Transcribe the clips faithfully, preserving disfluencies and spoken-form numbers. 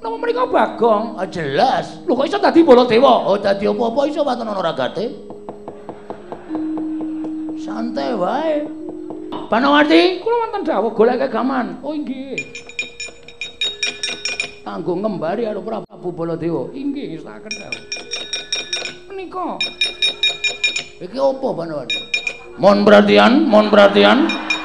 Napa menika Bagong? Ah jelas. Lho kok iso dadi Baladewa? Oh dadi apa-apa iso waton ana ragate. Santai wae. Panawati, kula wonten dawuh goleke gaman. Oh inggih. Kanggo ngembari karo Prabu Baladewa. Inggih ngestaken dawuh. Menika. Iki apa Panawati? Mohon perhatian, mohon perhatian.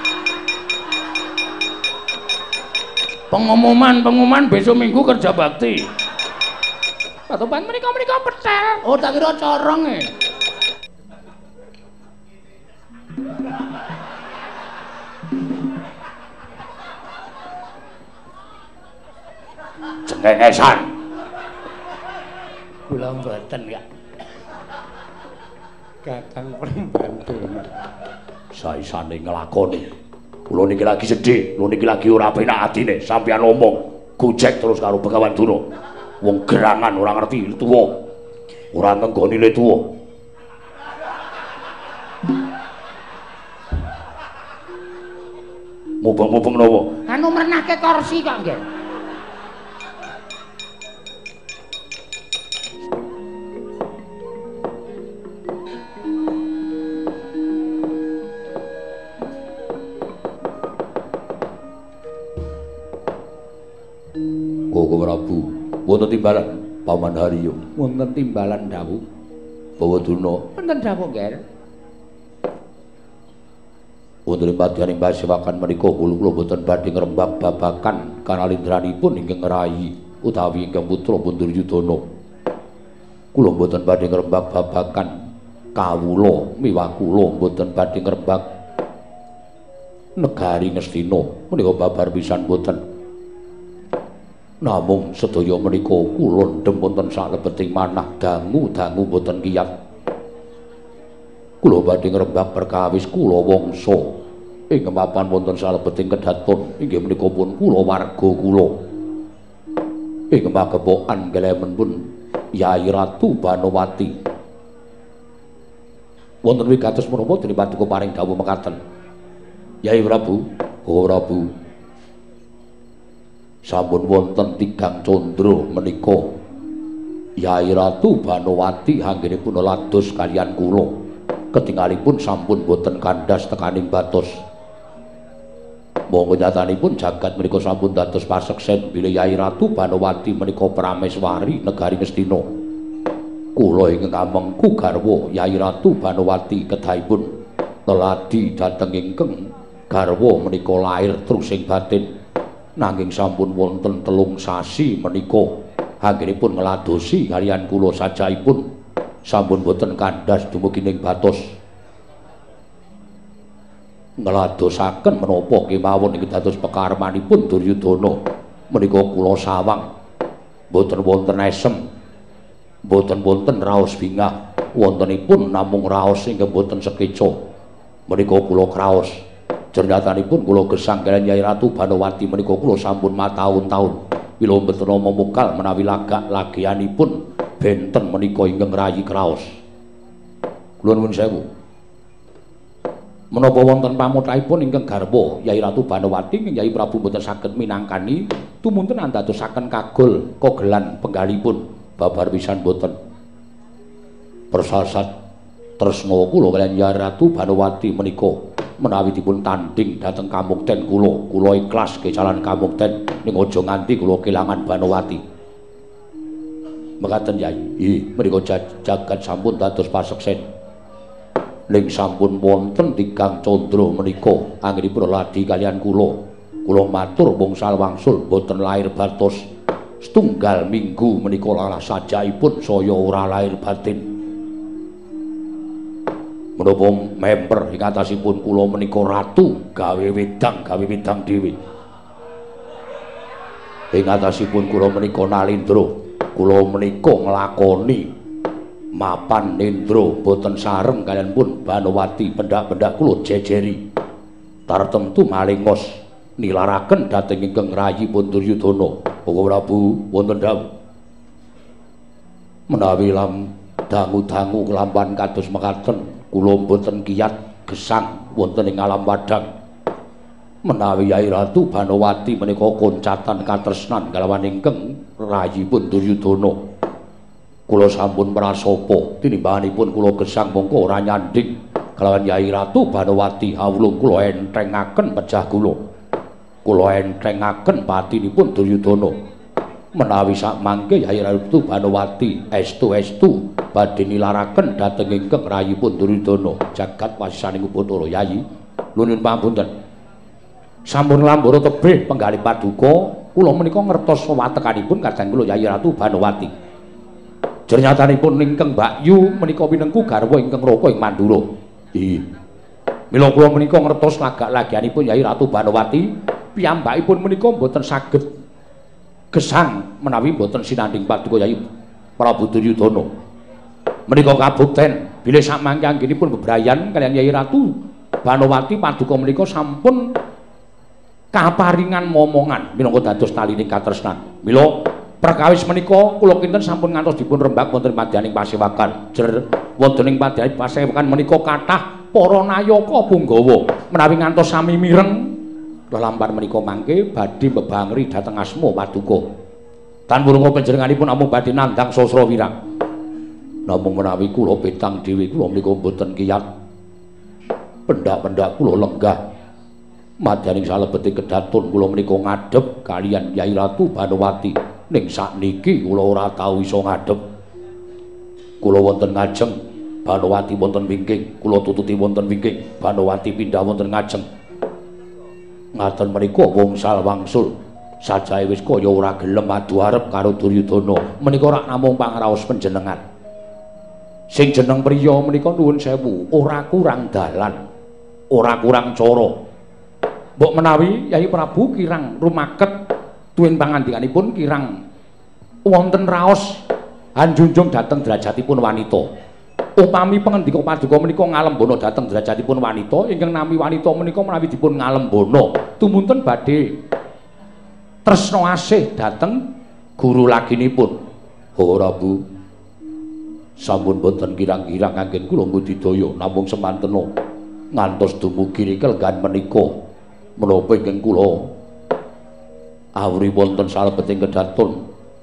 Pengumuman, pengumuman besok minggu kerja bakti. Patoban menika-menika petel. Oh tak kira corong e. Cengengesan. Kula mboten ya. Kakang Prambantu. Saisane nglakoni. Kula niki lagi sedih, kula niki lagi ora penak atine, sampeyan ngomong gojek terus karo Begawan Duna. Wong gerangan ora ngerti tuwa. Ora nenggoni le tuwa. Mubeng-mubeng napa? Anu mrenahke kursi kok nggih. Prabu, wonten timbalan Paman Haryo. Wonten timbalan dawuh Bawaduna. Wonten dawuh nggih. Wonten padyaning pasewakan menika kula boten badhe ngrembak babakan kanalindranipun ingkang ngerahi utawi ingkang putra Duryudana. Kula boten badhe ngrembak babakan kawula miwah kula boten badhe ngrembak negari Ngastina. Menika babar pisan boten. Namung sedaya menika kula ndhem wonten salebeting manah dangu-dangu boten kiyat. Kula badhe ngrembak perkawis kula wangsa ing mapan wonten salebeting kedaton inggih menika pun kula warga kula. Ing magepokan gelemenipun Yai Ratu Banowati. Wonten wigatos menapa dening paduka paring dawuh mekaten. Yai Prabu, oh Prabu. Sampun wonten tigang condra menika Yai Ratu Banowati anggenipun lados kaliyan kula ketingalipun sampun boten kandhas tekaning batos. Monggo nyatanipun jagat menika sampun dados paseksen bilih Yai Ratu Banowati menika prameswari negari Ngastina. Kula ingkang kamengku garwa Yai Ratu Banowati kedahipun neladi dhateng ingkang garwa menika lair trusing batin. Nanging sampun wonten telung sasi menika anggenipun ngladosi kaliyan kula sajaipun sampun boten kandhas dumugi ning batos. Ngladosaken menapa kemawon ing dados pekaremanipun Duryudana menika kula sawang boten wonten esem, boten wonten raos bingah, wontenipun namung raos ingkang boten sekeca. Menika kula kraos. Jernyatanipun kula gesang kaliyan Yai Ratu Banowati menika kula sampun mataun-taun wilambetana memukal menawi lagak lagianipun benten menika ingkang rayi kraos. Kula nuwun sewu. Menapa wonten pamuthaipun ingkang garwa Yai Ratu Banowati ing Yai Prabu boten saged minangkani tumunten andadosaken kagol kogelan penggalipun babar pisan boten. Persasat tresna kula kaliyan Yai Ratu Banowati menika menawi dipun tanding dhateng kamukten kula, kula ikhlas kecalan kamukten ning aja nganti kula kelangan Banowati. Mekaten Yai. Nggih, menika jagat sampun dados paseksen. Ning sampun wonten tigang condra menika anggenipun ladi kaliyan kula. Kula matur bongsal wangsul boten lair batos. Setunggal minggu menika lalah sajaipun saya ora lair batin. Menapa memper ing atasipun kula menika ratu gawe wedang gawe wedang dhewe. Ing atasipun kula menika Nalindra, kula menika nglakoni mapan nendra boten sareng kaliyan pun Banowati, pendak-pendak kula jejeri. Tartemtu malingos nilaraken dhateng ingkang rayi pun Duryudana. Bapak Prabu wonten dawuh. Menawi lam dangu-dangu kelampan kados mekaten kula boten kiyat gesang wonten ing alam wadhang. menawi Yai Ratu Banowati menika koncatan katresnan kalawan ingkang rayipun Duryudana. Kula sampun prasapa tinimbanganipun kula gesang mongko ora nyanding kalawan Yai Ratu Banowati hawluh kula entrengaken pejah kula. Kula entrengaken patinipun Duryudana. Menawi sak mangke Yai Ratu Banowati estu-estu badhe nilaraken dhateng ingkang rayipun Duryudana jagat wasisaning Bathara Yayi. Nuwun pamunten. Sampun lambara tebih penggalih paduka, kula menika ngertos watekanipun kadang kula Yai Ratu Banowati. Jernyatanipun ingkang Mbakyu menika pinengku garwa ingkang Raka ing Mandura. Nggih. Mila kula menika ngertos lagak-lagyanipun Yai Ratu Banowati, piyambakipun menika mboten saged gesang menawi mboten sinanding paduka Yai Prabu Duryudana. Menika kabukten bilih sak mangke anggenipun bebrayan kaliyan Yai Ratu Banowati paduka menika sampun kaparingan momongan minangka dados talining katresnan. Mila perkawis menika kula kinten sampun ngantos dipun rembak wonten padyaning pasewakan. Jer wonten ing padyaning pasewakan menika kathah para nayaka punggawa menawi ngantos sami mireng lelampar menika mangke badhe bebangri dhateng asma paduka. Tanpurunga panjenenganipun amung badhe nandhang sastra wirang. Namung menawi kula petang dhewe kula menika mboten kiyat. Pendak-pendak kula lenggah madyaning salebete kedatun kula menika ngadhep kaliyan Yai Ratu Banowati ning sakniki kula ora tau iso ngadhep. Kula wonten ngajeng Banowati wonten wingking, kula tututi wonten wingking, Banowati pindah wonten ngajeng. Ngaten menika wongsal wangsul sajae wis kaya ora gelem adu arep karo Duryudana. Menika rak namung pangraos panjenengan. Sing jeneng priya menika nuwun sewu, ora kurang dalan, ora kurang cara. Mbok menawi Yai Prabu kirang rumaket tuwin pangandikanipun kirang wonten raos anjunjung dhateng derajatipun wanita. Upami pangendika paduka menika ngalembana dhateng derajatipun wanita, ingkang nami wanita menika menawi dipun ngalembana tumunten badhe tresna asih dhateng guru laginipun. Ora Bu, sampun boten kirang-kirang anggen kula mbudidaya namung semantena ngantos dumugi kelgan menika. Menapa ingkang kula awri wonten salebeting kedatun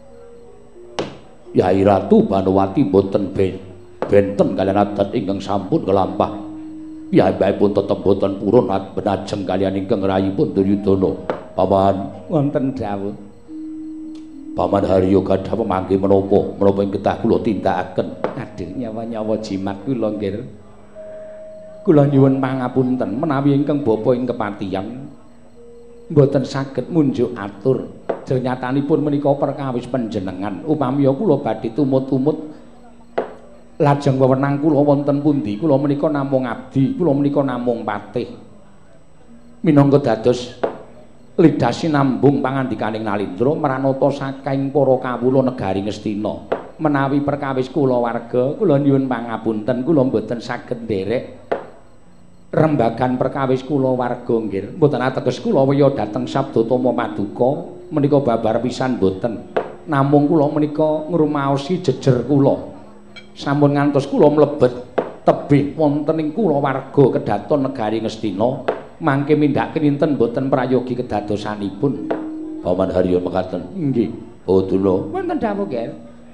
Yai Ratu Banowati boten benten kaliyan adat ingkang sampun kelampah. Piyambakipun tetep boten purun benajeng kaliyan ingkang rayipun Duryudana. Paman wonten dawuh. Paman Harya gadah pemangke menapa? Menapa ing ketah kula tindakaken? Aduh nyawa-nyawa jimat kula nggih. Kula nyuwun pangapunten menawi ingkang bapa ing kepatihan mboten saged munjuk atur. Jernyatanipun menika perkawis panjenengan. Upami kula badhe tumut-tumut lajeng wewenang kula wonten pundi, kula menika namung abdi, kula menika namung patih. Minangka dados lidah sinambung pangandikaning Nalindra maranata saking para kawula negari Ngastina. Menawi perkawis kula warga, kula nyuwun pangapunten, kula mboten saged nderek rembagan perkawis kula warga nggih. Mboten ateges kula wiya dhateng Sabdatama Paduka menika babar pisan mboten. Namung kula menika ngrumaosi jejer kula. Sampun ngantos kula mlebet tebih wonten ing kula warga kedaton negari Ngastina, mangke mindhak kinten mboten prayogi kedadosanipun. Paman Harya mekaten. Nggih. Oh Duna, wonten dawuh nggih.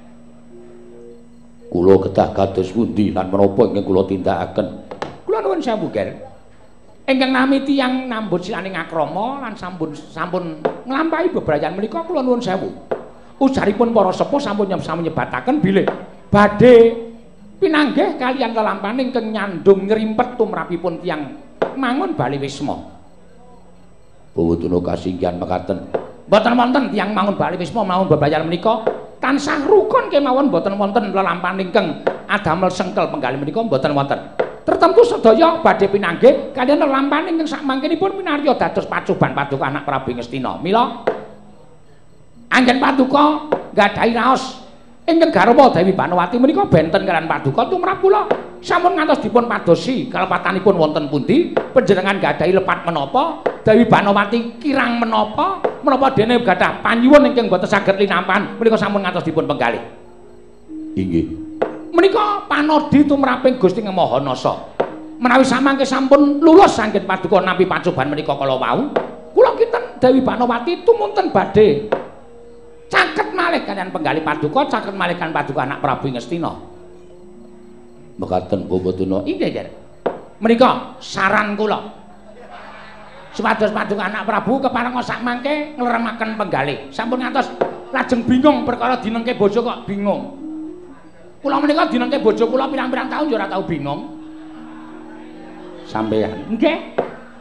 Kula kedah kados pundi lan menapa ingkang kula tindakaken? Kula nuwun sewu, Ger. Ingkang nami tiyang nambut silaning akrama lan sampun sampun nglampahi bebrayan menika kula nuwun sewu. Ujaripun para sepuh sampun sampun nyebataken bilih badhe pinanggih kaliyan lelampahan ingkang nyandung ngrimpet tumrapipun tiyang mangun Bali Wisma. Bawudana kasinggihan mekaten. Mboten wonten tiyang mangun Bali Wisma mawon bebrayan menika tansah rukun kemawon mboten wonten lelampahan ingkang adamel sengkel penggalih menika mboten wonten. Tertentu sedaya badhe pinanggih kaliyan lelampahan ingkang sakmangkenipun minarya dados pacuban paduka anak Prabu Ngastina. Mila anggen paduka nggadahi raos ingkang garwa Dewi Banowati menika benten kaliyan paduka tumrap kula sampun ngantos dipun padosi kalepatanipun wonten pundi, panjenengan nggadahi lepat menapa, Dewi Banowati kirang menapa, menapa dene gadah panyuwun ingkang boten saged linampahan menika sampun ngantos dipun penggalih. Inggih. Menika panodi tumraping Gusti Mahanasa. menawi samangke sampun lulus sanggit paduka nampi pacoban menika kala wau kula kinten Dewi Banowati tumunten badhe caket malih kaliyan penggali paduka caket malih kan paduka anak Prabu Ngastina mekaten Bapak Tuna inggih nggih menika saran kula supados paduka anak Prabu keparenga sak mangke ngleremaken penggalih sampun ngantos lajeng bingung perkara dinengke bojo kok bingung kula menika dinengke bojo kula pirang-pirang taun ya ora tau bingung sampeyan nggih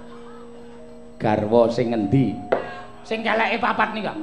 garwa sing ngendi sing keleke papat nika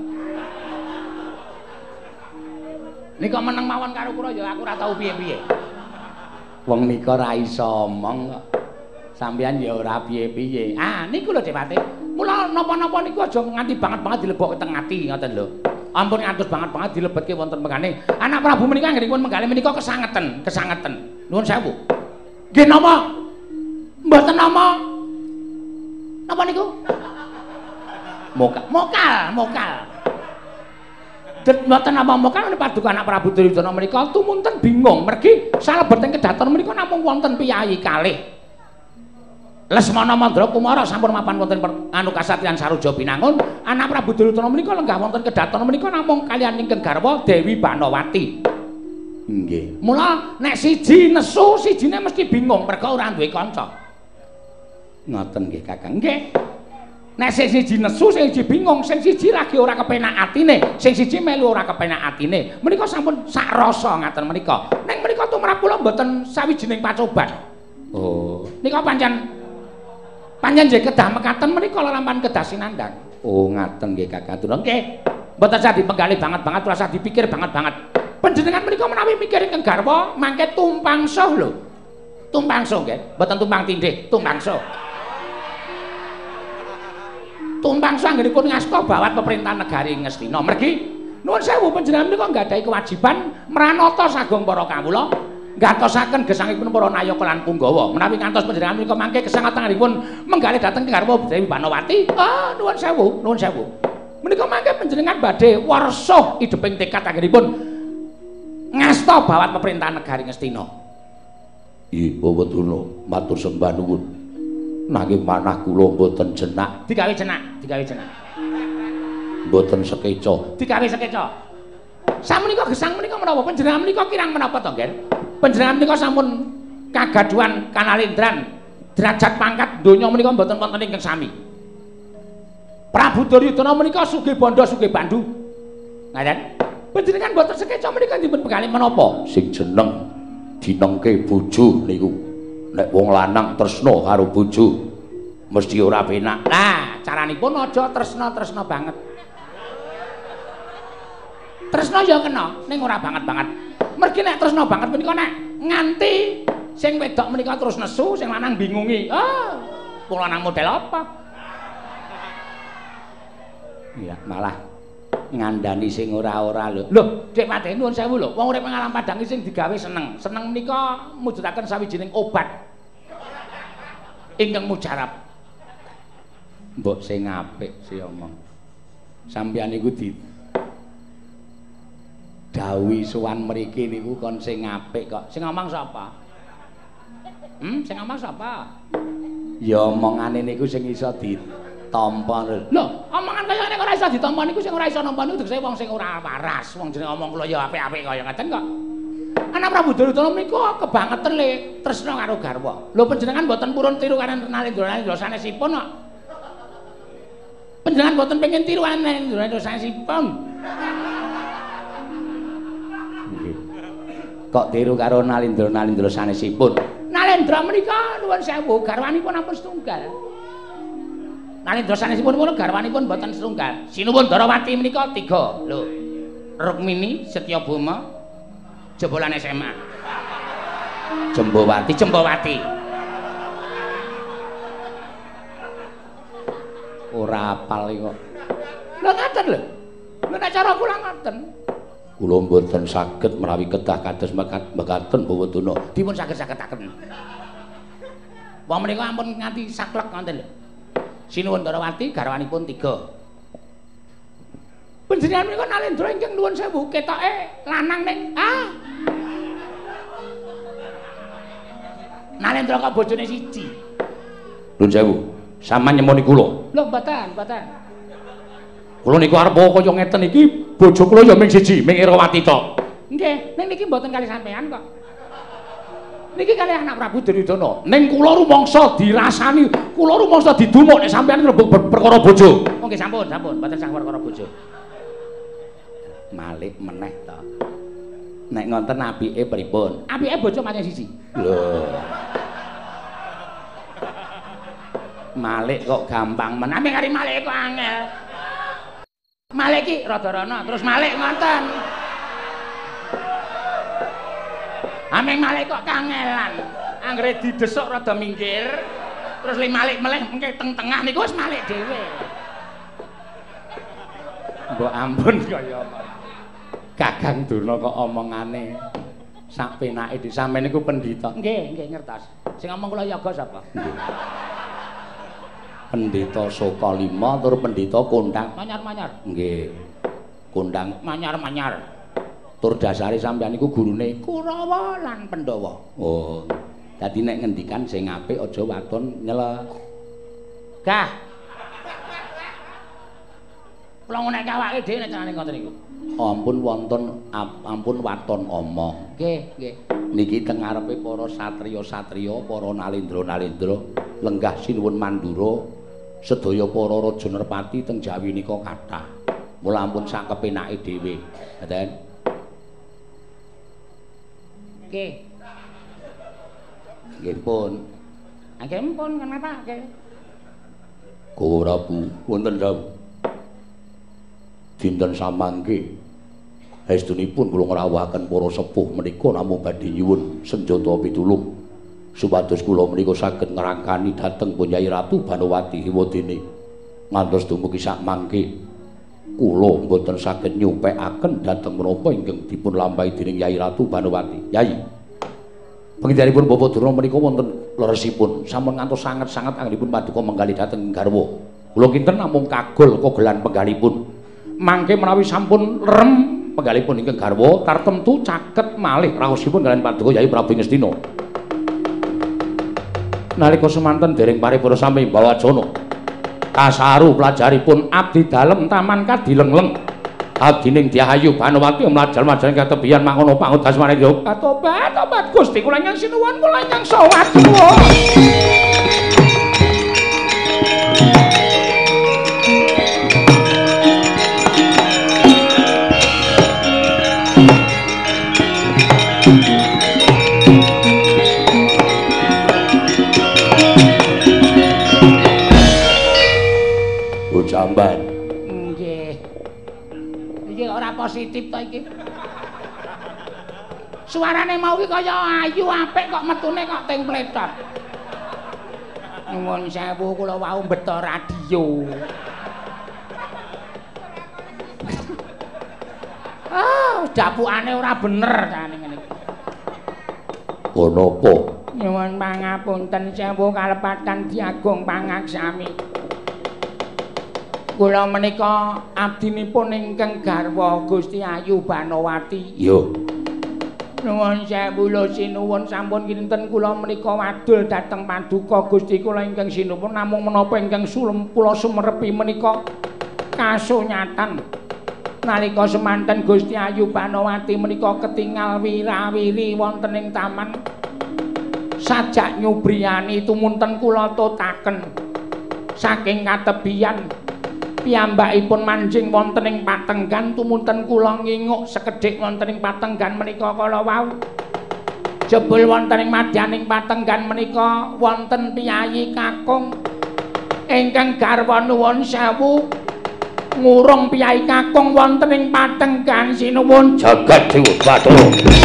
nika meneng mawon karo kula ya aku ora tau piye-piye wong nika ra iso omong kok sampeyan ya ora piye-piye ah niku lho Cepate mula napa-napa niku aja nganti banget-banget dilebokke teng ati ngoten lho ampun ngantos banget-banget dilebetke wonten mengane anak Prabu menika nggenipun menggalih menika kesangeten kesangeten nuwun sewu nggih napa mboten nama napa niku mokal mokal mokal det mboten nama mokal paduka anak Prabu Duryudana menika tumunten bingung mergi salebet ing kedaton menika namung wonten piyayi kalih Lesmana Mandra Kumara sampun mapan wonten anu kasatriyan Saroja Binangun anak Prabu Duryudana menika lenggah wonten kedaton menika namung kaliyan ingkang garwa Dewi Banowati nggih mula nek siji nesu sijine mesti bingung merga ora duwe kanca ngoten nggih Kakang nggih nek sing siji nesu sing siji bingung sing siji lagi ora kepenak atine sing siji melu ora kepenak atine menika sampun sak rasa ngaten menika ning menika tumrap kula mboten sawijining pacoban oh nika pancen pancen nggih kedah mekaten menika lalampahan kedah sinandang oh ngaten nggih Kakang Tuna nggih mboten usah dipenggali banget-banget ora usah dipikir banget-banget panjenengan menika menawi mikir ingkang garwa mangke tumpang soh lho tumpang soh nggih mboten tumpang tindih tumpang soh tumpang sanggenipun ngasta bawat pemerintahan negari Ngastina mergi nuwun sewu panjenengan menika nggadahi kewajiban mranata sagung para kawula ngatosaken gesangipun para nayaka lan punggawa menawi ngantos panjenengan menika mangke kesangatanipun menggalih dhateng garwa Dewi Banowati ah nuwun sewu nuwun sewu menika mangke panjenengan badhe warsa ideping tekad anggenipun ngasta bawat pemerintahan negari Ngastina iya Bapak Tuna matur sembah nuwun nanging manah kula mboten jenak digawe jenak digawe jenak mboten sekeca digawe sekeca samenika gesang menika menapa panjenengan menika kirang menapa to nggih panjenengan menika sampun kagaduhan kanalindran derajat pangkat donya menika mboten wonten ingkang sami Prabu Duryudana menika sugih bondo sugih bandu ngaten panjenengan mboten sekeca menika dipun pegalih menapa sing jeneng dinengke bojo niku nek wong lanang tresna karo bojo mesti ora penak. Lah, caranipun aja tresna-tresna banget. Tresna ya kena, ning ora banget-banget. Mergi nek tresna banget menika nek nganti sing wedok menika terus nesu, sing lanang bingungi. Ah, wong lanang model apa? Iya, malah ngandani sing ora-ora lho. Lho, Dik Pati nuwun sewu lho. Wong urip ing alam padang sing digawe seneng. Seneng menika mujudaken sawijining obat. Ingkang mujarab. Mbok sing apik si omong. Sampeyan niku di dawuhi sowan mriki niku kon sing apik kok. Sing ngomong sapa? Hmm, sing ngomong sapa? Ya omongane niku sing iso ditampa lho. Lho, omongan kaya ngene ora iso ditampa niku sing ora iso nampa niku tegese wong sing ora waras. Wong jenenge omong kula ya apik-apik kaya ngaten kok. Anak Prabu Duryudana menika kebangetan le tresna karo garwa. Lho panjenengan mboten purun tiru kaliyan Nalendra sanesipun kok. Panjenengan mboten pengin tiru kaliyan Nalendra sanesipun. Nggih. Kok tiru karo Nalendra Nalendra sanesipun? Nalendra menika nuwun sewu garwanipun ampun setunggal. Nalendra sanesipun pun garwanipun mboten setunggal. Sinuwun Darawati menika tiga. Lho. Rukmini Setyabama jebolan S M A. Jembowati, Jembowati. Ora apal iki kok. Lha ngaten lho. Lha nek cara kula ngaten. Kula mboten saged menawi kedah kados mekaten Bawa Tuna. Dipun saged-sagetaken. Wong menika ampun nganti saklek ngoten lho. Sinuwun Darawati garwanipun tiga. Panjenengan menika Nalendra ingkang nuwun sewu ketoke lanang ning ah Nalendra kok bojone siji. Nuwun sewu. Sampeyan nyemoni kula. Lho mboten, mboten. Kula niku arep kaya ngeten iki bojo kula ya ming siji, ming Irawati tok. Nggih, ning niki mboten kalih sampean kok. Niki kalih anak Prabu Duryudana. Ning kula rumangsa dirasani, kula rumangsa didumuk nek sampeyan ngrebut perkara bojo. Oh nggih sampun, sampun, mboten sah perkara bojo. Malik meneh to. Nek ngonten apike pripun? Apike bojo pancen siji. Lho. Malik kok gampang men. Ame kari Malik kok angel. Malik ki rada rono, terus Malik ngoten. Ame Malik kok kangelan. Anggere didesuk rada minggir, terus li Malik meleh engke teng tengah niku wis Malik dhewe. Mbok ampun kaya Kakang Durna kok omongane sak penake di sampeyan niku pendhita. Nggih, nggih ngertos. Sing ngomong kula yoga sapa? Nggih. Pendhita Sokalima tur pendhita Kondang Manyar-manyar. Nggih. Kondang Manyar-manyar. Tur dasare sampeyan niku gurune Kurawa lan Pandhawa. Oh. Dadi nek ngendikan sing apik aja waton nyele. Gah. Kula ngonek awake dhewe nek carane ngoten niku. Ampun wonten ampun waton omong. Nggih, nggih. Niki teng ngarepe para satriya-satriya, para nalendra-nalendra, lenggah sinuwun mandura, sedaya para raja nerpati teng Jawi nika kathah. Mula ampun sak kepenake dhewe. Ngoten. Nggih. Nggih pun. Nggih pun kenapa nggih? Kowe Prabu wonten dawuh. Dinten samangke estunipun kula ngrawuhaken para sepuh menika namung badhe nyuwun senjata pitulung supados kula menika saged ngrangkani dhateng Nyai Ratu Banowati Hiwadene ngantos dumugi sak mangke kula mboten saged nyumpekaken dhateng menapa ingkang dipun lampahi dening Nyai Ratu Banowati. Yai pengindhanipun Bapak Durna menika wonten leresipun sampun ngantos sanget-sanget anggenipun paduka menggali dhateng garwa. Kula kinten namung kagol kogelan penggalipun. Mangke menawi sampun rem penggalipun ingkang garwa tartemtu caket malih raosipun kaliyan paduka Yai Prabu Ngastina. Nalika semanten dereng paripurna sami bawajana kasaru pelajaripun abdi dalem taman kadilengleng abdining Dyahayu Banowati mlajal-mlajal katebian mangono pangudasmane yo katobat tobat Gusti kula nyang sinuwun kula nyang sawat suwun. Jamban. Nggih. Iki ora positif to iki. Suarane mau ki kaya ayu apik kok metune kok ting pletot. Nuwun sewu kula wau mbeta radio. Ah, dapukane ora bener jane ngene iki. Ono apa? Nyuwun pangapunten sewu kalepatan Diagung Pangaksami. Kula menika abdinipun ingkang garwa Gusti Ayu Banowati. Yo. Nuwun sewu lho sinuwun sampun kinten kula menika wadul dhateng paduka Gusti kula ingkang sinuwun namung menapa ingkang sulem kula sumerepi menika kasunyatan. Nalika semanten Gusti Ayu Banowati menika ketingal wirawiri wonten ing taman. Sajak nyubriyani tumunten kula totaken saking katebian piyambakipun manjing wonten ing patenggan tumunten kula nginguk sekedhik wonten ing patenggan menika kala wau jebul wonten ing madyaning patenggan menika wonten piyayi kakung ingkang garwa nuwun sewu ngurung piyayi kakung wonten ing patenggan sinuwun jagat dewa Bathara.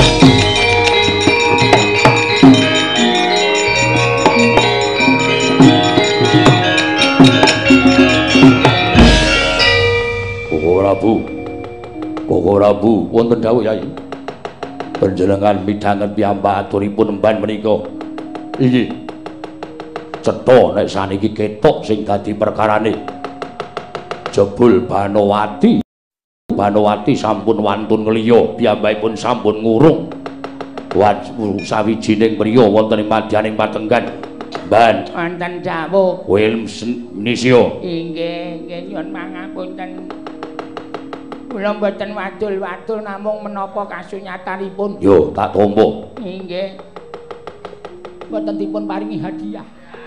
Prabu, Koko Prabu, wonten dawuh Yai. Panjenengan midhanget piyambak aturipun emban menika. Iki cetha nek saniki ketok sing dadi perkarane. Jebul Banowati. Banowati sampun wantun ngliya, piyambakipun sampun ngurung sawijining priya wonten ing madyaning patenggan. Ban. Wonten dawuh. Wilm Nisio. Inggih, nggih nyuwun pangapunten. Kula mboten wadul-wadul namung menapa kasunyatanipun. Yo, tak tampa. Inggih. Mboten dipun paringi hadiah.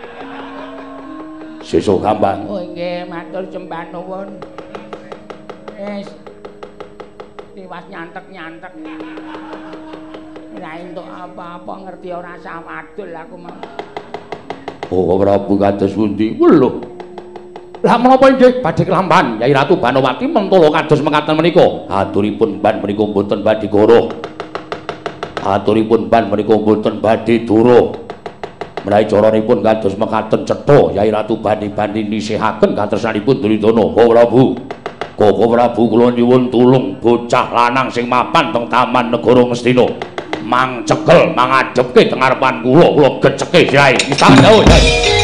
Sesuk gampang. Oh nggih, matur sembah nuwun. Wis. Tiwas nyantek-nyantek. Ora entuk apa-apa ngerti ora sah wadul aku mau. Oh, Prabu kados pundi? Lho. Lah menapa inggih badhe kelamban Yai Ratu Banowati mentolo kados mekaten menika. Aturipun ban menika mboten badhe goro. Aturipun ban menika mboten badhe dura. Menawi caranipun kados mekaten cetha Yai Ratu bani-bani nisihaken katresnanipun Duryudana. Oh Prabu. Koko Prabu kula nyuwun tulung bocah lanang sing mapan teng taman negara Ngastina. Mang cekel mangadepke teng ngarepan kula, kula geceke Yai. Istana dawuh Yai.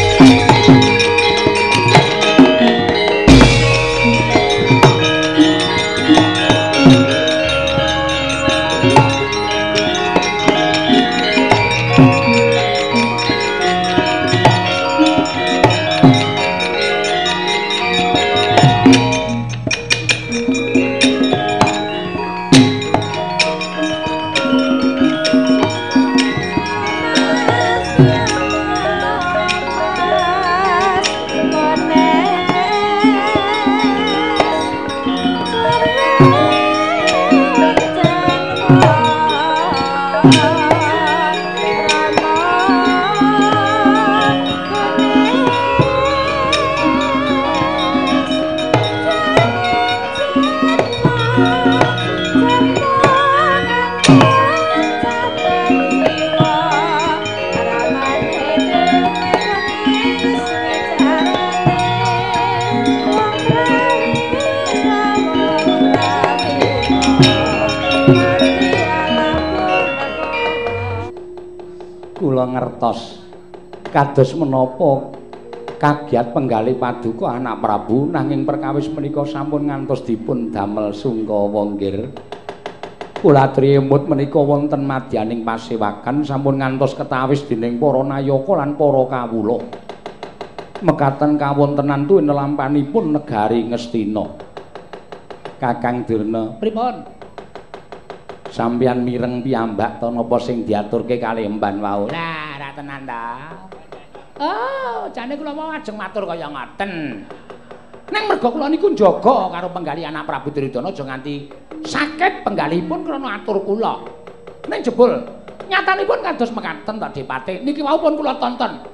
Ngertos kados menapa kagiat penggalih paduka anak Prabu nanging perkawis menika sampun ngantos dipun damel sungkawa nggir. Kula triyemut menika wonten madyaning pasewakan sampun ngantos ketawis dening para nayaka lan para kawula. Mekaten kawontenan tuwin lampanipun negari Ngastina. Kakang Durna, pripun? Sampeyan mireng piyambak ta napa sing diaturke kalih emban wau? Lah, ra tenan ta. Oh, jane kula mau ajeng matur kaya ngoten. Neng merga kula niku njaga karo penggalih anak Prabu Duryudana aja nganti sakit penggalihipun krana atur kula. Ning jebul nyatanipun kados mekaten ta Dipati. Niki wau pun kula tonton.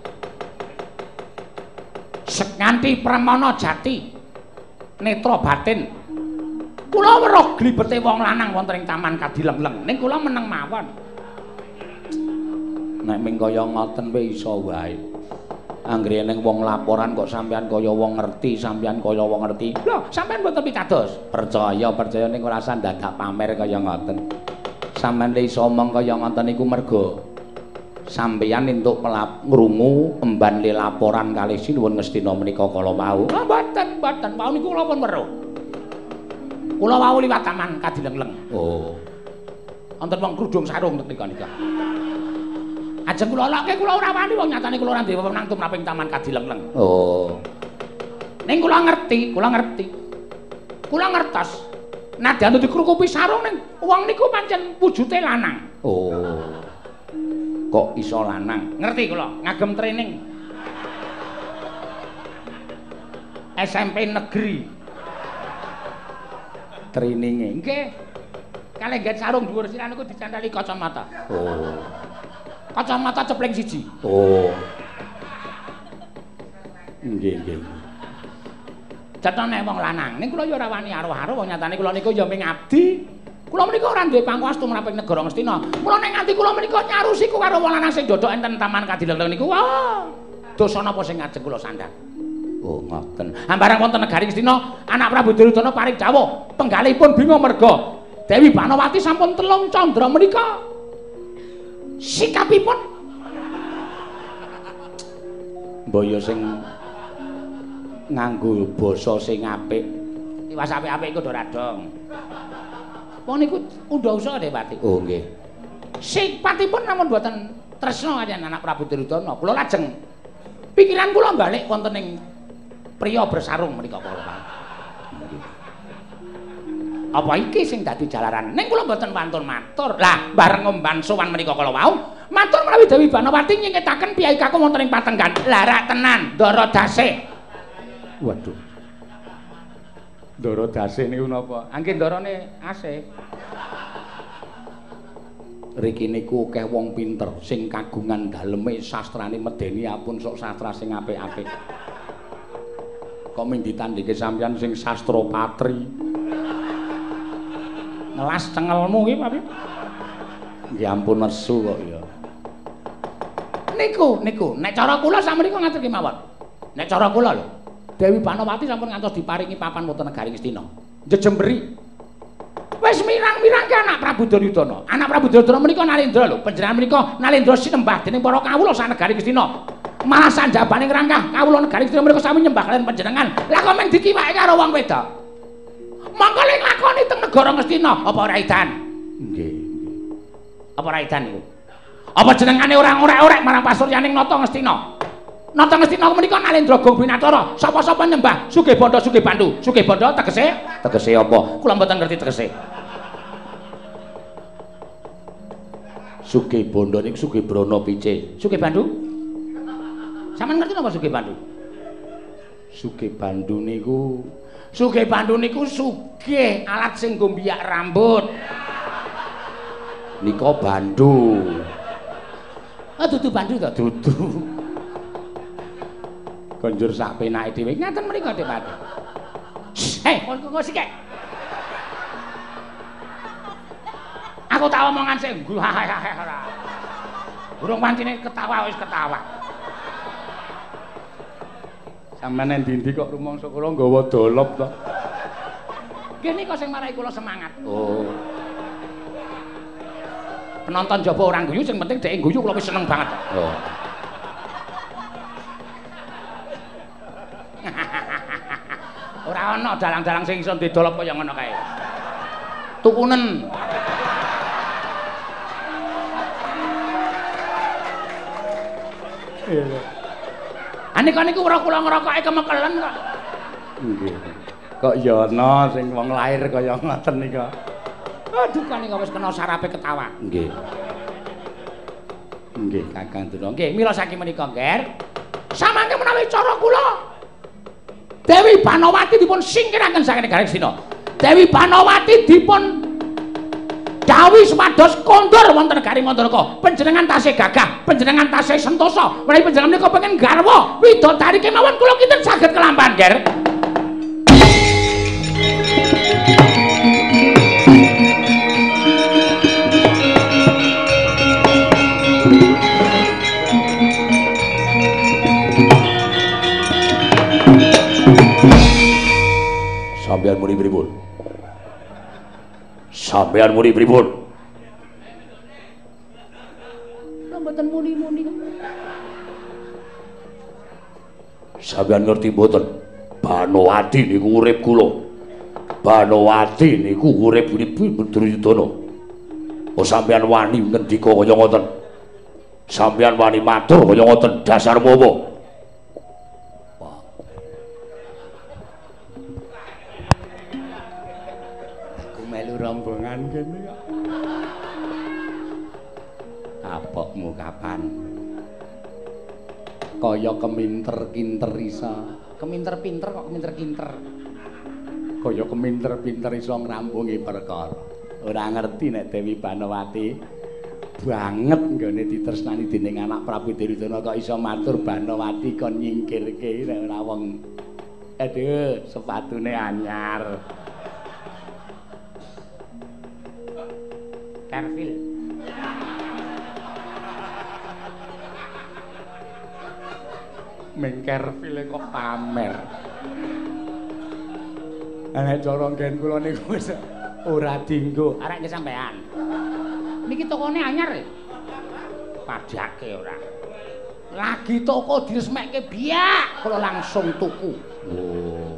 Sek nganti pramana jati. Netra batin. Kula weruh glibete wong lanang wonten ing taman Kadilengleng. Ning kula meneng mawon. Nek ming kaya ngoten wae iso wae. Anggere ning wong laporan kok sampean kaya wong ngerti, sampean kaya wong ngerti. Lho, sampean mboten pitados. Percaya, percaya ning ora usah dadak pamer kaya ngoten. Sampeyan iso omong kaya ngoten niku merga sampeyan entuk pelap ngrungu emban le laporan kalih sinuwun Ngastina menika kala wau. Ah, mboten, mboten. Wau niku kula pun weruh. Kula wau liwat taman Kadilengleng. Oh. Wonten wong krudung sarung nika nika. Ajeng kula lokke kula ora wani wong nyatane kula ora duwe wewenang tumraping taman Kadilengleng. Oh. Ning kula ngerti, kula ngerti. Kula ngertos. Nadyan dikrukupi sarung ning wong niku pancen wujute lanang. Oh. Kok iso lanang? Ngerti kula, ngagem training. S M P negeri. Traininge. Nggih. Kalih ngget sarung dhuwur siran niku dicantali kacamata. Oh. Kacamata cepleng siji. Oh. Nggih, nggih. Cetane wong lanang. Ning kula ya ora wani aruh-aruh wong nyatane kula niku ya ming abdi. Kula menika ora duwe pangkuas tumraping negara Ngastina. Mula nek nganti kula menika nyarusiku karo wong lanang sing dodok enten taman Kadilengleng niku, wah. Dosa napa sing ngajeng kula sandhang? Oh, ngoten. Ambarang wonten negari Ngastina, anak Prabu Duryudana paring dawuh, penggalihipun bingung merga Dewi Banowati sampun telung candra menika. Sikapipun mbaya sing nganggo basa sing apik. Iwas apik-apik iku do radong. Wong niku undha usaha Depati. Oh, nggih. sipatipun namun boten tresna kaliyan anak Prabu Duryudana. Kula lajeng pikiran kula balik wonten ing priya bersarung menika kula. Apa iki sing dadi jalaran? Ning kula mboten pantun matur. Lah, bareng ngomban sowan menika kala wau, matur menawi Dewi Banowati nyingketaken piyai kakung wonten ing Patenggan. Lah rak tenan, Ndara Dasih. Waduh. Ndara Dasih niku napa? Angge ndarane asih. Riki niku akeh wong pinter sing kagungan daleme sastrane medeni apun sok sastra sing apik-apik. Kok ming ditandhike sampeyan sing sastra patri. Ngelas cengelmu iki Pak. Ya ampun nesu kok ya. Niku niku nek cara kula sampeyan ngatur ki mawon. Nek cara kula lho, Dewi Banowati sampun ngantos diparingi papan wonten negaring Astina. Jejemberi. Wis mirang-mirang ke anak Prabu Duryudana. Anak Prabu Duryudana menika Nalendra lho. Panjenengan menika Nalendra sinembah dening para kawula sak negaring Astina. Malah sanjabaning rangkah kawula negaring Astina menika sami nyembah kaliyan panjenengan. Lah kok men dikiwake karo wong wedok? Monggo ling lakoni teng negara Ngastina apa ora edan? Nggih, nggih. Apa ora edan niku? Apa jenengane ora orek-orek marang pasuryaning Nata Ngastina? Nata Ngastina menika Nalendra Gong Binatara. Sapa-sapa nyembah Sugih Bandha Sugih Bandu. Sugih Bandha tegese? Tegese apa? Kula mboten ngerti tegese. Sugih Bandha niku Sugih Brana pice. Sugih Bandu? Sampeyan ngerti napa Sugih Bandu? Sugih Bandu niku Sugih Bandu niku sugih alat sing nggo mbiyak rambut. Nika bandu. Ah dudu bandu to? Dudu. Konjur sak penake dhewe. Ngaten mriku Depati. Hei, kon kok sik. Aku tak omongan sing ora. Burung pancine ketawa wis ketawa. Sampeyan endi-endi kok rumangsa kula nggawa dolop to. Nggih nika sing marai kula semangat. Oh. Penonton jaba orang guyu sing penting dhek guyu kula wis seneng banget. Oh. Ora ana dalang-dalang sing iso didolop kaya ngono kae. Tukunen. Iya. Anika niku ora kula ngrokoke kemekelen kok. Nggih. Kok ya ana sing wong lair kaya ngoten nika. Aduh kan nika wis kena sarape ketawa. Nggih. Nggih, Kakang Duna. Nggih, mila saking menika, Nger. Samangke menawi cara kula Dewi Banowati dipun singkiraken saking negari Astina. Dewi Banowati dipun dawuh supados kondur wonten negari Mandalika. Panjenengan tasih gagah, panjenengan tasih sentosa. Menawi panjenengan menika pengen garwa widodari kemawon kula kinten saged kelampahan, Nger. Sampeyan muni pripun? Sampeyan muni pripun? Lha mboten muni-muni kok. Sampeyan ngerti mboten? Banowati niku urip kula. Banowati niku urip Prabu Duryudana. Oh sampeyan wani ngendika kaya ngoten. Sampeyan wani matur kaya ngoten dasar apa? Rombongan kene kok. Apokmu kapan? Kaya keminter-kinter isa. Keminter-pinter kok keminter-kinter. Kaya keminter-pinter isa ngrampungi perkara. Ora ngerti nek Dewi Banowati banget nggone ditresnani dening anak Prabu Duryudana kok iso matur Banowati kon nyingkirke nek ora wong. Aduh, sepatune anyar. Kervil. Mengkervil kok pamer. Nek cara nggen kula niku wis ora dienggo. Arek nggih sampean. Niki tokone anyar e. Padake ora. Lagi toko diresmekke biak, kula langsung tuku. Oh.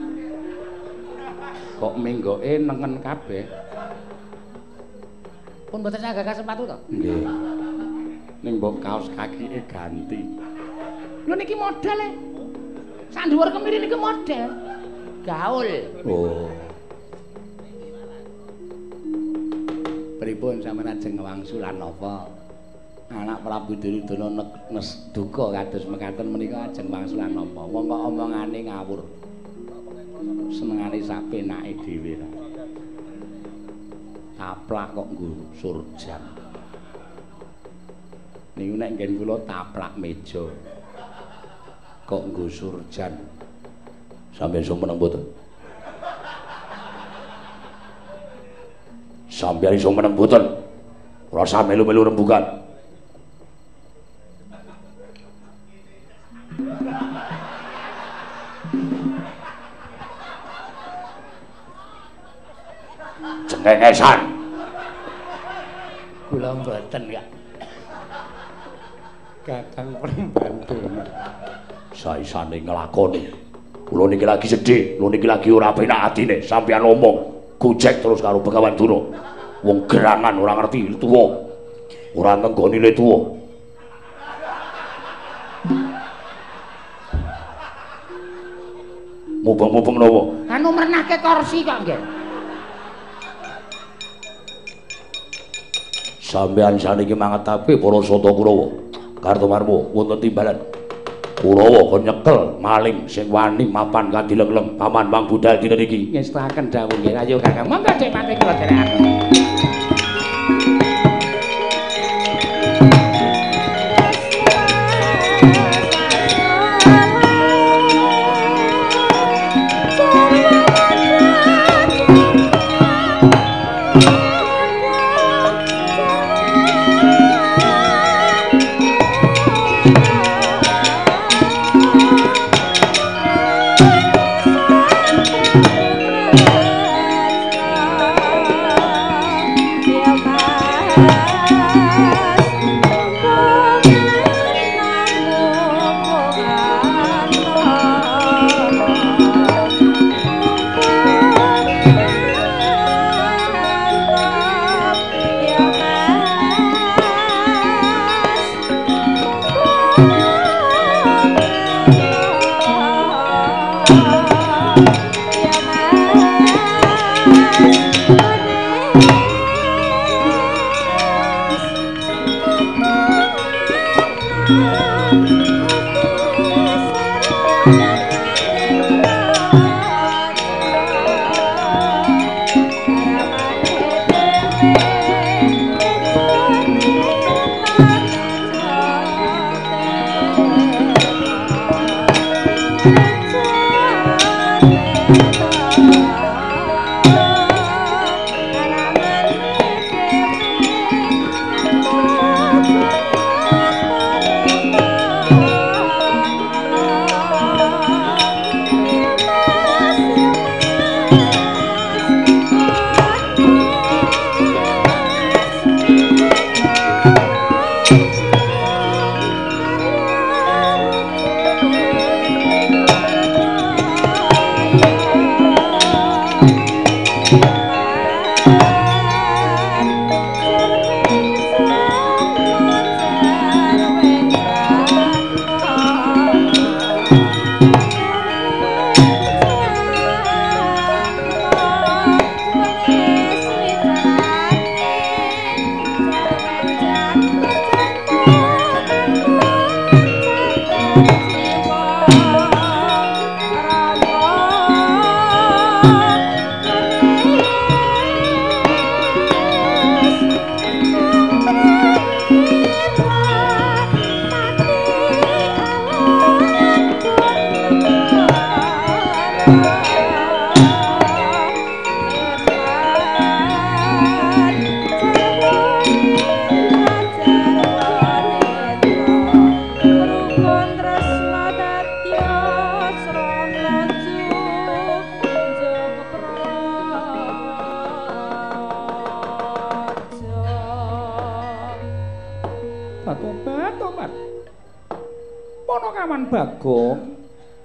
Kok menggoke nengen kabeh. Pun mboten saged sepatu to? Nggih. Ning mbok kaos kakike ganti. Lho niki model e. Sak dhuwur kemiri niki model. Gaul. Oh. Pripun sampeyan ajeng wangsulan napa? Anak Prabu Duryudana nes duka kados mekaten menika ajeng wangsulan napa? Wong kok omongane ngawur. Senengane sapenake dhewe ta. Taplak kok nggo surjan. Niku nek nggen kula taplak meja. Kok nggo surjan. Sampeyan sumeneng mboten? Sampeyan iso meneng mboten? Ora usah melu-melu rembugan. Cengengesan. Kula mboten, Kak. Kakang pembantu. Saisane nglakoni. Kula niki lagi sedih, kula niki lagi ora penak atine. Sampeyan ngomong, gojek terus karo Begawan Duna. Wong gerangan ora ngerti tuwa. Ora nenggoni le tuwa. Mubeng-mubeng napa? Anu mernahke kursi kok nggih. Sampeyan saniki mangetape para Sata Kurawa. Kartomarmo wonten timbalan. Kurawa kon nyekel maling sing wani mapan kadilengleng paman Mang Budal dina niki. Ngestaken dawuh nggih. Ayo Kakang, monggo Dik Pati kula derekaken. Bagong.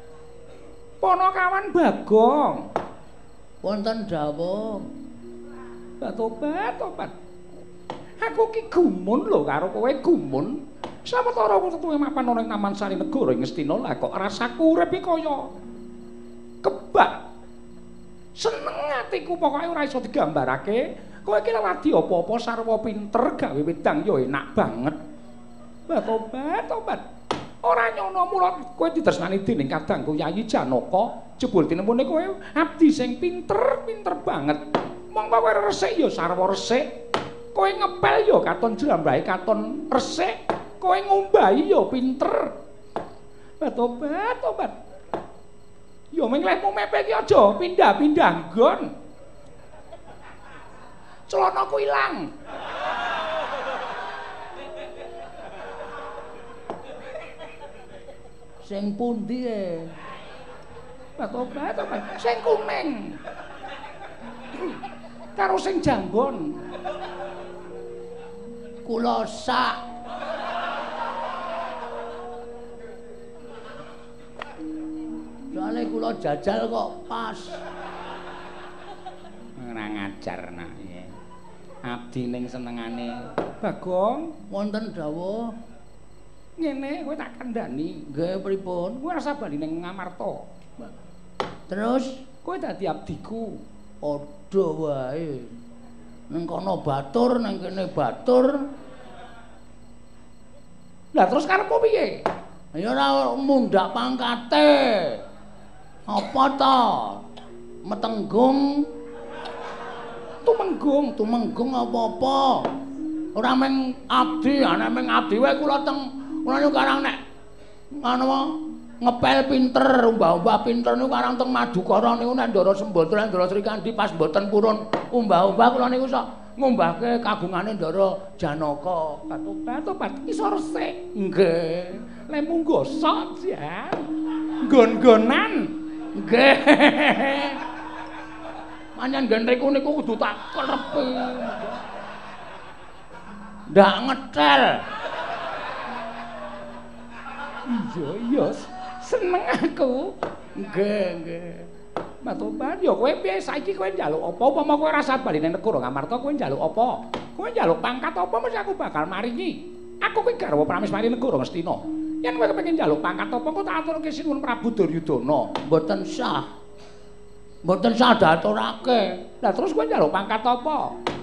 Ponokawan Bagong. Wonten dawuh. Tobat, tobat. Aku ki gumun lho karo kowe gumun. Sawetara wektu mapan ana ing Taman Sari Negara ing Ngastina lah kok rasaku urip iki kaya kebak. Seneng atiku pokoke ora iso digambarake. Kowe iki lagi apa-apa sarwa pinter gawe wedang ya enak banget. Lah tobat, tobat. Ora nyono mula kowe ditresnani dening kadangku Yayi Janaka. Jebul tinemune kowe abdi sing pinter, pinter banget. Mongko kowe resik ya sarwa resik. Kowe ngepel ya katon jlambahe katon resik. Kowe ngombahi ya pinter. Lah tobat, tobat. Ya menglehmu mepe iki aja pindah-pindah nggon. Celanaku ilang. Sing pundi e? Lah tobat, tobat. Sing kuning. Karo sing jambon. Kula sak. Soale kula jajal kok pas. Ora ngajar nak ya. Abdi ning senengane. Bagong, wonten dawuh. Ngene kowe tak kandhani. Nggih pripun? Kowe ora sabani ning Ngamarta. Terus kowe dadi abdiku. Padha wae. Ning kono batur, ning kene batur. Lah terus karepmu piye? Ya ora mundhak pangkate. Apa to? Metenggung. Tumenggung, tumenggung apa-apa. Ora meng abdi, ana meng abdi wae kula teng kula niku karang nek anu ngepel pinter, umbah-umbah pinter niku karang teng Madukara niku nek Ndara Sembadra, Ndara Srikandi pas mboten purun umbah-umbah kula niku sok ngumbahke kagungane Ndara Janaka. Tobat-tobat iso resik. Nggih. Lek munggo sok jan. Nggon-nggonan. Nggih. Manyan genreku niku kudu tak klepi. Ndak ngetel. Iya, iya. Seneng aku. Nggih, nggih. Matobat ya kowe piye saiki kowe njaluk apa upama kowe ora sabari ning negara Ngamarta kowe njaluk apa? Kowe njaluk pangkat apa mesti aku bakal maringi. Aku kuwi garwa Prameswari negara Ngastina. Yen kowe kepengin njaluk pangkat apa kok tak aturke sinuwun Prabu Duryudana. Mboten sah. Mboten sah diaturake. Lah terus kowe njaluk pangkat apa?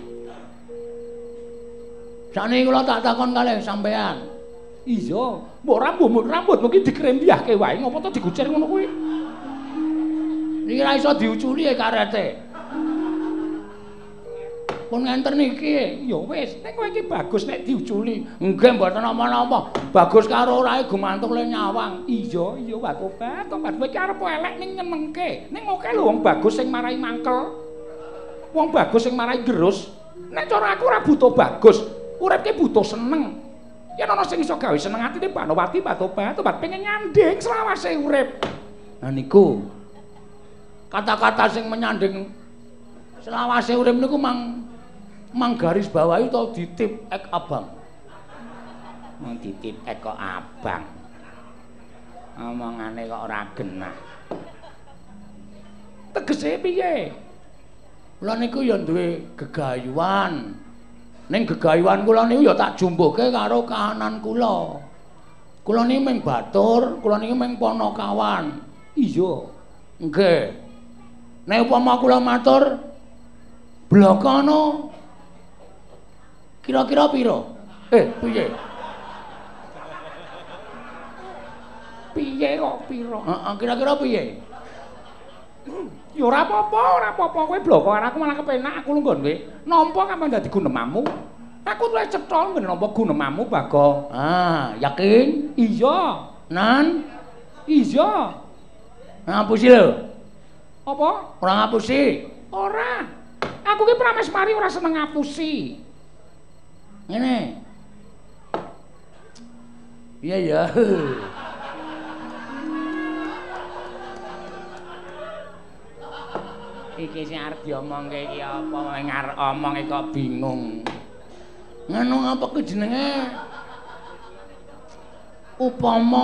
Sakniki kula tak takon kalih sampean. Iya, mbok rambut rambut mungkin dikrembiahke wae ngopo to digucer ngono kuwi. Niki ra iso diuculi e karete. Pun ngenter niki, ya wis, nek kowe iki bagus nek diuculi. Nggih mboten apa-apa. Bagus karo orae gumantung le nyawang. Iya, iya wae tobat, tobat kowe iki arep elek ning nyenengke. Ning oke lho wong bagus sing marai mangkel. Wong bagus sing marai gerus. Nek cara aku ora butuh bagus, uripke butuh seneng. Yen ana sing iso gawe seneng atine Banowati tobat, tobat pengen nyanding selawase urip. Nah niku kata-kata sing menyanding selawase urip niku mang mang garis bawahi to ditip ek abang. Mang ditip ek kok abang. Omongane kok ora genah. Tegese piye? Kula niku ya duwe gegayuhan. Ning gegayuhan kula niku ya tak jumbuhke karo kahanan kula. Kula niki mung batur, kula niki mung Panakawan. Iya. Nggih. Nek upama kula matur blakana kira-kira pira? Eh, piye? Piye kok pira? Heeh, kira-kira piye? Ya ora apa-apa, ora apa-apa kowe bloko karo aku malah kepenak aku lungguh kowe. Nampa kapan dadi gunemamu? Aku luwih cetha ngene nampa gunemamu, Bagong. Ah, yakin? Iya. Nan? Iya. Ngapusi lho. Apa? Ora ngapusi. Ora. Aku ki Prameswari ora seneng ngapusi. Ngene. Iya ya. Iki sing arep diomongke iki apa wong arep omong kok bingung. Ngono apa ku jenenge? Upama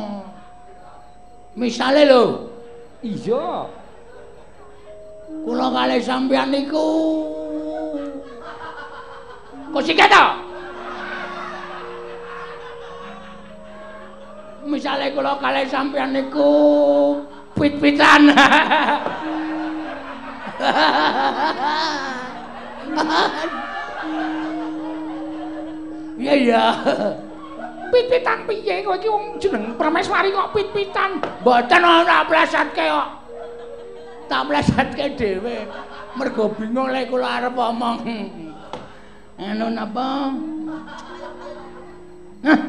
misale lho. Iya. Kula kalih sampeyan niku Musike to. Misale kula kalih sampeyan niku pit-pitan. Iya iya. Pit-pitan piye kowe iki wong jeneng Prameswari kok pit-pitan? Mboten ora blesatke kok. Tak blesatke dhewe. Mergo bingung lek kula arep omong. Anu napa? Hah.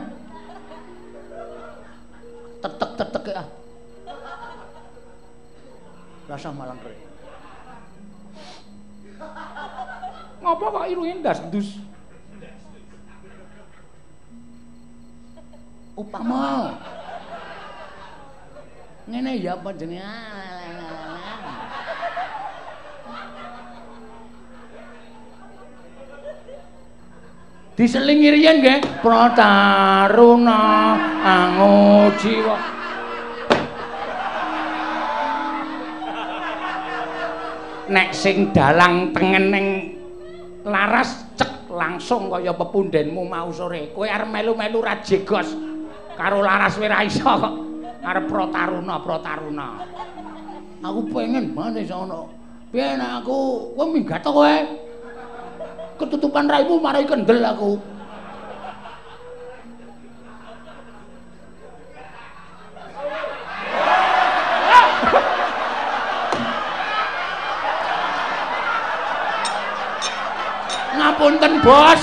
Tetek-tetek ya. Rasa malang rek. Ngopo kok irunge ndas-ndus? Upama ngene ya apa jenenge diselingi riyen nggih prataruna ango jiwa nek sing dalang tengeneng laras cek langsung kaya pepundhenmu mau sore kowe arep melu-melu ra jegos karo laras kowe ra iso kok arep prataruna prataruna aku pengen banget sono piye nek aku kowe minggat to kowe ketutupan raimu marai kendel aku ngapunten bos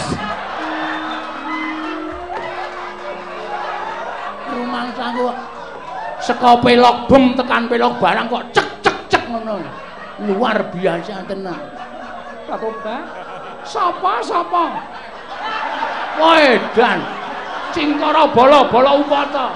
rumangsaku saka pelok bem tekan pelok barang kok cek cek cek ngono luar biasa tenan Pak Oba sapa sapa wae dan cingkara bala-bala upata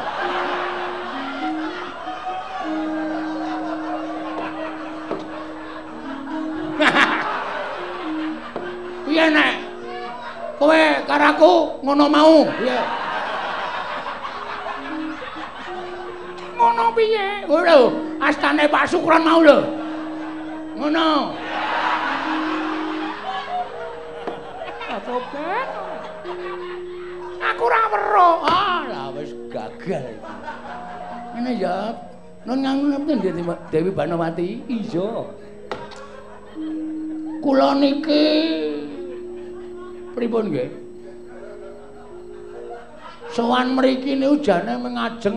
piye nek kowe karaku ngono mau piye ngono piye lho astane Pak Sukron mau lho ngono Sobat aku ora weruh ah lah wis gagal ngene ya nun nganggo Dewi Banowati iya kula niki pripun nggih? Sowan mriki niku jane mengajeng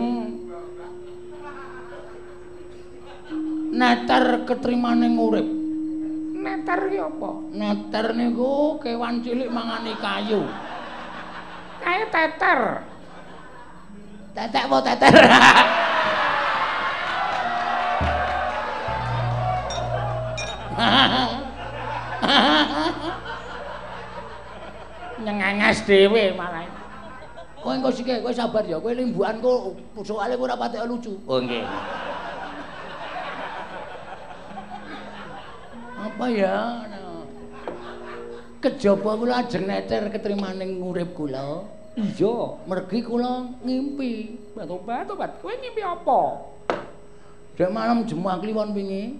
neter ketrimaning urip. Neter ki apa? Neter niku kewan cilik mangani kayu. Kae teter. Tetek apa teter? Nyengenges dhewe malah. Kowe engko sik kowe sabar ya, kowe limbuanku soalé ora patek lucu. Oh nggih. Apa ya? Kejaba kula ajeng neter ketrimaning urip kula. Iya, mergi kula ngimpi. Tobat, tobat. Kowe ngimpi apa? Dek malam Jumat kliwon wingi.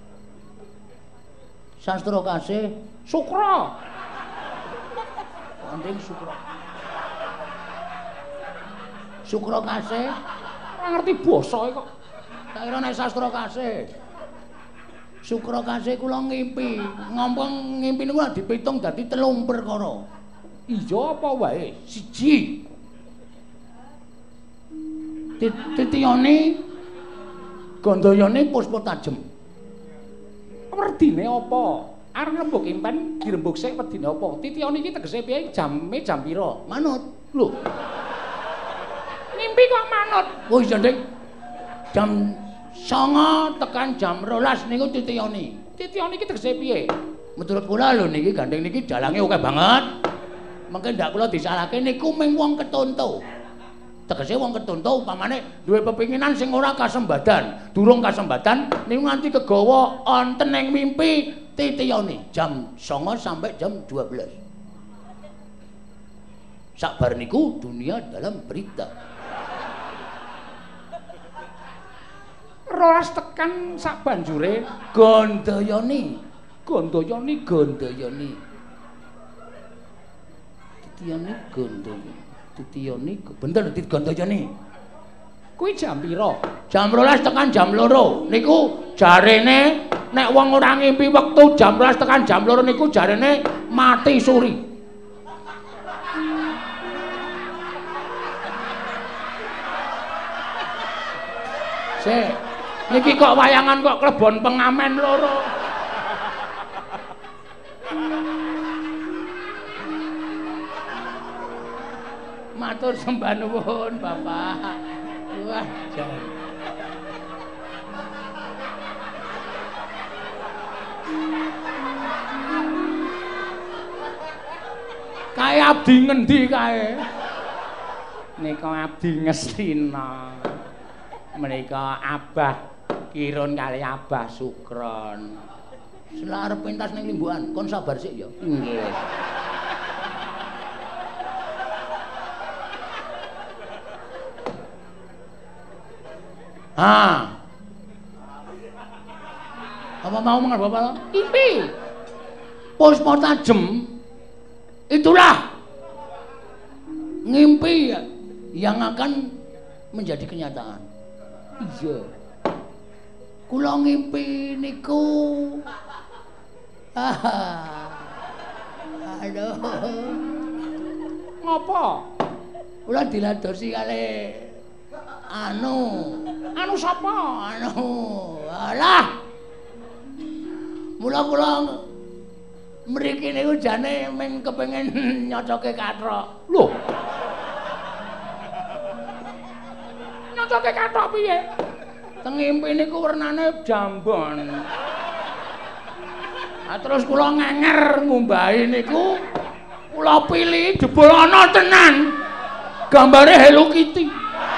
Sastra kasih Sukra. Anding Sukra. Sukra kasih ora ngerti basa kok. Tak kira nek sastra kasih. Sukra kasih kula ngimpi. Ngompong ngimpi niku dipitung dadi telung perkara. Iya apa wae? Siji. Titiyane gandayane puspa tajem. Werdine apa? Arep ngrembug impen dirembug sik wedine apa? Titiyane iki tegese piye? Jame jam pira? Manut. Lho. Ngimpi kok manut. Oh iya, Dik. Jam songo tekan jam rolas niku titiyane. Titiyane iki tegese piye? Menurut kula lho niki gandeng niki dalange akeh banget. Mengke ndak kula disalahke niku mung wong ketonto. Tegese wong ketonto upamane duwe pepinginan sing ora kasembadan, durung kasembadan niku nganti kegawa wonten ing mimpi titiyane jam songo sampai jam dua belas. Sabar niku dunia dalam berita. Rolas tekan sak banjure gandayane, gandayane, gandayane. Titiane gondo. Titiane bener digondojane. Kuwi jam pira? Jam rolas tekan jam loro. Niku jarene nek wong ora ngimpi wektu jam rolas tekan jam loro niku jarene mati suri. Sik, niki kok wayangan kok klebon pengamen loro. Matur sembah nuwun, Bapak. Wah, jan. Kae abdi ngendi kae? Nika abdi Ngestina. Menika Abah Kirun kali Abah Sukron. Sela arep pentas ning Limbuan, kon sabar sik ya. Nggih. Ah. Apa mau mengen Bapak? Impi. Puspa tajem. Itulah ngimpi yang akan menjadi kenyataan. Iya. Kula ngimpi niku. Aduh. Ngopo? Kula diladosi kali anu. Anu sapa? Anu. Alah. Mula kula mriki niku jane mung kepengin nyocoke kathok. Lho. Nyocoke kathok piye? Teng ngimpi niku wernane jambon. Ah terus kula ngenger ngumbahi niku kula pilih jebul ana tenan gambare Hello Kitty.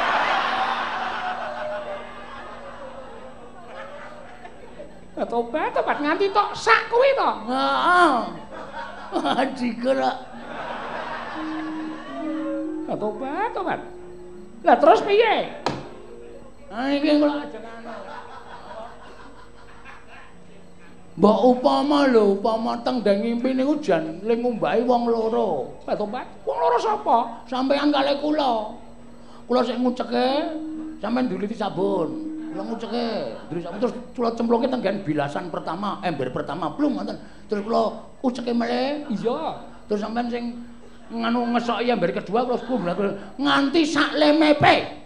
Tobat, tobat nganti tok sak kuwi to. Heeh. Diger. Tobat, tobat. Lah terus piye? Ah iki kula ajeng anu. Mbok upama lho, upama teng ndang ngimpi niku jan ling ngumbahi wong loro. Tobat. Wong loro sapa? Sampeyan kalih kula. Kula sik nguceke, sampeyan nduliti sabun. Kula nguceke, nduliti sabun terus kula cemplungke teng nggen bilasan pertama, ember pertama, plung ngoten. Terus kula uceke meleh. Iya. Terus sampeyan sing nganu ngesoki ember kedua kula kumbul nganti sak lemepe.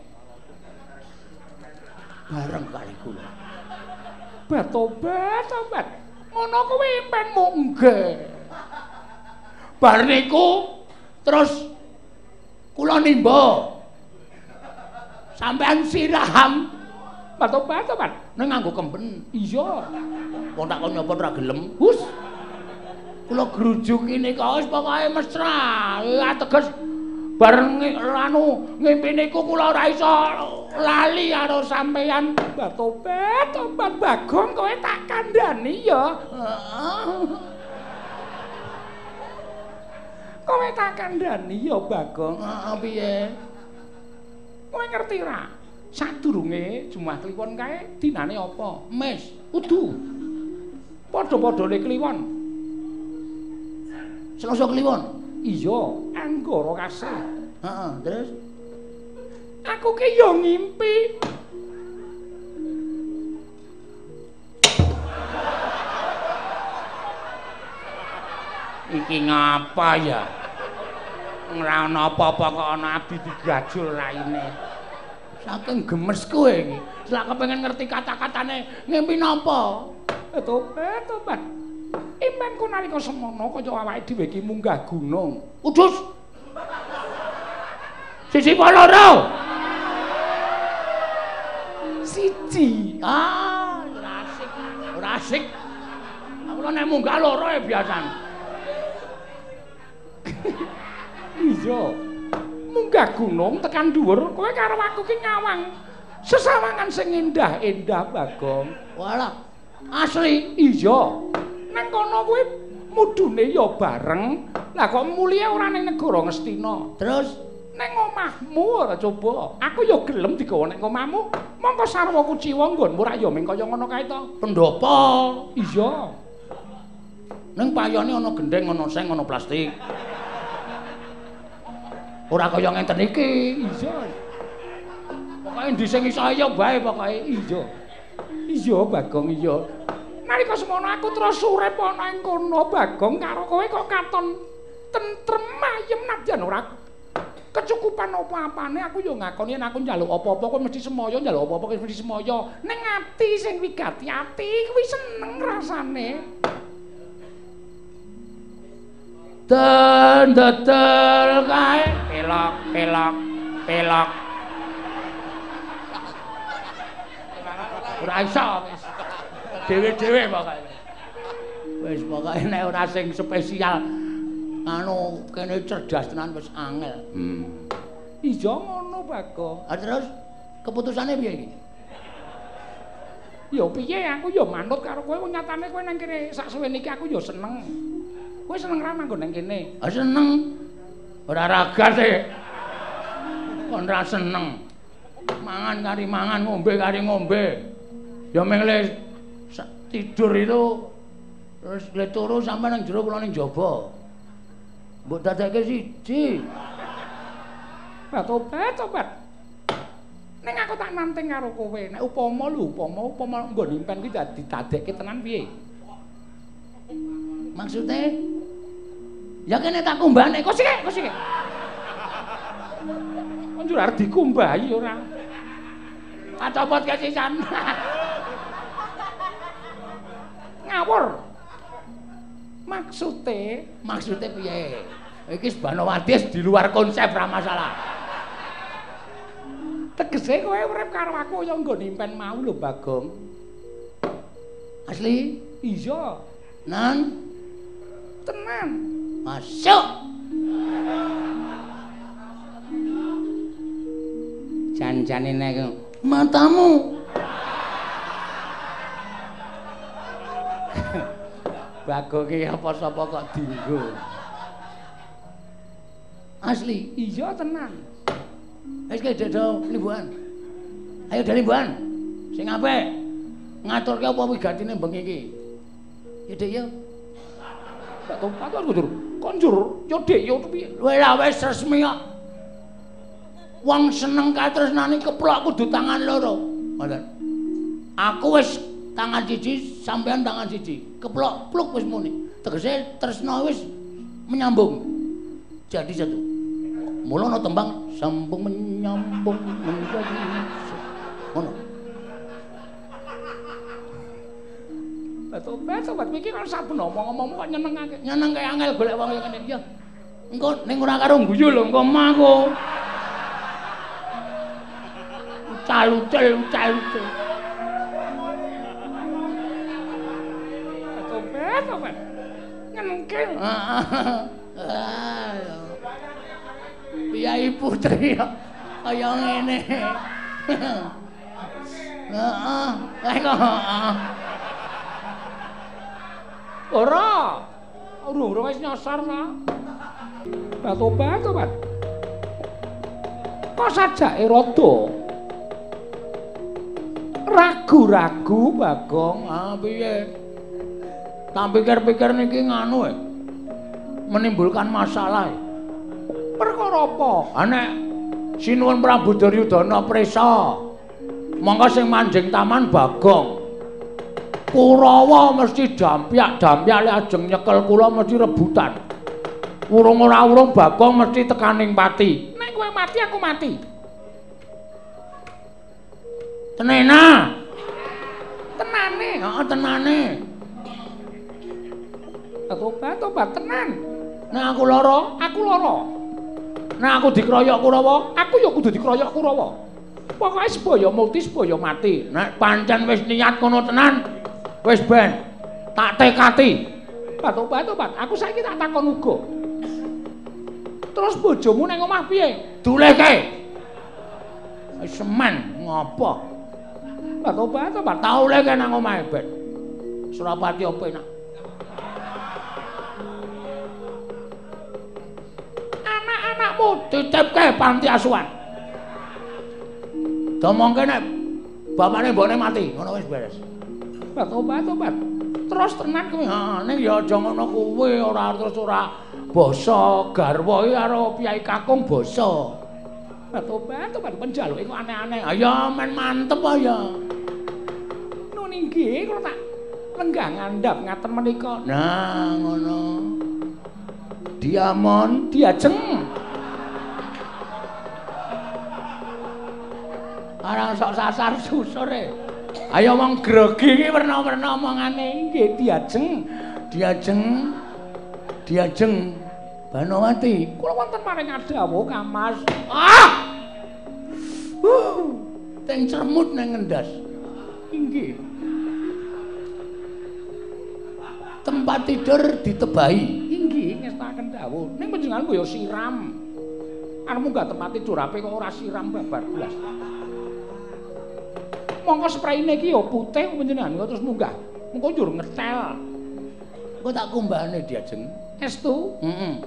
Bareng kali kula. Tobat, tobat. Ngono kuwi impenmu nggih. Bar niku terus kula nimba. Sampeyan siraham. Tobat, tobat. Ning nganggo kemben. Iya. Wong tak kon nyopot ora gelem. Hus. Kula grujuki nika wis pokoke mesra. Ateges bareng anu ngimpi niku kula ora iso lali karo sampeyan. Tobat, tobat Bagong kowe tak kandhani ya. Heeh. Kowe tak kandhani ya Bagong. Heeh piye? Kowe ngerti ra? Sadurunge Jumat Kliwon kae dinane apa? Mes, Udu. Padha-padhane kliwon. Selasa kliwon. Iya, Anggara Kasih. Heeh, terus aku ki yo ngimpi. Iki ngapa ya? Ora ana apa-apa kok ana abdi digajul raine. Saking gemes kowe iki. Selak kepengin ngerti kata-katane ngimpi napa? Tobat, tobat. Impenku nalika semono kaya awake dhewe iki munggah gunung. Udus. Sisi loro. Siji. Ah, ora asik. Ora asik. Aku nek munggah loro ya biasan. Iya. Munggah gunung tekan dhuwur kowe karo aku ki nyawang. Sesawangan sing endah-endah Bagong. Walah, asli. Iya. Nang kono kuwi mudune ya bareng. Lah kok mulihe ora ning negara Ngestina. Terus ning omahmu ora coba. Aku ya gelem digawa ning omahmu. Mongko sarwa kuciwa nggonmu ra ya mung kaya ngono kae to. pendopo. Iya. Ning payone ana gendeng, ana seng, ana plastik. Ora kaya ngenten iki. Iya. Pokoke ndi sing iso ya bae pokoke. Iya. Iya Bagong iya. Nalika semono aku terus urip ana ing kono Bagong karo kowe kok katon tentrem ayem nadyan ora kecukupan apa-apane aku yo ngakoni yen aku njaluk apa-apa kowe mesti semoyo njaluk apa-apa kowe mesti semoyo ning ati sing wigati ati kuwi seneng rasane dendel kae pelok pelok pelok ora iso wis dhewe-dhewe pokoke wis pokoke nek ora sing spesial anu kene cerdas tenan wis angel. Hmm. Iya ngono Bagong. Ah terus keputusane piye iki? Ya piye aku ya manut karo kowe nyatane kowe nang kene sak suwene iki aku ya seneng. Kowe seneng ra manggon nang kene? Ah seneng. Ora ragas e. Kon ra seneng. Mangan kari mangan, ngombe kari ngombe. Ya mengle tidur itu terus le turu sampe nang jero kula ning jaba. Mbok dadekke siji. Lah tobat, tobat. Ning aku tak nanting karo kowe. Nek upama lho, upama upama nggon impen kuwi dadi dadekke tenan piye? Maksude? Ya kene tak kumbane, kok sik, kok sik. Konjur arep dikumbahi ora. Kacopot kesisan. Ngawur. Maksude, maksude piye? Iki Banowati di luar konsep ra masalah. Tegese kowe urip karo aku ya nggo nimpen mau lho Bagong. Asli? Iya. Nan? Tenan. Masuk. Jan-jane nek matamu. Bagong iki apa sapa kok dienggo. Asli, iya tenan. Wis ke dodo limbuhan. Ayo dalimbuhan. Sing apik. Ngaturke apa wigatine bengi iki. Ya Dik ya. Tak topat konjur. Konjur, ya Dik ya piye? Lah wis resmi kok. Wong seneng katresnane keplok kudu tangan loro. Ngoten. Aku wis tangan siji sampean tangan siji keplok pluk wis muni tegese tresna wis menyambung jadi satu mula ana tembang sambung menyambung menjadi ngono tobat tobat iki kan saben omong-omong kok nyenengake nyenengke angel golek wong kaya ngene ya engko ning ora karo guyu lho engko mangko calucel calucel tobat nyenengke Piyai putri kaya ngene heeh kok ora urung wis nyasar ta tobat tobat kok sajake rada ragu-ragu Bagong ah piye tak pikir-pikir niki nganu e menimbulkan masalah. Perkara apa? Ha nek sinuwun Prabu Duryudana prisa mongko sing manjing taman Bagong. Kurawa mesti dampyak-dampyak ajeng nyekel kula mesti rebutan. Urung ora urung Bagong mesti tekaning pati. Nek kowe mati aku mati. Tenena. Tenane, heeh tenane. Tobat tobat tenan. Nek aku lara, aku lara. Nek aku dikeroyok Kurawa, aku ya kudu dikeroyok Kurawa. Pokoke sebaya mati sebaya mati. Nek pancen wis niat ngono tenan, wis ben tak tekati. Tobat tobat, aku saiki tak takon uga. Terus bojomu ning omah piye? Dulehke. Wis semen ngopo? Tobat tobat, tak olehke nang omahe ben. Surapati apa enak? Anakmu ditipke panti asuhan. Domongke nek bapakne mbokne mati, ngono wis beres. Tobat tobat. terus tenan kuwi. Ha ning ya aja ngono kuwi ora terus ora basa garwa iki karo Kyai Kakung basa. Tobat tobat penjaluke kok aneh-aneh. Ya men mantep ya. Nun inggih kula tak lenggah ngandhap ngaten menika. Nah ngono. Diamond diajeng. Arang sok sasar susur e. Ayo wong grogi iki werna-werna omongane nggih diajeng. Diajeng. Diajeng Banowati. Kula wonten maring adawuh Kamas. Ah! Uh, teng cermut nang ngendas. Inggih. Tempat tidur ditebahi. Inggih ngestaken dawuh. Ning panjenengan kaya siram. Anu munggah tempat tidur ape kok ora siram babar blas. Monggo sprayine iki ya putih panjenengan kok terus munggah. Mengko njur ngetel. Engko tak kumbahane diajeng. Estu? Heeh.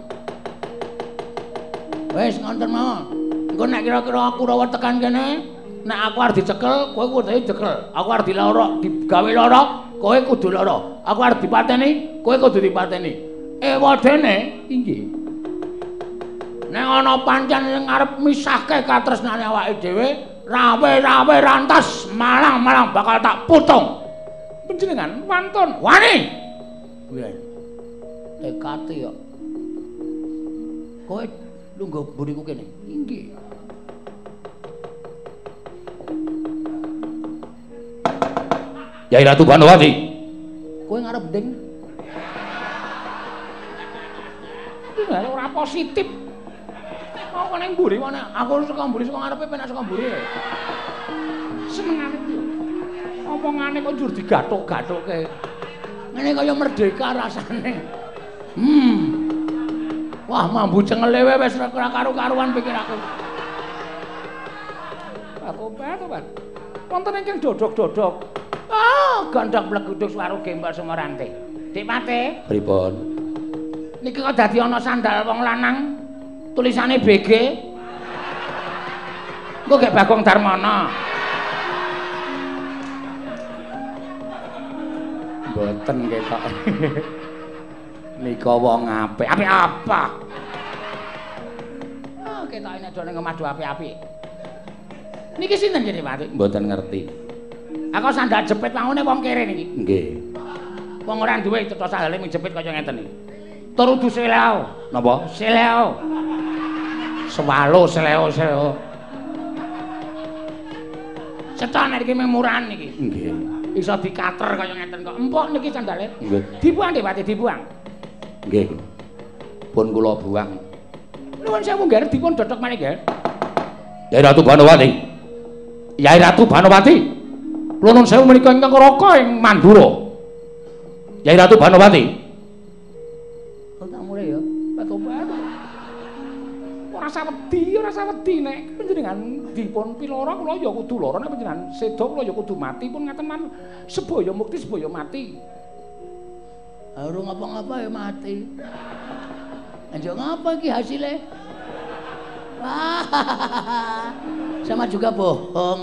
Wis ngonten mawon. Engko nek kira-kira aku rawat tekan kene, nek aku arep dicekel, kowe kudu dicekel. Aku arep diloro, digawe loro, kowe kudu loro. Aku arep dipateni, kowe kudu dipateni. Eh wadene inggih. Nek ana pancen sing arep misahke katresnane awake dhewe, rawe-rawe rantas malang-malang bakal tak putung. Panjenengan wantun, wani. Kuwi. Tekate yo. Kowe lungguh mburiku kene. Inggih. Yai Ratu Banowati. Kowe ngarep nding. Iki ora positif. Mau kene mburi mana? Aku saka mburi saka ngarepe penak saka mburi. Senengane yo. Omongane kok njur digathuk-gathukke. Ngene kaya merdeka rasane. Hmm. Wah, mambu cengelewe wis ora karo-karuan pikir aku. Tobat, tobat. Wonten ingkang dodok-dodok. Ah, gandhak mleguduk swaro gembal Semarante. Dik Pate. Pripun? Niki kok dadi ana sandal wong lanang tulisane B G. Engko gek Bagong Darmana. Mboten ketok. Nika wong apik. Apik apa? Ah, ketoke nek dene ngomadu apik-apik. Niki sinten nggih, Pak? Mboten ngerti. Aku sandal jepit wangune wong kere niki. Nggih. Wong ora duwe cetha sandale mijepit kaya ngeten iki. Tur udu seleo. Napa? Seleo. Sewalo seleo seleo. Cetha nek iki memuran niki. Nggih. Iso dikater kaya ngeten kok. Empuk niki sandale. Nggih. Dibuang, Pak, dibuang. Nggih. Pun kula buang. Nuwun sewu nggih dipun dodhok malih nggih. Yai Ratu Banowati. Yai Ratu Banowati. Kula nuwun sewu menika ingkang raka ing Mandura. Yai Ratu Banowati. Kok tak mulai ya. Batu-batu. Ora sawedi, ora sawedi nek panjenengan dipun piloro kula ya kudu lara nek panjenengan seda kula ya kudu mati pun ngaten man sebaya mukti sebaya mati. Ora ngapa-ngapa ya mati. Anjo ngapa iki hasile? Sama juga bohong.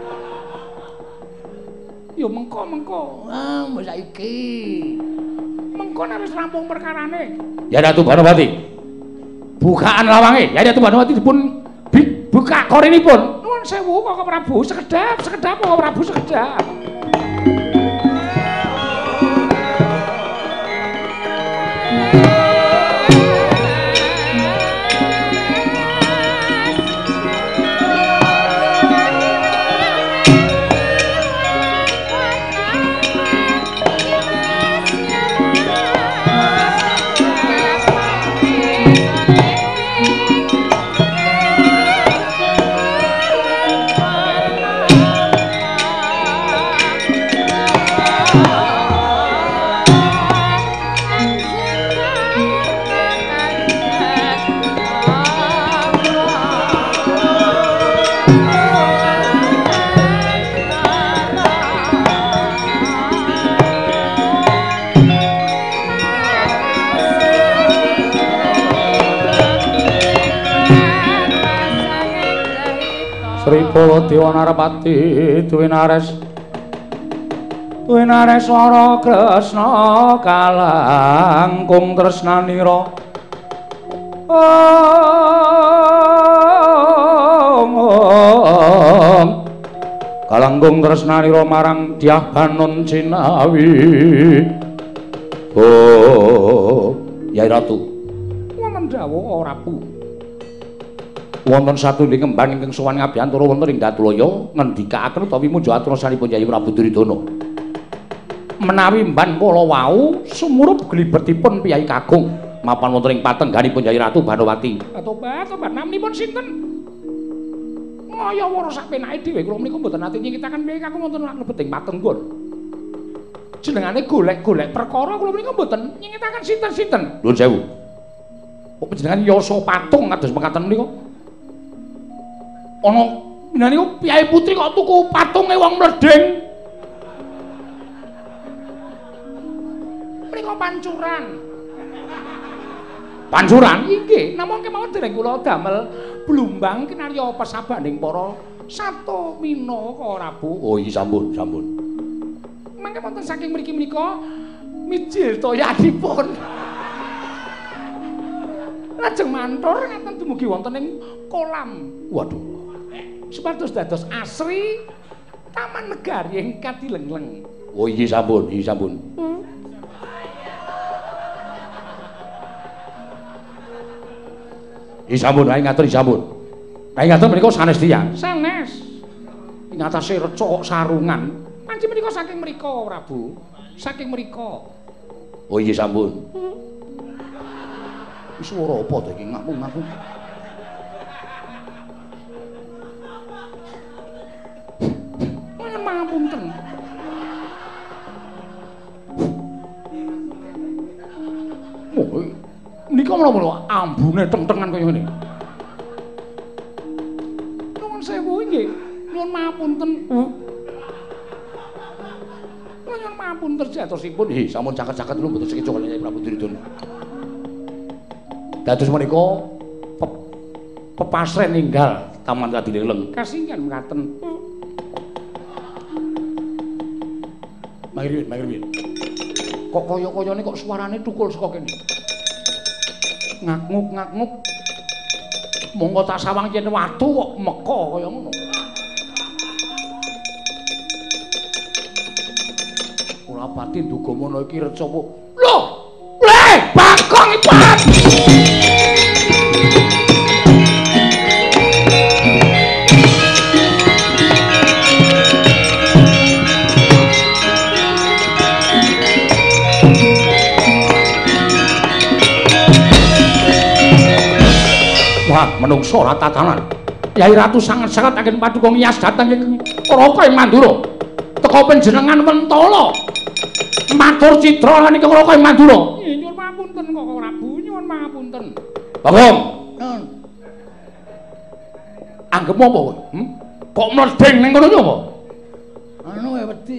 Ya mengko-mengko. Ah, mbok saiki. Mengko nek wis rampung perkarane. Ya Ratu Banowati. Bukaan lawange. Ya Ratu Banowati dipun buka korinipun. Nuwun sewu Kakang Prabu, sekedap, sekedap Kakang Prabu sekedap. Sri Bala Dewa Narapati duwe nares Winareswara Kresna kalangkung tresnanira Om kalangkung tresnanira marang Dyah Banon Cinawi. Oh, Yai Ratu. Wonten dawuh ora Bu. Wonten satunggiling kembang ingkang sowan ngabiyantara wonten ing Datulaya ngendikaaken utawi muja aturna sanipun Yai Prabu Duryudana. Menawi mban kala wau sumurup glibetipun piyai kakung mapan wonten ing patengganipun Yai Ratu Banowati. Tobat, tobat naminipun sinten? Ngaya wara sak penake dhewe kula menika mboten nate nyingkitaken piyai kakung wonten lebeting patenggon. Jenengane golek-golek perkara kula menika mboten nyingkitaken sinten-sinten. Nuwun sewu. Kok panjenengan yasa patung kados mekaten menika? Ana minaniku piyai putri kok tuku patunge wong mledeng. Menika pancuran. Pancuran? Inggih, namung kemawon dereng kula damel blumbang kinarya pesabaning para sato minaka Prabu. Oh iya sampun, sampun. Mangke wonten saking mriki menika mijil toyanipun. Lajeng mantur ngaten dumugi wonten ing kolam. Waduh. Supados dados asri Taman Negari ing Katilengleng. Oh iya sampun, iya sampun. Hmm. Iya sampun, ae ngatur sampun. Ae ngatur menika sanes tiyang. Sanes. Ing atase reca sarungan. Panci menika saking mrika, Prabu. Saking mrika. Oh iya sampun. Hmm. Swara apa to iki ngapung-ngapung? Mangapunten. Oh, nika menapa ambune teng-tengan kaya ngene. Nuwun sewu nggih. Nuwun mapunten, Bu. Nuwun mapunten jatosipun. Nggih, sampun caket-caket lho mboten sekeco Nyai Prabu Duryudana. Dados menika pe pepasren ninggal Taman Katilengleng. Kasinggan mekaten. Mangriwin, mangriwin. Kok kaya-kayane kok suarane tukul saka kene. Ngaknguk ngaknguk. Monggo tak sawang yen watu kok meka kaya ngono. Ora pati ndugamono iki reca apa? Lho! Leh, Bagong Ipan! Wah, menungso ora tatanan. Yai Ratu sangat-sangat agen paduka ngiyas dhateng ing Raka ing Mandura. Teka panjenengan Mentala. Matur citra lan ing Raka ing Mandura. Nggih, nyuwun pamunten kok Prabu, nyuwun pamunten. Bagong. Nun. Anggep apa kowe? Hm? Kok mledeng ning kono apa? Anu wae wedi.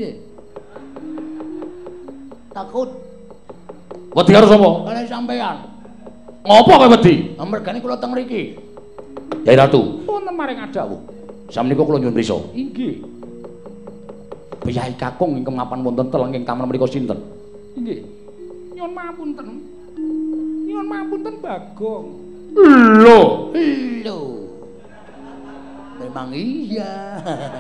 Takut. Wedi karo sapa? Kalih sampean. Ngopo kowe wedi? Mergane kula teng mriki. Yai Ratu. Wonten maring adawuh. Samenika kula nyuwun prisa. Inggih. Piyai kakung ingkang mapan wonten telenging taman mriku sinten? Inggih. Nyuwun mapunten. Nyuwun mapunten Bagong. Lho, lho. Memang iya.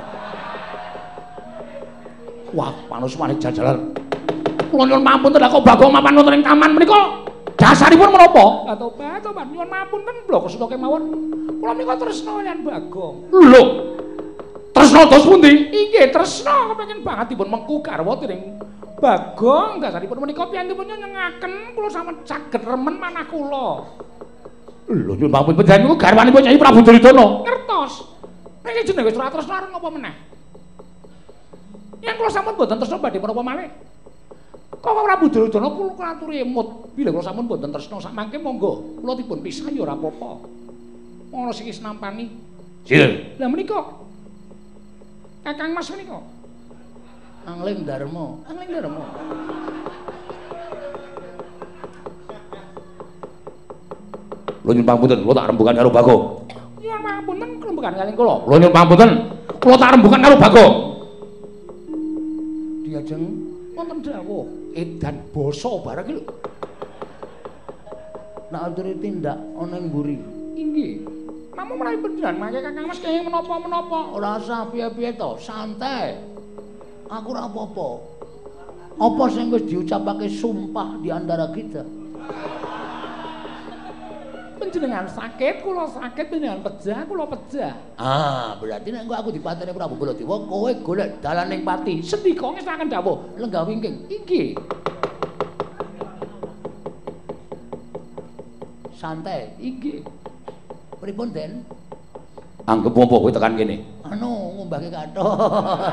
Wah, panusmane jajalan. Kula nyuwun mapunten lha kok Bagong mapan wonten ing taman menika. Dasaripun menapa? Lah tobat, tobat nyuwun mapunten blok sedo kemawon. Kula menika tresna lan Bagong. Lho. Tresna dos pundi? Inggih, tresna kepengin banget dipun mengku garwa dening Bagong. Dasaripun menika piyantipun nyenengaken kula sampun saged remen manah kula. Lho nyuwun mapunten panjenengan niku garwanipun Nyai Prabu Duryudana. Ngertos. Nek jenenge wis ora tresna arep napa meneh? Yen kula sampun boten tresna badhe menapa malih? Kok Prabu Duryudana kula aturi emut. Bila kula sampun boten tresna sak mangke monggo kula dipun pisah ya ora apa-apa. Ana sing wis nampani. Sinten? Lah menika. Kakang Mas menika. Angling Darma. Angling Darma. Lho nyuwun pangapunten, kula tak rembugan karo Bagong. Nyuwun pangapunten, rembugan kalih kula. Lho nyuwun pangapunten, kula tak rembugan karo Bagong. Diajak lajeng wonten dawuh edan basa barang iki lho. Nek aturi tindak ana ing mburi. Inggih. Namung menawi panjenengan mangke Kakang Mas kenging menapa-menapa. Ora usah piye-piye to, santai. Aku ora apa-apa. Apa sing wis diucapake sumpah di antara kita? Panjenengan sakit, kula sakit, panjenengan pejah, kula pejah. Ah, berarti nek aku dipateni Prabu Baladewa, kowe golek dalaning pati. Sendika ngestaken dawuh, lenggah wingking. Inggih. Santai. Inggih. Pripun, Den? Anggep apa kowe tekan kene? Anu, ngombake kathok.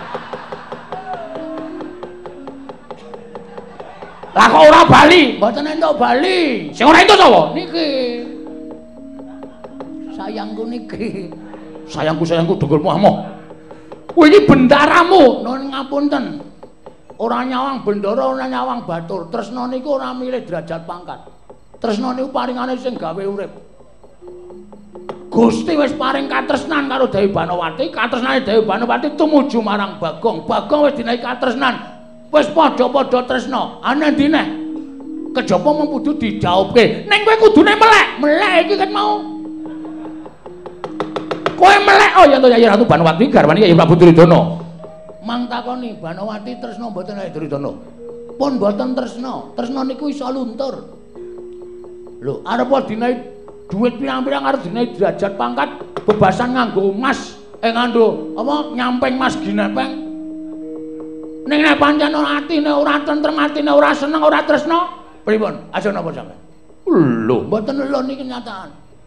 Lah kok ora bali? Mboten entuk bali. Sing ora entuk sapa? Niki. Sayangku niki. Sayangku sayangku dengkulmu amoh. Kowe iki bendaramu. Nuwun ngapunten. Ora nyawang bendara, ora nyawang batur. Tresna niku ora milih derajat pangkat. Tresna niku paringane sing gawe urip. Gusti wis paring katresnan karo Dewi Banowati, katresnane Dewi Banowati tumuju marang Bagong. Bagong wis dinaiki katresnan. Wis padha-padha tresna. Ana ndi neh? Kejaba mempudu dijaupke. Ning kowe kudune melek. Melek iki kan mau. Kowe melek oh ya to Yayi Ratu Banowati garwane Yayi Prabu Duryudana. Mang takoni Banowati tresna mboten Yayi Duryudana. Pun mboten tresna. Tresna niku iso luntur. Lho, arep dinaik duit pirang-pirang arep dinaik derajat pangkat bebasan nganggo emas, eh nganggo apa nyamping mas ginepeng. Ning nek pancen ora atine ora tentrem, atine ora seneng, ora tresna, pripun? Aja napa sampean? Lho, mboten lho niki kenyataan.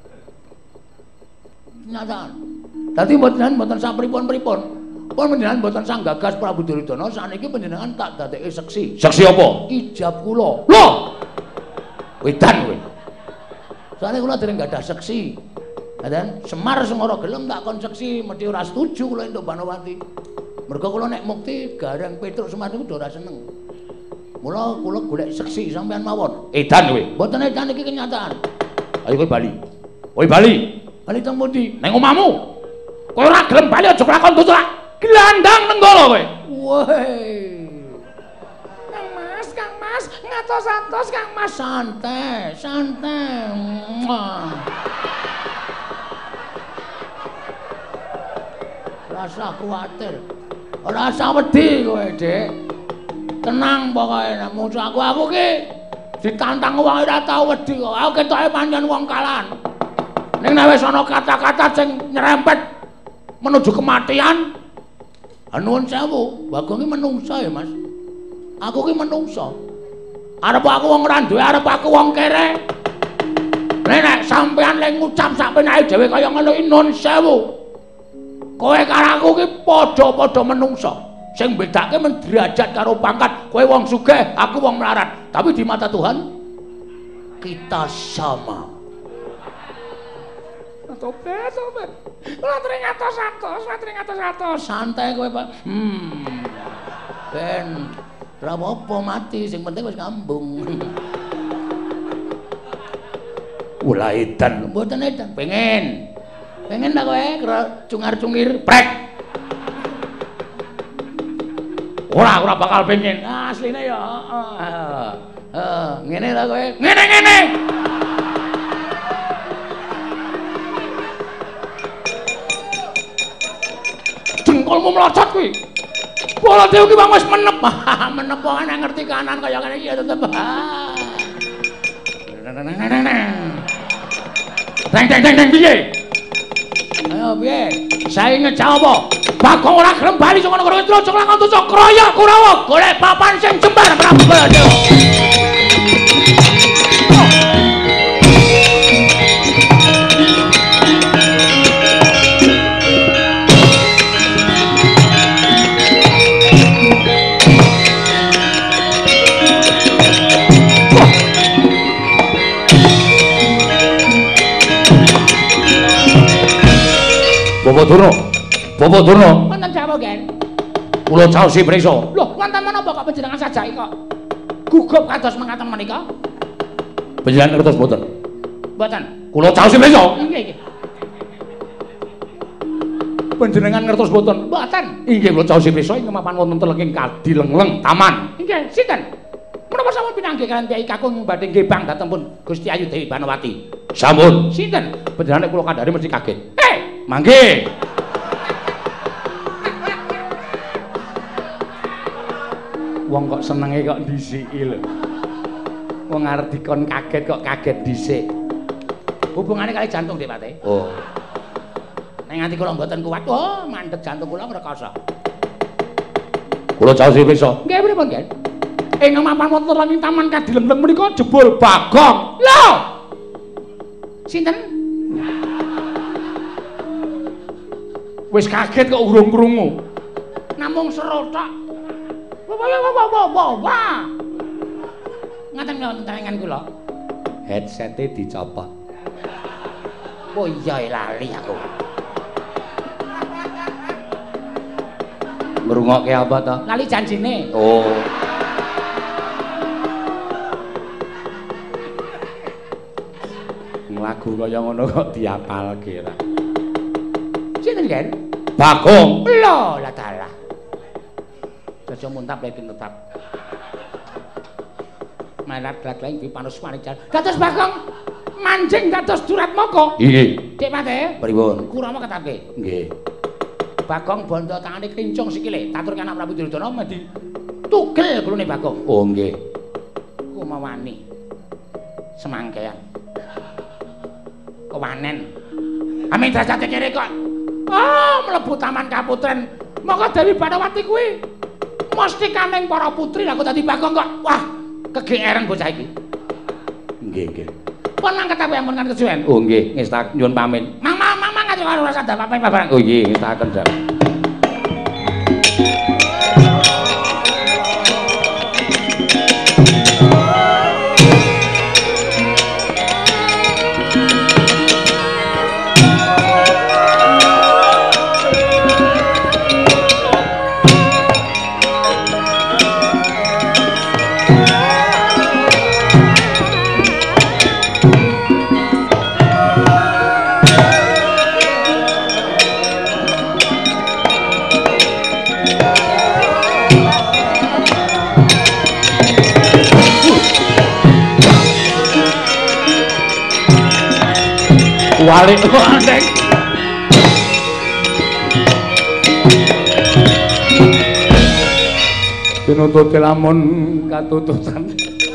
Kenyataan. Dadi mboten mboten sapripun-pripun. Pun panjenengan mboten sang gagas Prabu Duryudana, saniki panjenengan tak dadeki seksi. Seksi apa? Ijab kula. Lho. Wedan kowe. Soale kula dereng gadah seksi. Dan Semar Semara gelem tak kon seksi, mesti ora setuju kula entuk Banowati. Mergo kula nek mukti Gareng Petruk Semar niku ora seneng. Mula kula golek seksi sampean mawon. Edan kowe. Mboten edan iki kenyataan. Ayo kowe bali. Kowe bali. Bali teng pundi? Ning omahmu. Kowe ora gelem bali aja kelakon tutuk. Gelandang nenggala kowe. Woi. Kang Mas, Kang Mas, ngatos-atos Kang Mas. Santai, santai. Rasa kuwatir. Ora usah wedi kowe, Dik. Tenang pokoke nek musuh aku aku ki ditantang wong ora tau wedi kok. Aku ketoke pancen wong kalan. Ning nek wis ana kata-kata sing nyerempet menuju kematian, nuwun sewu, Bagong ki menungsa ya, Mas. Aku ki menungsa. Arep aku wong ora duwe, arep aku wong kere. Nek sampean lek ngucap sak penake dhewe kaya ngono iki nuwun sewu. Kowe karo aku ki padha-padha menungsa. Sing bedake men derajat karo pangkat. Kowe wong sugih, aku wong melarat. Tapi di mata Tuhan kita sama. Tobe, tobe. Ora tring atos-atos, ora tring atos-atos. Santai kowe, Pak. Hmm. Ben ora apa mati, sing penting wis ngambung. Ula edan, mboten edan, pengen. Pengen ta kowe cungar-cungir prek. Ora, ora bakal pengen. Nah, asline ya, heeh. Heeh, ngene ta kowe? Ngene-ngene. Jengkolmu melocot kuwi. Baladewa ki wis menep. Menep kok ana ngerti kanan kaya ngene iki ya tetep. Deng deng deng deng piye? Ayo piye? Sae ngejawab apa? Bagong ora gelem bali saka negara Indra, aja lakon tusuk kroyok Kurawa, golek papan sing jembar Prabu Baladewa. Bapak Durna, Bapak Durna. Wonten dawuh, Gen. Kula caosi prisa. Lho, wonten menapa kok panjenengan sajake kok gugup kados mengatakan menika? Panjenengan ngertos mboten? Mboten. Kula caosi prisa. Nggih, nggih. Panjenengan ngertos boten? Mboten. Inggih kula caos prisa ing mapan wonten telenging Kadilengleng Taman. Inggih, sinten? Menapa sampun pinanggih kalian Kyai Kakung badhe ngebang dhateng pun Gusti Ayu Dewi Banowati? Sampun. Sinten? Panjenengan kula kandhani mesti kaget. Eh, Mangke. Wong kok senenge kok dhisiki lho. Wong arep dikon kaget kok kaget dhisik. hubungane kali jantung Dik Pate. Oh. Nek nganti kula mboten kuat, oh mandeg jantung kula ngrekoso. Kula caos prisa. Nggih pripun, Gen? Ing mapan wonten langing taman Kadilemleng menika jebul Bagong. Lho. Sinten? Wis kaget kok urung krungu. Namung seru tok. Wah wah wah wah wah wah. Ngaten wonten tangan kula. Headsete dicopot. Oh iya lali aku. Ngrungokke apa to? Lali janjine. Oh. Lagu kaya ngono kok diapalke ra. Sinten, Gen? Bagong. Lho, lah dalah. Saja muntap lagi tetap. Manat glaglang iki panus wanical. Dados Bagong manjing dados Duratmaka. Nggih. Dik Pate. Pripun? Kurama ketapke. Nggih. Bagong bondo tangane kincung sikile. Taturke anak Prabu Duryudana medi tugel kulune Bagong. Oh nggih. Ku mawani. Semangkean. Kewanen. Amin derajate kere kok. Oh, mlebu Taman Kaputren. Maka Dewi Banowati kuwi mesti kaning para putri aku dadi Bagong kok. Wah, kegeeran bocah iki. Nggih, nggih. Pun mangkat apa ampun kan kesuwen. Oh nggih, ngesta nyuwun pamit. Mang mang mang mang karo rasa dapape babarang. Oh nggih, ngestaken dak. Walik kok andeng. Pinututi lamun katututan.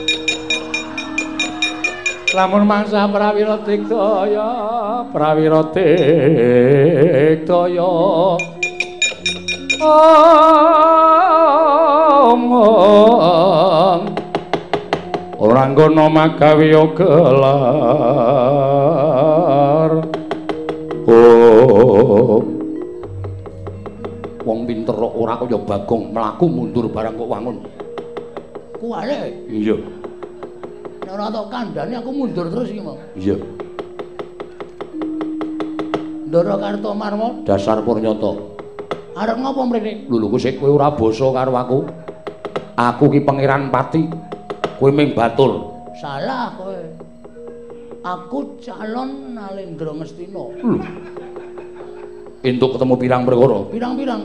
Lamun mangsa prawira digdaya, prawira digdaya. Omong ora ngono magawe gelar. Oh. Wong pinter ora kaya Bagong mlaku mundur barang kok wangun. Kuwale. Iya. Nek ora tok kandhane aku mundur terus iki mau. Iya. Ndara Kartomarma Dasar Purnyata. arep ngopo mrene? Lho lho sik kowe ora basa karo aku. Aku ki pangeran Pati. Kowe ming batur. Salah kowe. Aku calon Nalendra Ngastina. Lho. Entuk ketemu pirang perkara? Pirang-pirang.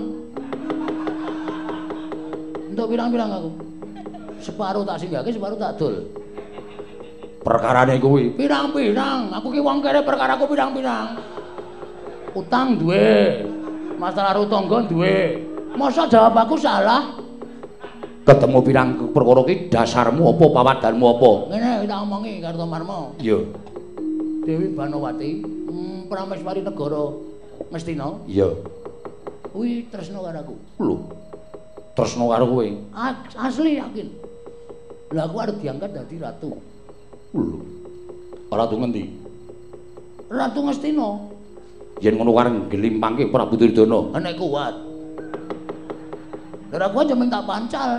Entuk pirang-pirang aku. Separuh tak singgahke, separuh tak dol. Perkarane kuwi. Pirang-pirang. Aku ki wong kere perkaraku pirang-pirang. Utang duwe. Masalah rutangga duwe. Masa jawab aku salah? Ketemu pirang perkara ki dasarmu apa pawadanmu apa? Ngene tak omongi Kartomarma. Iya. Dewi Banowati, hmm, Prameswari negara Ngastina. Iya. Kuwi tresno karo aku. Lho. Tresno karo kowe. Asli yakin. Lah aku arep diangkat dadi ratu. Lho. Ratu ngendi? Ratu Ngastina. Yen ngono kareng gelimpangke Prabu Duryudana. Nek kuat. Lah aku aja minta pancal.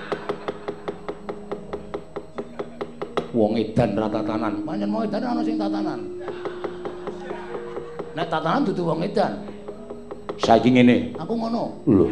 Wong edan ra tatanan. Pancen mau edan ana sing tatanan. Nek tatanan dudu wong edan. Saiki ngene. Aku ngono. Lho.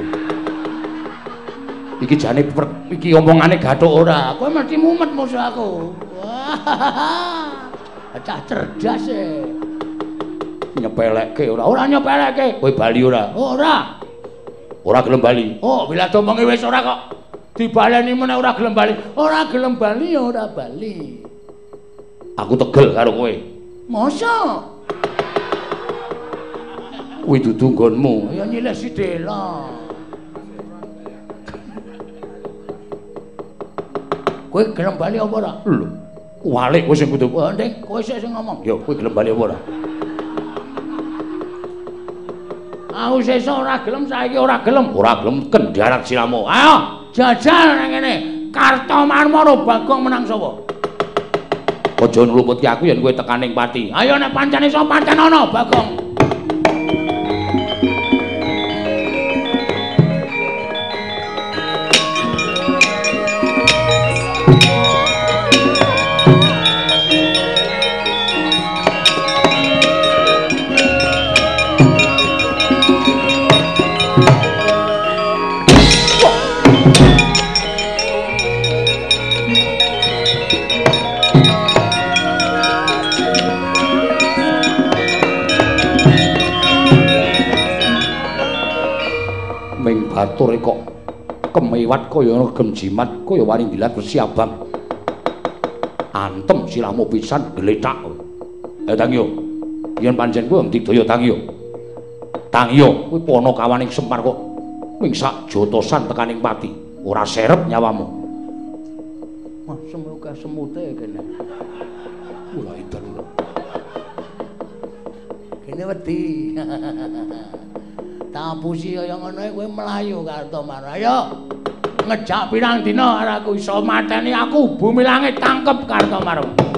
Iki jane iki omongane gathuk ora. Kowe mesti mumet musuh aku. Wah. Cah cerdas e. Nyepelekke ora, ora nyepelekke. Kowe bali ora? Ora. Ora gelem bali. Oh, bila domonge wis ora kok. Dibaleni meneh ora gelem bali. Ora gelem bali ya ora bali. Aku tegel karo kowe. Masa? Kuwi dudu nggonmu. Ya nyilih si Dela. Kowe gelem bali apa ora? Lho. Walik kowe sing kudu. Oh, Ndek, kowe sik sing ngomong. Ya, kowe gelem bali apa ora? Aku sesuk ora gelem, saiki ora gelem. Ora gelem kendharat siramu. Ayo, jajal nang kene. Kartomarmara Bagong menang sapa? Aja ngluputke aku yen kowe tekaning pati. Ayo nek pancen iso pancen ana Bagong. Batur kok kemewat kaya regem jimat kaya wani dilat besi abang. Antem siramu pisan gletak. Eh Tangyo. Yen pancen kowe endi daya Tangyo? Tangyo, kowe pono kawaning Semar kok ming sak jotosan tekaning pati. Ora serep nyawamu. Wah, semoga semute kene. Ora edan lho. Kene wedi. Tapusi kaya ngono kowe mlayu Kartomar. Ayo. Ngejak pirang dina arek aku iso mateni aku bumi langit tangkep Kartomar.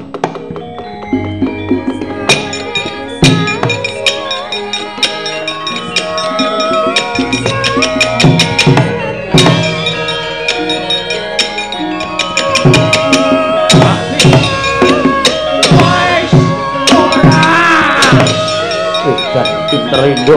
Wes ora. Udah pinterindo.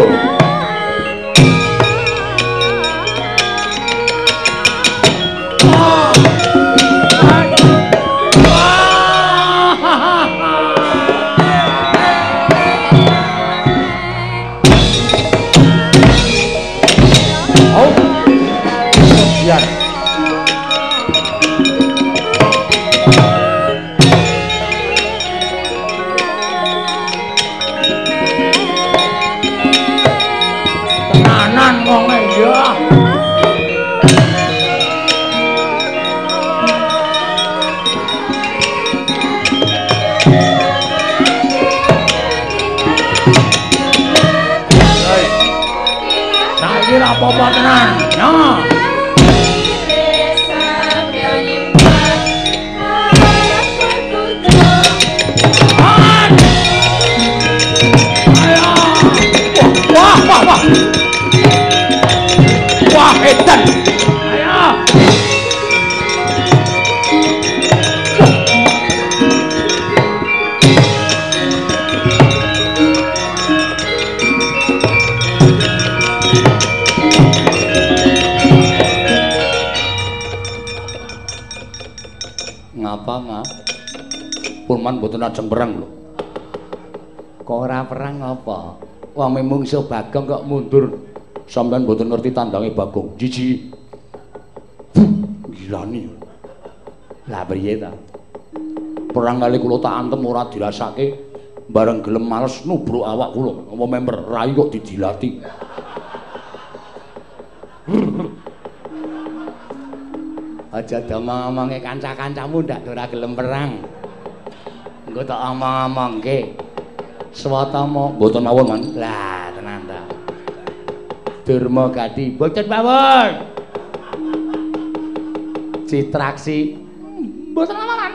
Apa-apa tenan. Nah. Wah, wah, wah. Wah, edan. Ayo. Ngapa ngap? Purman mboten ajeng perang lho. Kok ora perang apa? Wong mungsuh Bagong kok mundur. Sampeyan mboten ngerti tandange Bagong. Jiji. Gilani. Lah priye ta? Perang kali kula tak antem ora dirasake bareng gelem males nubruk awak kula. Apa member rai kok didilati. Aja domong-omonge kanca-kancamu ndak ora gelem perang. Engko tak omong-omongke. Swatama mboten mawon, Man. Lah, tenan ta. Durma Gati, mboten mawon. Citraksi mboten mawon.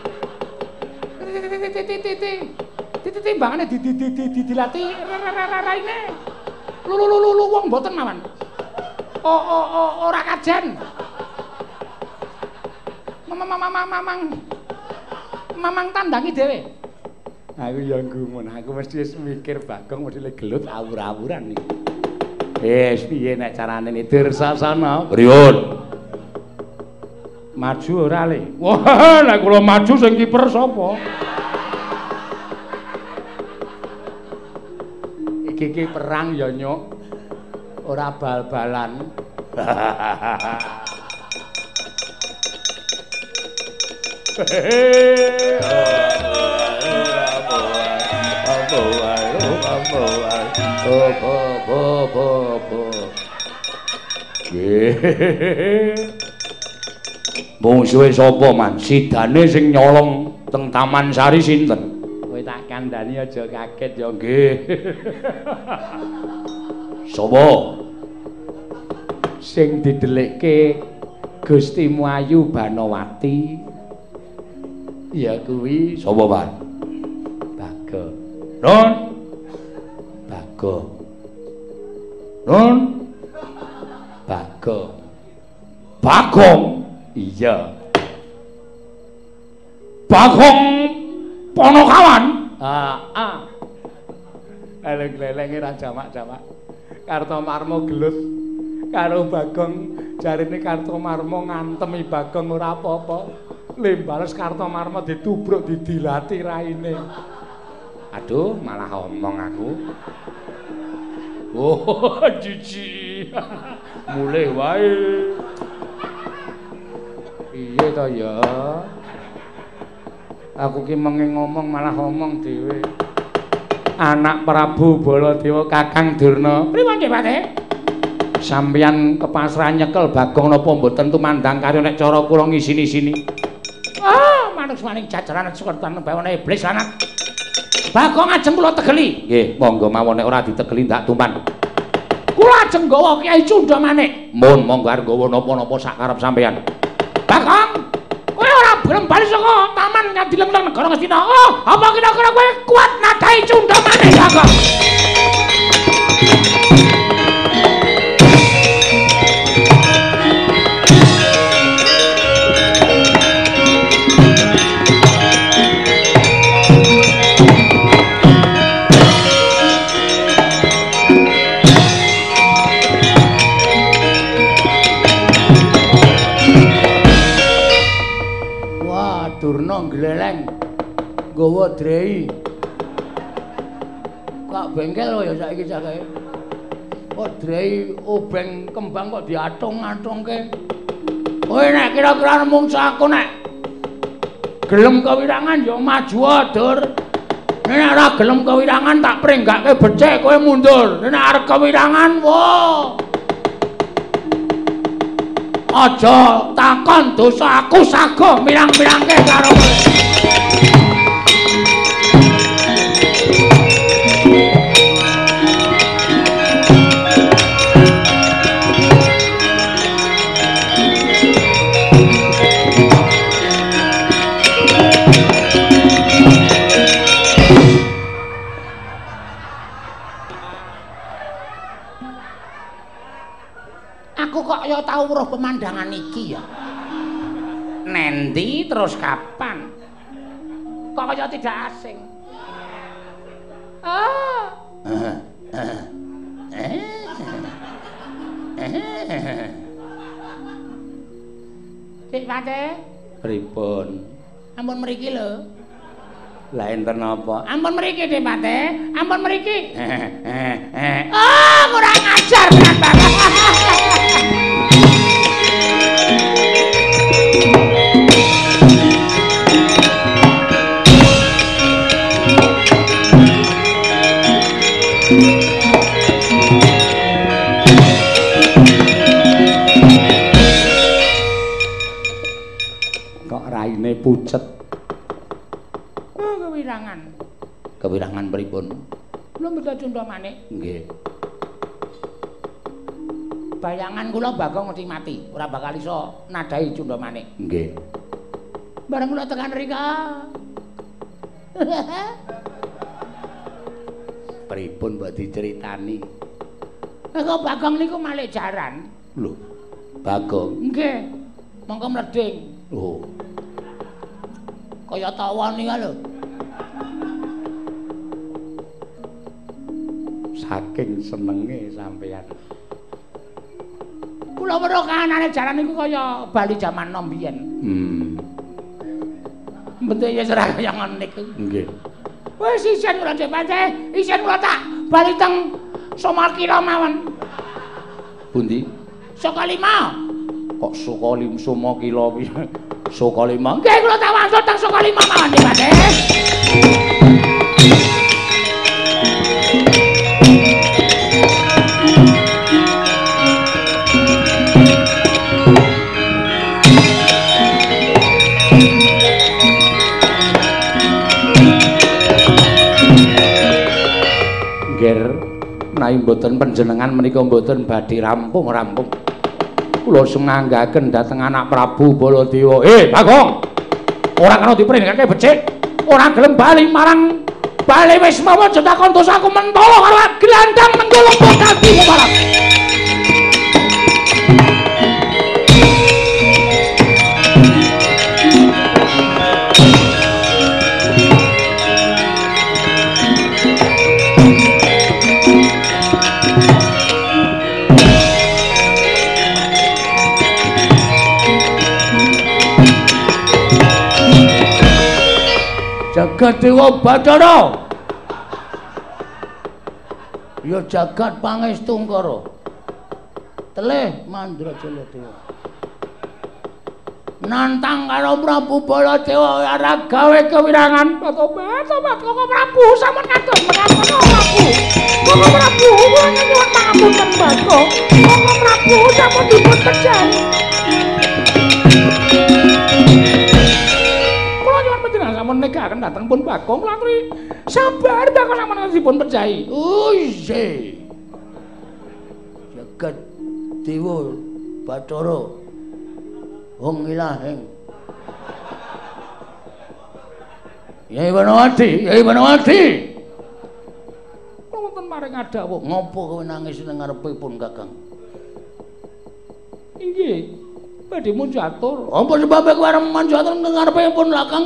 Titi-titi. Titi timbangane didilati raine. Lulu-lulu wong mboten mawon. Oh, oh, oh, ora kajen. Mamang mamang tandangi dhewe. Aku ya gumun, aku mesti wis mikir Bagong mesti gelut awur-awuran iki. Wis piye nek carane nidir sasana? Priyun? Maju ora le? Wah, nek kula maju sing kiper sapa? iki perang ya Nyuk. Ora bal-balan. Mungsuhe sapa man? Sidane sing nyolong teng Taman Sari sinten? Kowe tak kandhani aja kaget ya nggih. Sapa? Sing didelikke Gusti Muayu Banowati. Ya kuwi sapa, Pak? Baga. Nun. Baga. Nun. Baga. Bagong. Iya. Bagong Ponokawan. Ah, ah. Eleng-elenge ra jamak-jamak. Kartomarma gelut karo Bagong, jarine Kartomarma ngantemi Bagong ora apa-apa. Lembales Kartomarma ditubruk didilati raine. Aduh, malah omong aku. Oh, jiji. Mulih wae. Iya to ya. Aku ki menging ngomong malah ngomong dhewe. Anak Prabu Baladewa Kakang Durna. Pripun nggih, Pak? Sampeyan kepasrahan nyekel Bagong napa mboten tumandang karo nek cara kula ngisini-sini. Ah, manuk maning jajaran sukertan bawane iblis anak. Bagong ajeng kula tegeli. Nggih, monggo mawon nek ora ditegeli ndak tuman. Kula ajeng gawa Kyai Cundha Manik. Mun monggo arep gawa napa-napa sak karep sampeyan. Bagong, kowe ora gelem bali saka taman Ngadilemleng negara Ngastina. Oh, apa kira-kira kowe kuat nadahi Cundha Manik, Bagong? Durna gleleng nggawa drei. Kok bengkel ya saiki cake. Kok drei obeng kembang kok diatung-atungke. Kowe nek kira-kira mungsu aku nek gelem kewirangan ya maju Dur. Nek ora gelem kewirangan tak prenggake becik kowe mundur. Nek arep kewirangan wo. Aja takon dosa aku sago mirang-mirangke karo kowe. Kaya tau weruh pemandangan iki ya. Nendi terus kapan? Kok kaya tidak asing. Ah. Dik Pate? Pripun? Ampun mriki lho. Lah enten apa? Ampun mriki Dik Pate. Ampun mriki. Oh, kurang ajar kan Bapak. Kok raine pucet. Oh, kewirangan. Kewirangan pripun? Kula mboten Cundha Manik. Nggih. Bayangan kula Bagong mesti mati, ora bakal iso nadahi Cundha Manik. Nggih. Bareng kula tekan mrika. Pripun mbok diceritani? Kok Bagong niku malih jaran. Lho. Bagong. Nggih. Mongko mleding. Oh. Kaya tawon iki lho. Saking senenge sampeyan. Kula weruh kahanane jaran niku kaya bali jaman nom biyen. Hmm. Bentuk ya ora kaya ngono niku. Nggih. Wis isin kula Dik Pate, isin kula tak bali teng Somakila mawon. Pundi? Sokalima. Kok Sokalima Somakila piye? Sokalima. Nggih kula tak wangsul teng Sokalima mawon, Pak. Nai mboten panjenengan menika mboten badhe rampung-rampung. Kula senganggaken dhateng anak Prabu Baladewa. Eh, Bagong. Ora kena dipringake becik. Ora gelem bali marang bali wis mawa aja takon dosaku mentolo karo glandang menggolo kadi mubarak. Jagat Dewa Bathara. Ya jagat pangestungkara. Telih Mandrajala Dewa. Nantang karo Prabu Baladewa ora gawe kewirangan. Tobat, tobat Koko Prabu sampun kados menawa Prabu. Koko Prabu kula nyuwun pangapunten Bathara. Koko Prabu sampun dipun pejani. Sampun negaken dateng pun Bagong latri sabar Bagong sampun dipun pejahi. Uise. Jagat Dewa Bathara wong ilahing. Yai Banawati, Yai Banawati. Wonten maring adawuh ngopo kowe nangis ning ngarepipun Kakang? Inggih, badhe munjatur. Apa sebabe kowe arep munjatur ning ngarepipun Kakang?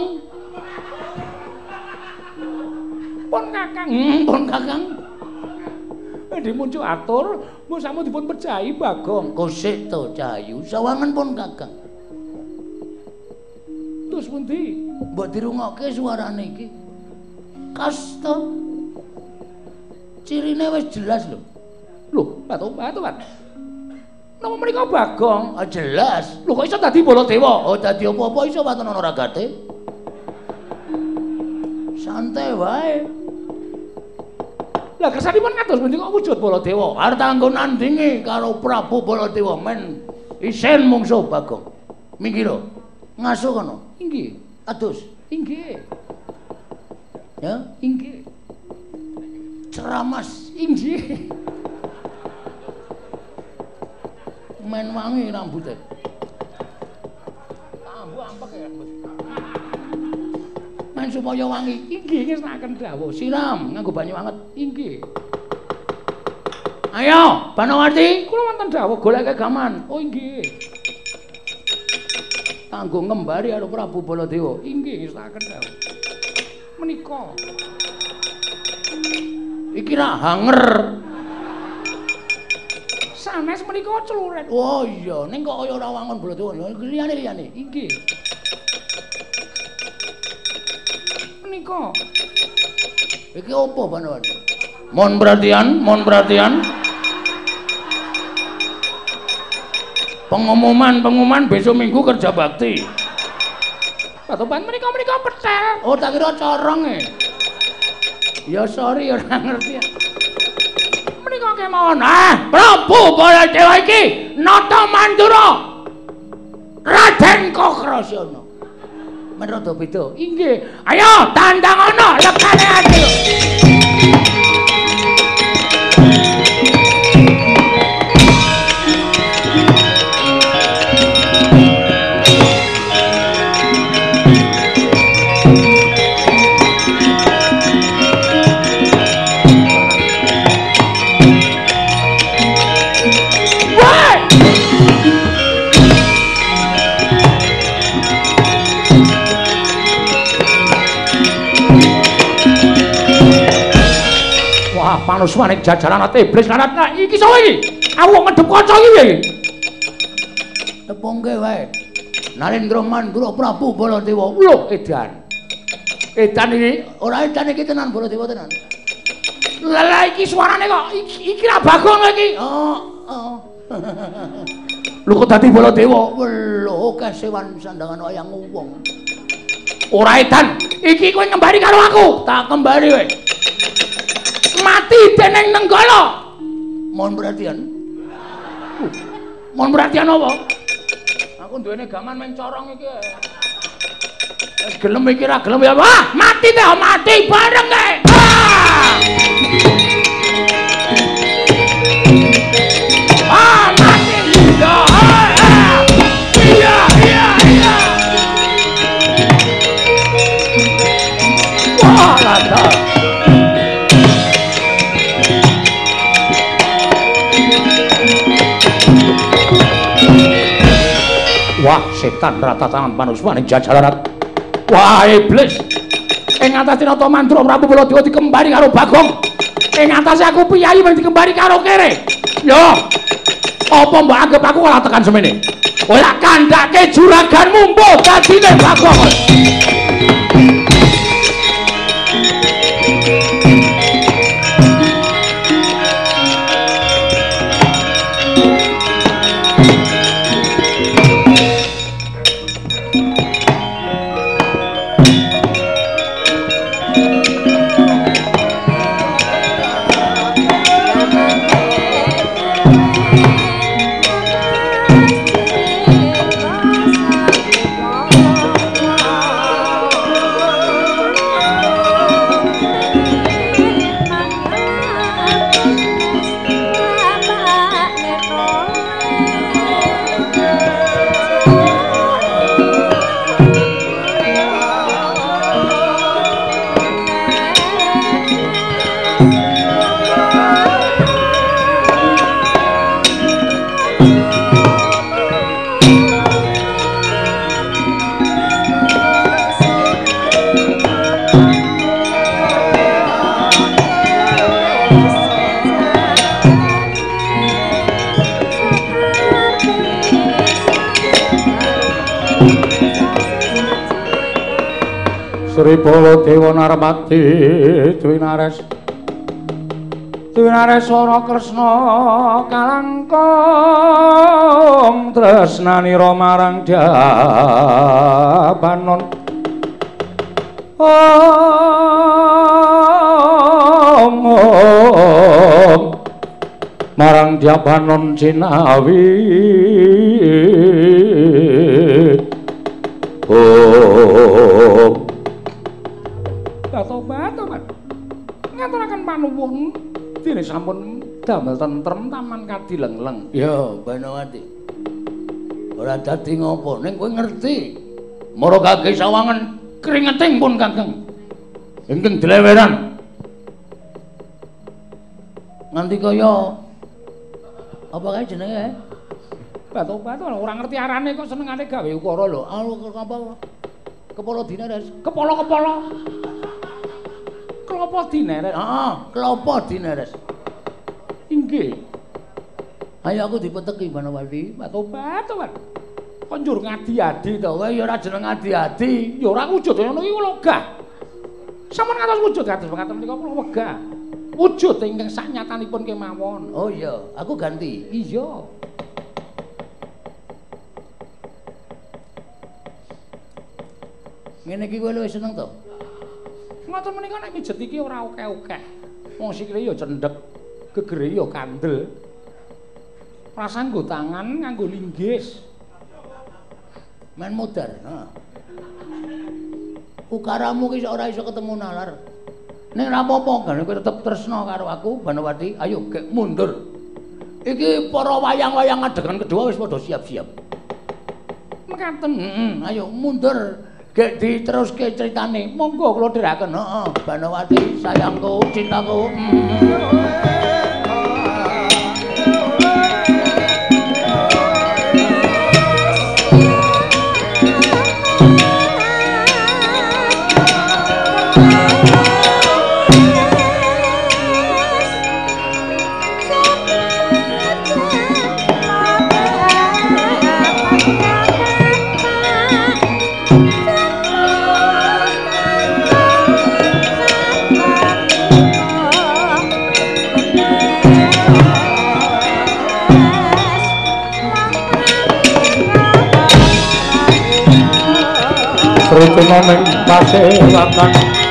Pun Kakang, hmm, pun Kakang. Badhe muncul atur, mun sampun dipun pejahi Bagong. Kosik to Cahayu, sawangen pun Kakang. Terus pundi? Mbok dirungokke suarane iki. Kasta. Cirine wis jelas lho. Lho, batu batu Pak. Napa menika Bagong? Ah jelas. Lho kok iso dadi Baladewa? Oh dadi apa-apa iso waton ana ragate. Santai wae. Lah kesanipun kados pundi kok wujud Baladewa? Arep kanggo nandingi karo Prabu Baladewa men isen mungsuh Bagong. Minggir. Ngasuh kono. Inggih. Atus. Inggih. Ya, inggih. Ceramas. Inggih. Men wangi rambute. Ambu ampek ya. Men supaya wangi. Inggih ngesnaken dawuh. Siram nganggo banyu anget. Inggih. Ayo, Banawati, kula wonten dawuh goleke gaman. Oh inggih. Kanggo ngembari karo Prabu Baladewa. Inggih ngesnaken dawuh. Menika. Iki ra hanger. Sanes menika celuret. Oh iya, ning kok kaya ora wangun Baladewa. Liyane-liyane. Inggih. Menika. Iki opo Banawati? Mohon perhatian, mohon perhatian. Pengumuman, pengumuman besok Minggu kerja bakti. Patoban menika menika petel. Oh, tak kira corong e. Ya sorry ora ngerti. Menika kemawon. Ah, Prabu Baladewa iki nata mandura. Raden Kokrasana. Men rada beda. Inggih. Ayo tandangono lekane ati. Manuswaning jajaran ate iblis laratna iki sapa iki? Aku ngedep kanca iki piye iki? Tepungke wae. Narendra Mandura Prabu Baladewa. Lho, edan. Edan iki ora edan iki tenan Baladewa tenan. Lah iki suarane kok iki, iki ra Bagong iki. Oh, oh. Lho kok dadi Baladewa? Lho kesewan sandangan wayang wong. Ora edan, iki kowe ngembari karo aku. Tak kembari kowe. Mati dening Nenggala. Mohon perhatian. Uh, mohon perhatian apa? Aku duwene gaman meng corong iki. Wis gelem iki ra gelem ya. Wah, mati teh, mati bareng kae. Ah! Ah, mati. Ya. Iya, iya, iya. Wah, lada. Wah, setan ratatangan manuswane jajaran. Wah, iblis. Ing atas Tinata Mandra Prabu Baladewa dikembari karo Bagong. Ing atas aku piyayi mung dikembari karo kere. Yo. Apa mbok anggap aku kalah tekan semene? Ora kandhake juraganmu mbok dadine Bagong. Sri Baladewa Narmati Dwinares Dwinares Wara Kresna kalangkung tresnanira marang Dabanon Om Om marang Dabanon Cinawi Om Tobat-tobat ngaturaken panuwun dene sampun damel tentrem taman kadileng-leng. Ya, Banawati. Ora dadi ngopo ning kowe ngerti. Mara kangge sawangen kringeting pun Kakang. Ingkang dileweran. Nganti kaya apa kae jenenge? Batu-batu ora ngerti arane kok senengane gawe ukara lho. Apa? Kepala dineres. Kepala-kepala. Klopo dineres. Heeh, klopo dineres. Inggih. Ayo aku dipeteki Banawati. Batu-batu. Kok njur ngadi-adi to kowe ya ora jeneng ngadi-adi, ya ora wujud ngono iki kula wegah. Sampun ngantos wujud kados mekaten menika kula wegah. Wujud ingkang saknyatanipun kemawon. Oh iya, aku ganti. Iya. Ngene iki kowe luwih seneng to? Ngoten menika nek mijet iki ora akeh-akeh. Wong sikile ya cendhek, gegere ya kandel. Rasan nggo tangan nganggo linggis. Men modar, ha. Ukaramu ki ora iso ketemu nalar. Nek ora apa-apa gane kowe tetep tresna karo aku, Banawati. Ayo gek mundur. Iki para wayang-wayang adegan kedua wis padha siap-siap. Mekaten, heeh, ayo mundur. Gek diteruske critane. Monggo kula dhiraken. Heeh, Banawati, sayangku, cintaku. Mm. Srejana ning pasewakan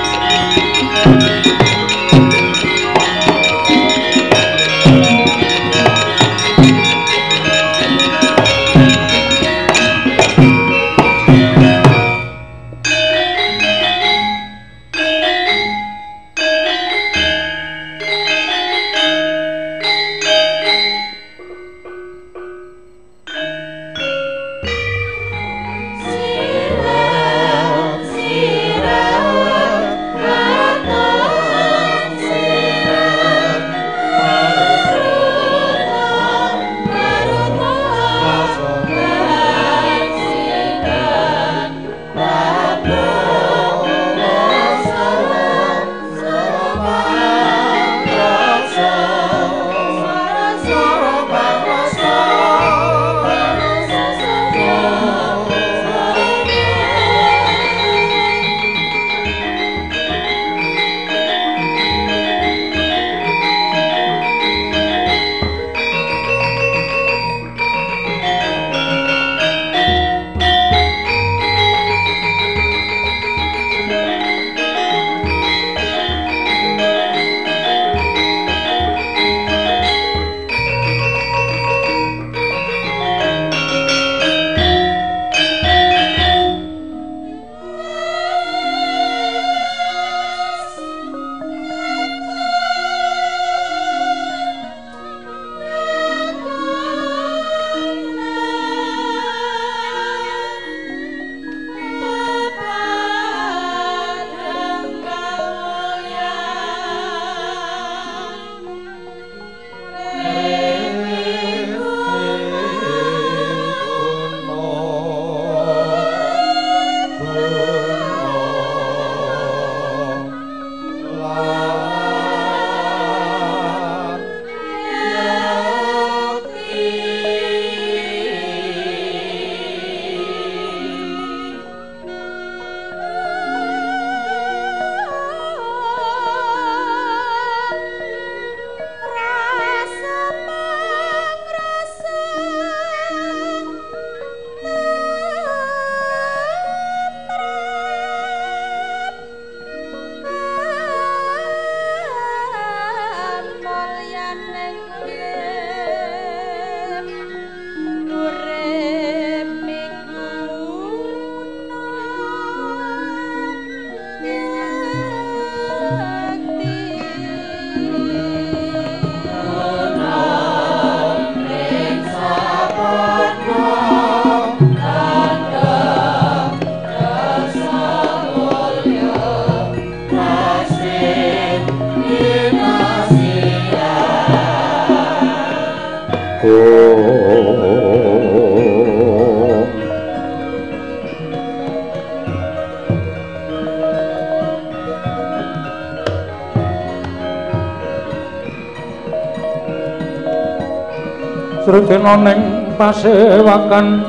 Srejana ning pasewakan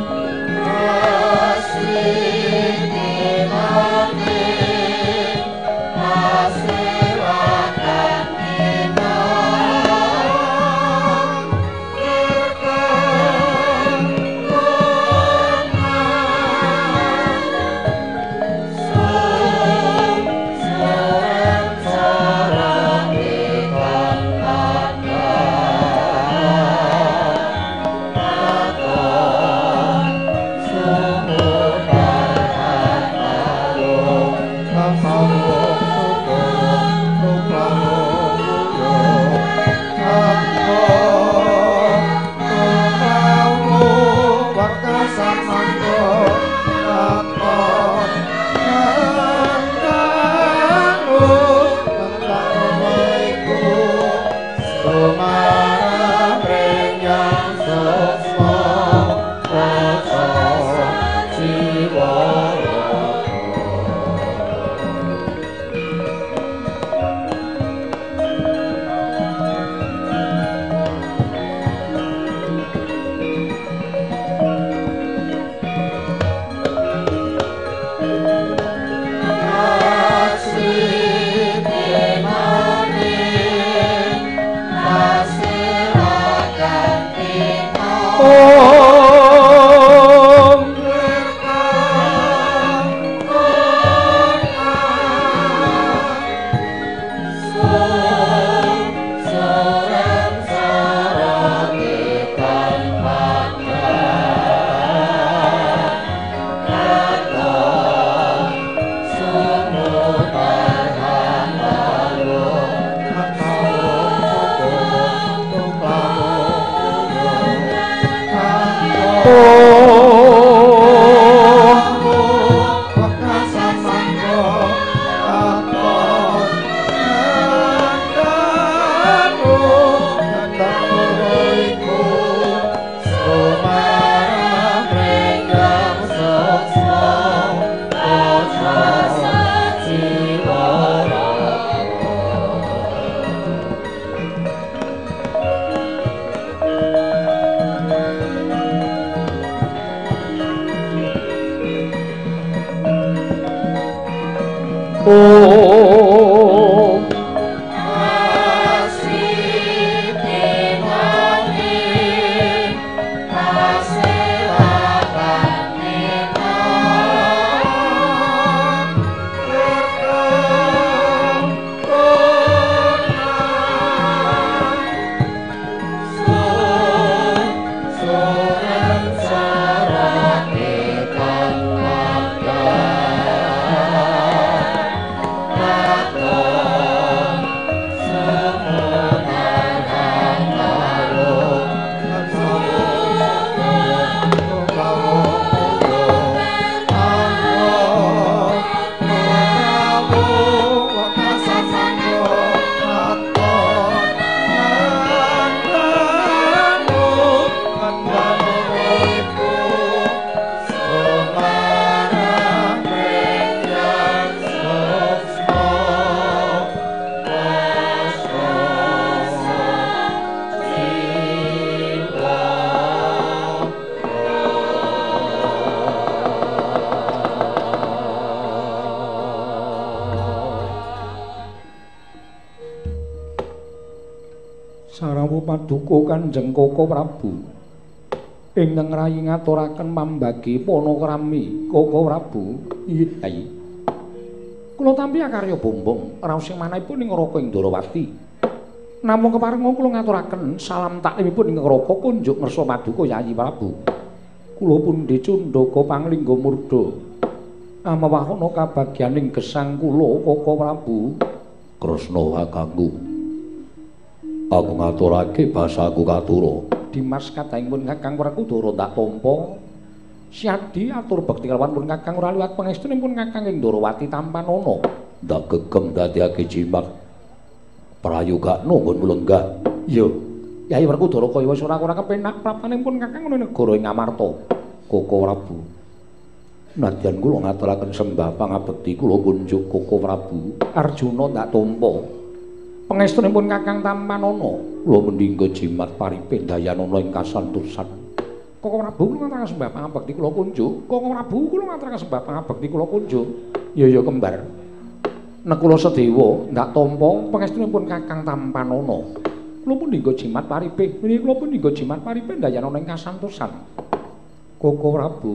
Sarawuh paduka Kanjeng Koko Prabu ingkang rayi ngaturaken pambagi panakrami Koko Prabu. Inggih, Kyai. Kula tampi akarya bombong raos sing manahipun ing Raka Indrawati. Namung keparenga kula ngaturaken salam taklimipun ing Raka kunjuk ngersa paduka Yayi Prabu. Kula pundhe Candaka Panglingga Murda. Amawahana kabagyaning gesang kula Koko Prabu. Kresna kakangku. Aku ngaturake basaku katura. Dimas kadangipun Kakang Werkudara ndak tampa. Siadi atur bekti kelawan pun Kakang ora liwat pangestunipun Kakang Indrawati Tampanana. Ndak gegem dadiake jimat. Prayogakna nggon mulenggah. Iya. Yai Werkudara kaya wis ora ora kepenak prapanipun Kakang ing negara ing Amarta. Koko Prabu. Nadyan kula ngaturaken sembah pangabekti kula kunjuk Koko Prabu. Arjuna ndak tampa. Pangestunipun Kakang Tampanana, kula mendingga jimat paripe Dayanana ing kasantosan. Koko Prabu kula ngaturaken sembah pangabekti kula kunjuk. Koko Prabu kula ngaturaken sembah pangabekti kula kunjuk. Ya ya kembar. Nek kula sedewa ndak tampa pangestunipun Kakang Tampanana. Kula mendingga jimat paripe, menika kula mendingga jimat paripe Dayanana ing kasantosan. Koko Prabu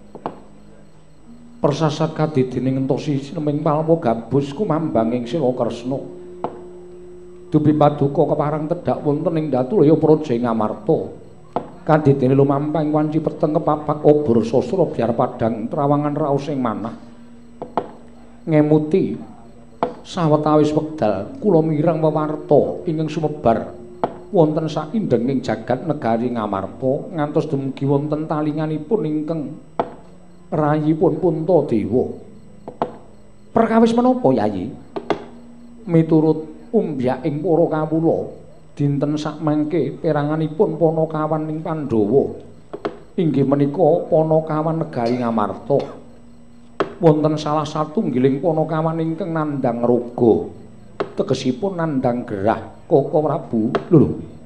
persasat kadidene ngentosi sineming palwa gabus kumambang ing Sila Kresna. Dupi paduka keparang tedhak wonten ing Datulaya Praja ing Amarta. Kadidene lumampah ing wanci peteng kepapak obor sastra biar padhang trawangan raos ing manah. Ngemuti sawetawis wekdal kula mireng wewarta ingkang sumebar wonten saindenging jagat negari Ngamarta ngantos dumugi wonten talinganipun ingkang rayipun Puntadewa. Perkawis menapa, Yayi? Miturut umbyaking para kawula dinten sakmangke peranganipun Panakawan ing Pandhawa inggih menika Panakawan negari Ngamarta wonten salah satunggiling Panakawan ingkang nandhang raga tegesipun nandhang gerah Koko Prabu. Lho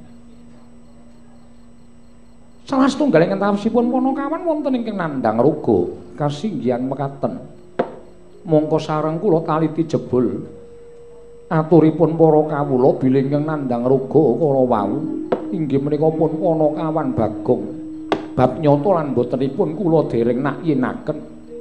salah satunggaling antawasipun Panakawan wonten ingkang nandhang raga kasinggihan mekaten mongko sareng kula taliti jebul aturipun para kawula bilih ingkang nandhang raga kala wau inggih menika pun Panakawan Bagong. Bab nyata lan botenipun kula dereng nakyinaken.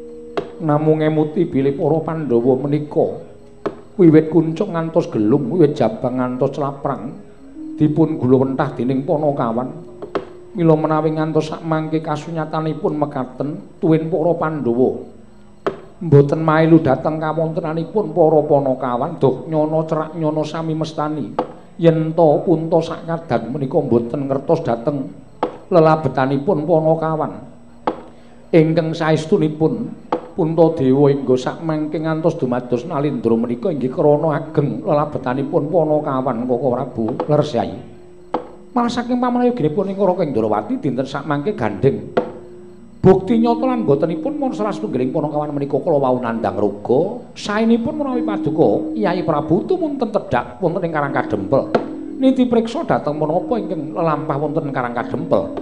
Namung emuti bilih para Pandhawa menika wiwit kuncung ngantos gelung, wiwit jabang ngantos laprang dipun gulawentah dening Panakawan. Mila menawi ngantos sakmangke kasunyatanipun mekaten tuwin para Pandhawa mboten mailu dhateng kawontenanipun para Panakawan duh nyana cerak nyana sami mestani yen ta punta sakadang menika mboten ngertos dhateng lelabetanipun Panakawan ingkang saestunipun Puntadewa ingga sakmangke ngantos dumados Nalendra menika inggih krana ageng lelabetanipun Panakawan Koko Prabu Lersai. Malah saking pamanayoginipun ing Raka Indrawati dinten sakmangke gandeng bukti nyata lan botenipun mon salah setunggiling Panakawan menika kala wau nandhang raga saenipun menawi paduka Yai Prabu tumunten tedhak wonten ing Karang Kadempel niti priksa dhateng menapa ingkang lelampah wonten ing Karang Kadempel.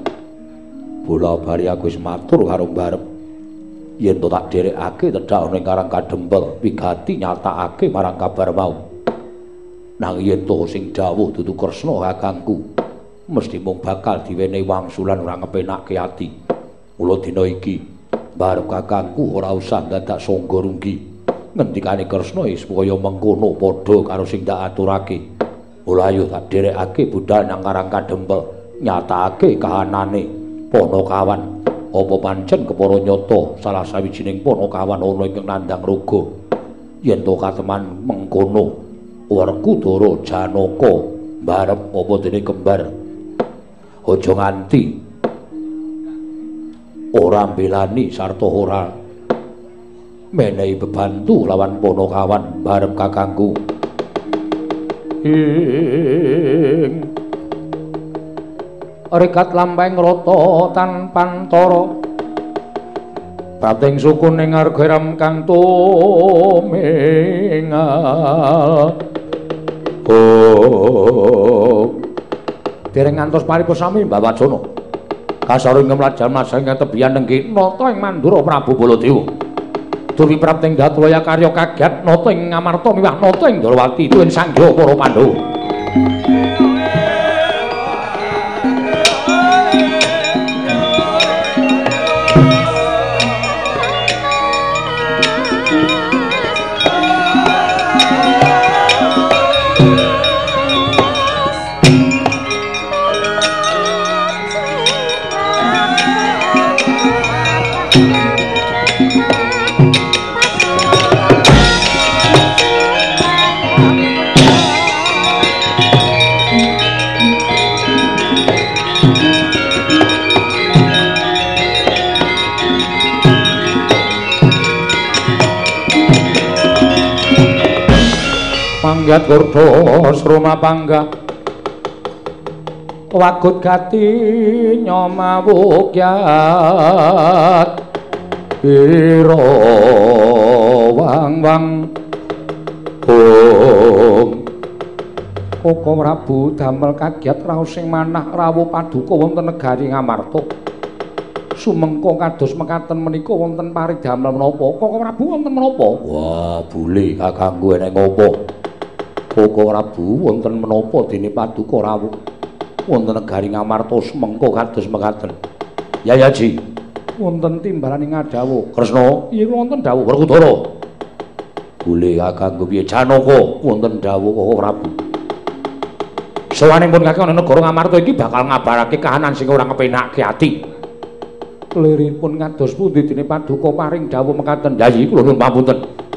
Bola bari aku wis matur karo Mbarep yen to tak dherekake tedhak ning Karang Kadempel wigati nyatakake marang kabar mau. Nang yen to sing dawuh dudu Kresna kakangku mesti mung bakal diwenehi wangsulan ora ngepenake ati. Mula dina iki Mbarep kakangku ora usah dadak sangga runggi. Ngendikane Kresna supaya mengkono padha karo sing tak aturake. Mula ayo tak dherekake budal nang Karang Kadempel nyatakake kahanane Panakawan. Apa pancen kepara nyata salah sawijining Panakawan ana ingkang nandhang raga. Yen to kateman mengkono Werkudara Janaka Mbarep apa dene kembar. Aja nganti ora mbelani sarta ora menehi bebantu lawan Panakawan Mbarep kakangku. Ing rekat lampahing rata tanpantara bating sukuning argeram kang tumingal. Oh dereng ngantos paripurna Mbah Wacana kasaring ngemlajal masang tebian nenggi nata ing Mandura Prabu Baladewa duwi prapting Datulaya karya kagiat nata ing Ngamarta miwah nata ing Ndrawati tuwin sangga para Pandhawa. Kagiat Kurdo Sroma Pangga Wagut Gati Nyoma Wukyat Iro Wang Wang Om Koko Prabu damel kagiat raos sing manah rawuh paduka wonten negari Ngamarta. Sumengko kados mekaten menika wonten paridamel menapa? Koko Prabu wonten menapa? Wah, bule kakangku eneng apa? Koko Prabu wonten menapa dene paduka rawuh wonten negari Ngamarta sumengko kados mekaten. Yayaji, wonten timbalan ing Ngadawa. Kresna, iya wonten dawuh Werkudara. Bule kakangku piye Janaka wonten dawuh Koko Prabu. Sawanipun kakang negara Ngamarta iki bakal ngabarake kahanan sing ora ngepenake ati. Liripun kados pundi dene paduka paring dawuh mekaten. Yayi kula nuwun pamunten.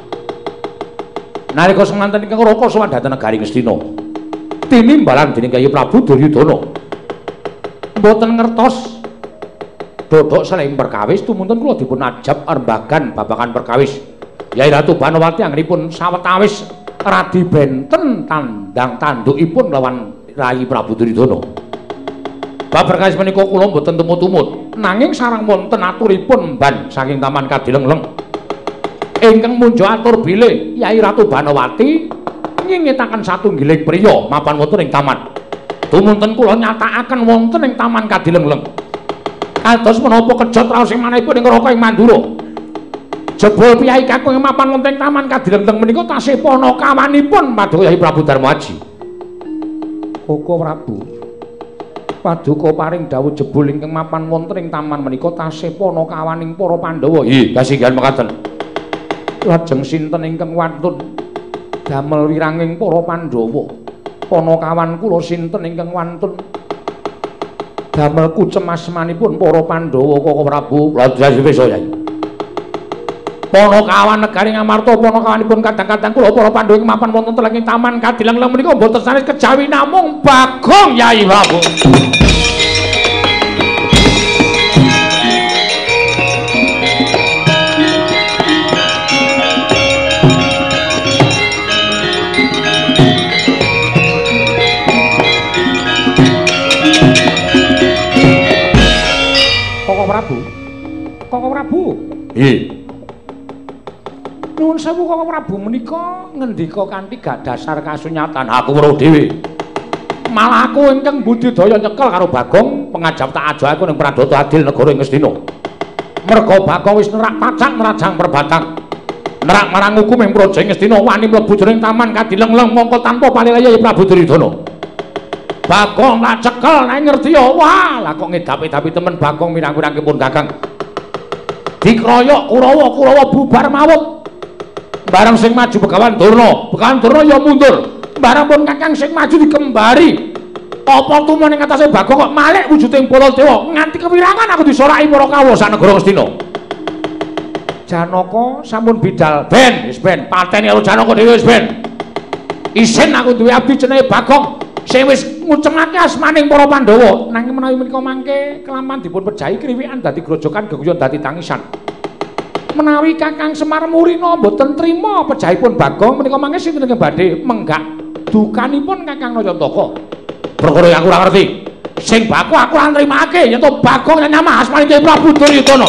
Nalika semanten ingkang Raka sowan dhateng negari Ngastina. Tinimbalan dening Kyai Prabu Duryudana. Mboten ngertos dodok saling perkawis tumunten kula dipun ajab rembagan babagan perkawis. Yai Ratu Banowati anggenipun sawetawis radi benten tandang tandukipun lawan Rai Prabu Duryudana. Bab perkawis menika kula mboten tumut-tumut, nanging sareng wonten aturipun mban saking Taman Kadilengleng. Ingkang munjo atur bilih Yai Ratu Banowati ngingetaken satunggiling priya mapan wonten ing taman. Tumunten kula nyatakaken wonten ing Taman Kadilengleng. Kados menapa kejot raos sing manahipun ing Raka ing Mandura. Jebul piyai kakung mapan wonten ing Taman Kadilengleng menika tasih panakawanipun Paduka Yai Prabu Darmaji. Koko Prabu Paduka paring dawuh jebul ingkang mapan wonten ing taman menika tasih panakawaning para Pandhawa. Nggih, kasinggihan mekaten. Lajeng sinten ingkang wantun damel wiranging para Pandhawa? Panakawan kula sinten ingkang wantun damel kucemas-cemanipun para Pandhawa Koko Prabu? Lajeng wis Yai. Panakawan negari Ngamarta panakawanipun kadang-kadang kula para Pandhawa ing mapan wonten telenging Taman Kadilengleng menika boten sanes kejawi namung Bagong Yai Prabu. Koko Prabu. Koko Prabu. Nggih. Nuwun sewu Koko Prabu menika ngendika kanthi gak dasar kasunyatan. Aku weruh dhewe. Malah aku ingkang budidaya nyekel karo Bagong pengajap tak ajohaken ning Pradata Adil negara ing Ngastina. Merga Bagong wis nerak pacang nerajang perbatang. Nerak marang hukum ing Praja Ngastina wani mlebu jroning Taman Kadilengleng mongko tanpa palilaya Prabu Duryudana. Bagong tak cekel nek ngerti ya. Wah, lah kok ngedapi-dapi temen Bagong mirang-mirangipun Kakang. Dikroyok Kurawa-Kurawa bubar mawut. Barang sing maju Begawan Durna, Begawan Durna ya mundur. Barang pun Kakang sing maju dikembari. Apa tumon ing atase Bagong kok malih wujuding Baladewa nganti kewirangan aku disoraki para kawula sak negara Ngastina. Janaka sampun bidal ben, wis ben pateni karo Janaka dhewe wis ben. Isin aku duwe abdi jenenge Bagong sing wis ngucemake asmaning para Pandhawa. Nanging menawi menika mangke kelaman dipun pejahi kriwikan dadi grojokan geguyon dadi tangisan. Menawi Kakang Semar Murina mboten trima pejahipun Bagong menika mangke sinten ingkang badhe menggak dukanipun Kakang Nayantaka. Perkara aku ora ngerti. Sing baku aku ora nrimake yen to Bagong nyamah asmane Prabu Duryudana.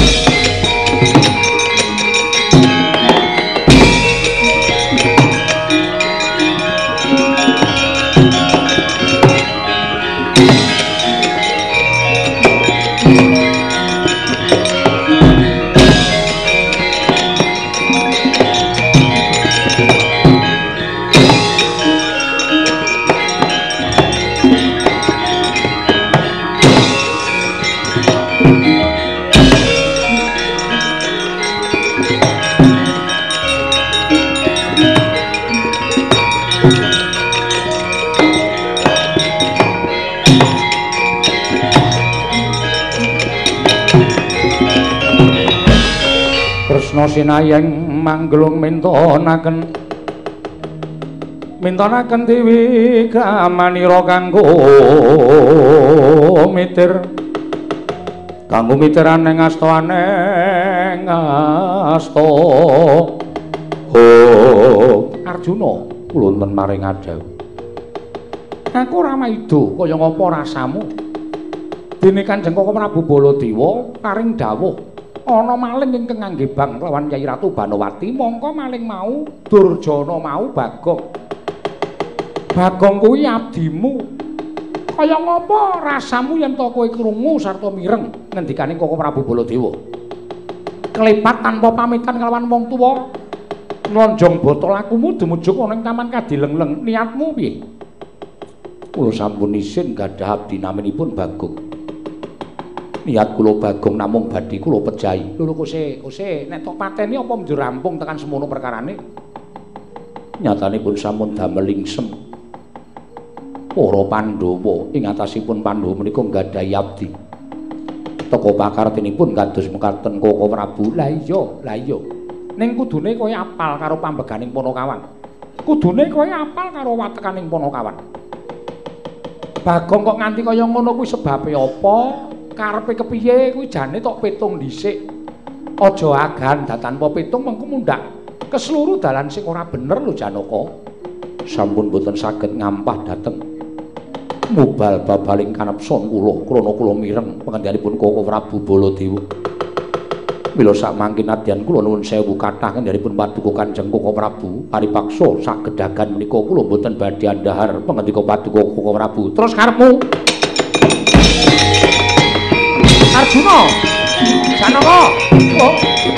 Kresna sinayeng manglung mintonaken mintonaken dewi kramanira kanggo mitir kanggo mitiran ing asta aneng asta oh Arjuna kula wonten maring adhawu. Aku ora maido kaya ngapa rasamu. Dene Kanjeng Koko Prabu Baladewa paring dawuh ana maling ingkang nganggebang lawan Nyai Ratu Banowati, mongko maling mau Durjana mau Bagong. Bagong kuwi abdimu. Kaya ngapa rasamu yen to kowe krungu sarta mireng ngendikaning Koko Prabu Baladewa? Klepat tanpa pamitan kelawan wong tuwa. Nonjong botol lakumu dumujuk ana ing taman Kadilengleng. Niatmu piye? Kula sampun isin gadhah abdi naminipun Bagong. Niat kula Bagong namung badhe kula pejahi. Lho kose, kose nek tok pateni apa njur rampung tekan semono perkarane? Nyatanipun sampun damel ingsem. Para Pandhawa ing atasipun Pandhawa menika nggadhahi abdi. Teka pakartinipun kados mekaten Koko Prabu. Lah iya, lah iya. Ning kudune kowe apal karo pambeganing Panakawan. Kudune kowe apal karo watekaning Panakawan. Bagong kok nganti kaya ngono kuwi sebabe apa? Karepe kepiye kuwi jane tok pitung dhisik. Aja agan datanpa pitung mengko mundhak keseluruh dalan sing ora bener lho Janaka. Sampun boten saged ngampah dhateng mubal babaling kanepson kula krana kula mireng pangandikanipun Koko Prabu Baladewa. Mila sak mangkin adyan kula nuwun sewu kathah kendharipun paduka Kanjeng Koko Prabu paripaksa sak gedhagan menika kula boten badhe andhahar pangandika paduka Koko Prabu. Terus karepmu Arjuna Janaka. Oh.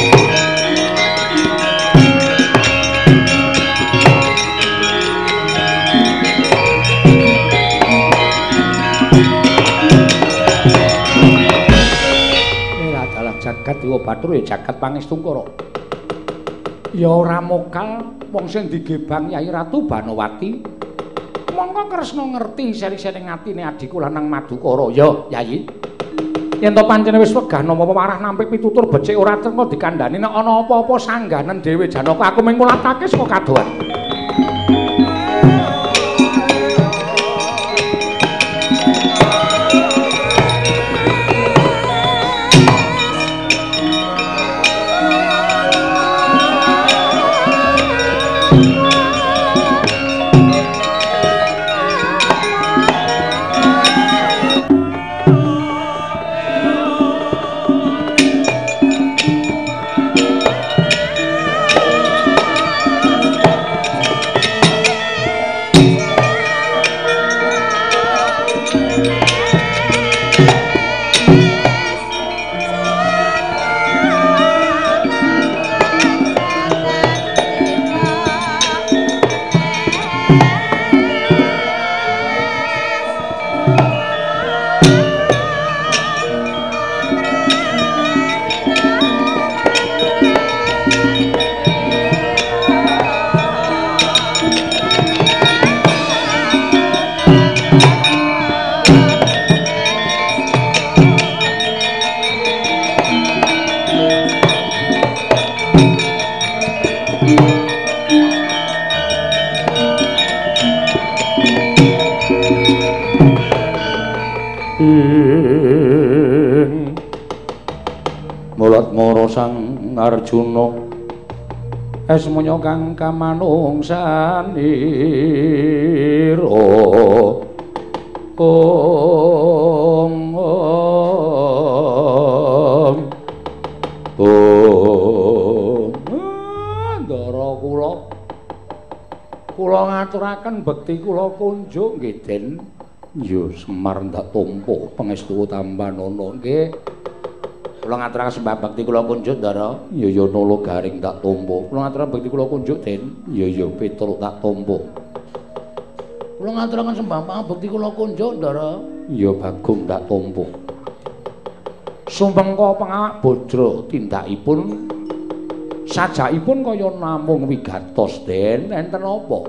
Jagat Dewa Bathara ya jagat Pangestungkara. Ya ora mokal wong sing digebang Nyai Ratu Banowati. Mongko Kresna ngerti seri-sering atine adiku lanang Madukara. Ya, Yayi. Yen to pancen wis wegah napa marah nampik pitutur becik ora trengko dikandhani nek ana apa-apa sangganen dhewe Janaka aku mung ngulatake saka kadohan. Arjuna esmunya kang kamanungsanira om om om ndara kula kula ngaturaken bekti kula kunjuk nggih Den. Ya Semar ndak tampa pangestu tambanana nggih. Kula ngaturaken sembah bakti kula kunjuk Ndara. Ya ya nala garing tak tampa. Kula ngaturaken bakti kula kunjuk Den. Ya ya Petruk tak tampa. Kula ngaturaken sembah bakti kula kunjuk Ndara. Ya Bagong tak tampa. Sumpengka pengawak Bajra tindakipun sajakipun kaya namung wigatos Den. Enten apa?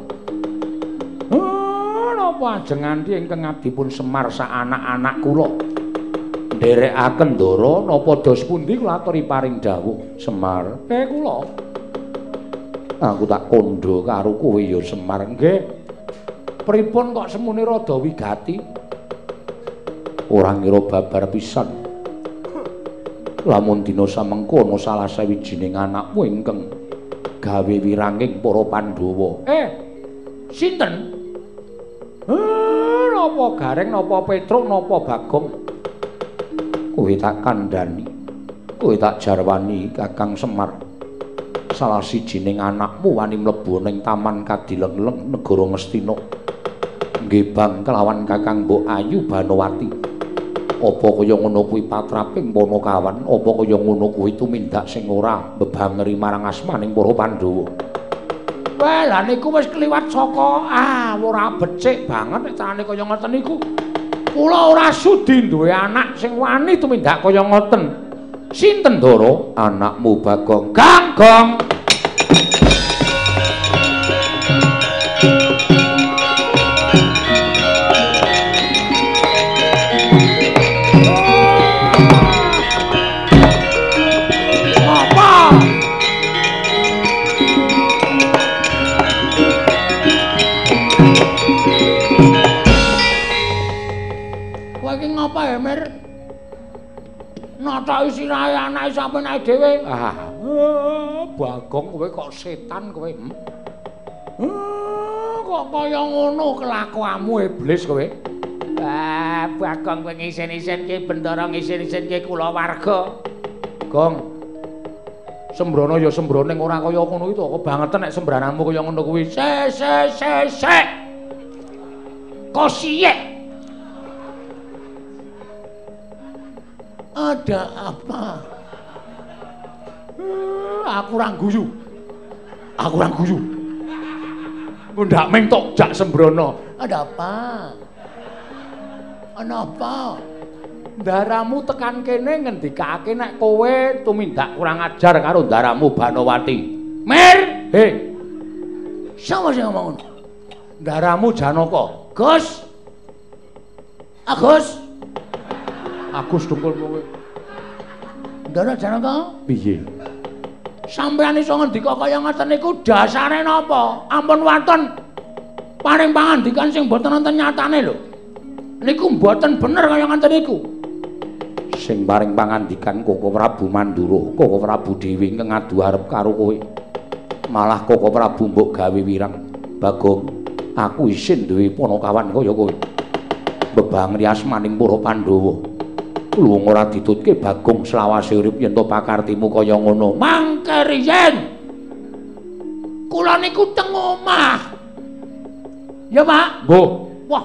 Ah, napa ajeng nganti ingkang ngabdipun Semar sak anak-anak kula? Nderekaken Ndara napa dos pundi kula aturi paring dawuh Semar. Eh kula. Aku tak kandha karo kowe ya Semar nggih. Pripun kok semune rada wigati? Ora ngira babar pisan. Lamun dina samengko ana salah sawijining anakmu ingkang gawe wiranging para Pandhawa. Eh, Sinten? Eh, napa Gareng, napa Petruk, napa Bagong? Kowe tak kandhani. Kowe tak jarwani Kakang Semar. Salah sijining anakmu wani mlebu ning taman Kadileng-leng negara Ngastina. Nggih Bang kelawan Kakang Mbok Ayu Banowati. Apa kaya ngono kuwi patraping Panakawan, apa kaya ngono kuwi tumindak sing ora mbebangeri marang asmaning para Pandhawa. Wah, lah niku wis kliwat saka ah ora becik banget nek carane kaya ngoten niku. Kula ora sudi duwe anak sing wani tumindak kaya ngoten. Sinten Ndara? Anakmu Bagong. Ganggong. Nata sirahe anake sampeyan ae dhewe. Ah, Bagong kowe kok setan kowe. Hmm? Ah, kok kaya ngono kelakuanmu iblis kowe. Ah, Bagong kowe ngisen-isenke Bendara ngisen-isenke kulawarga. Gong. Sembrono ya sembroning ora kaya ngono itu kok bangeten nek sembrananmu kaya ngono kuwi. Se se se se. Kosiye. Ada apa? Uh, aku orang guyu. Aku orang guyu. Ndak mentok jak sembrono. Ada apa? Ana apa? Ndaramu tekan kene ngendikake nek kowe tumindak kurang ajar karo ndaramu Banowati. Mir, he. Sapa sing ngomong ngono? Ndaramu Janaka. Gus. Agus. Agus dungkul kowe. Ndara Janaka? Piye? Sampeyan iso ngendika kaya ngoten niku dasare napa? Ampun wonten paring pangandikan sing boten wonten nyatane lho. Niku mboten bener kaya ngoten niku. Sing paring pangandikan Koko Prabu Mandura, Koko Prabu Dewi ngadu arep karo kowe. Malah Koko Prabu mbok gawe wirang. Bagong, aku isin duwe Panakawan kaya kowe. Bebangri asmaning para Pandhawa. Luwung ora ditutke Bagong selawase urip yen to pakartimu kaya ngono. Mangke riyen kula niku teng omah. Ya, Pak? Mbuh. Wah.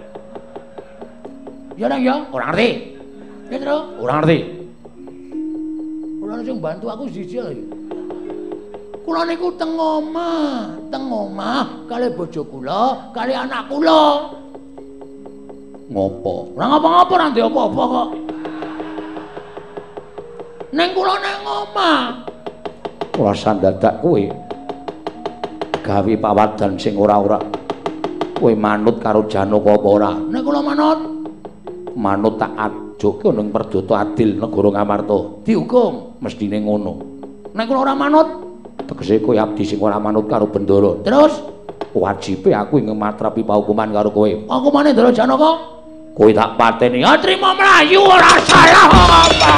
Ya nang ya, ora ngerti. Ya, Tru? Ora ngerti. Kula sing bantu aku siji lho. Kula niku teng omah, teng omah kali bojo kula, kali anak kula. Ngopo? Ora ngapa-ngapa ora ndek apa-apa kok. Neng kula nang omah. Kula sandadak kowe gawe pawadan sing ora-ora. Kowe manut karo Janaka apa ora? Nek kula manut, manut tak ajoke ning perdata adil negara Ngamarta. Dihukum mestine ngono. Nek kula ora manut, tegese kowe abdi sing ora manut karo Bendara. Terus wajibe aku ing matrapi paukuman karo kowe. Paukumane Ndara Janaka? Kowe tak pateni. Ya trimo mlayu ora salah apa.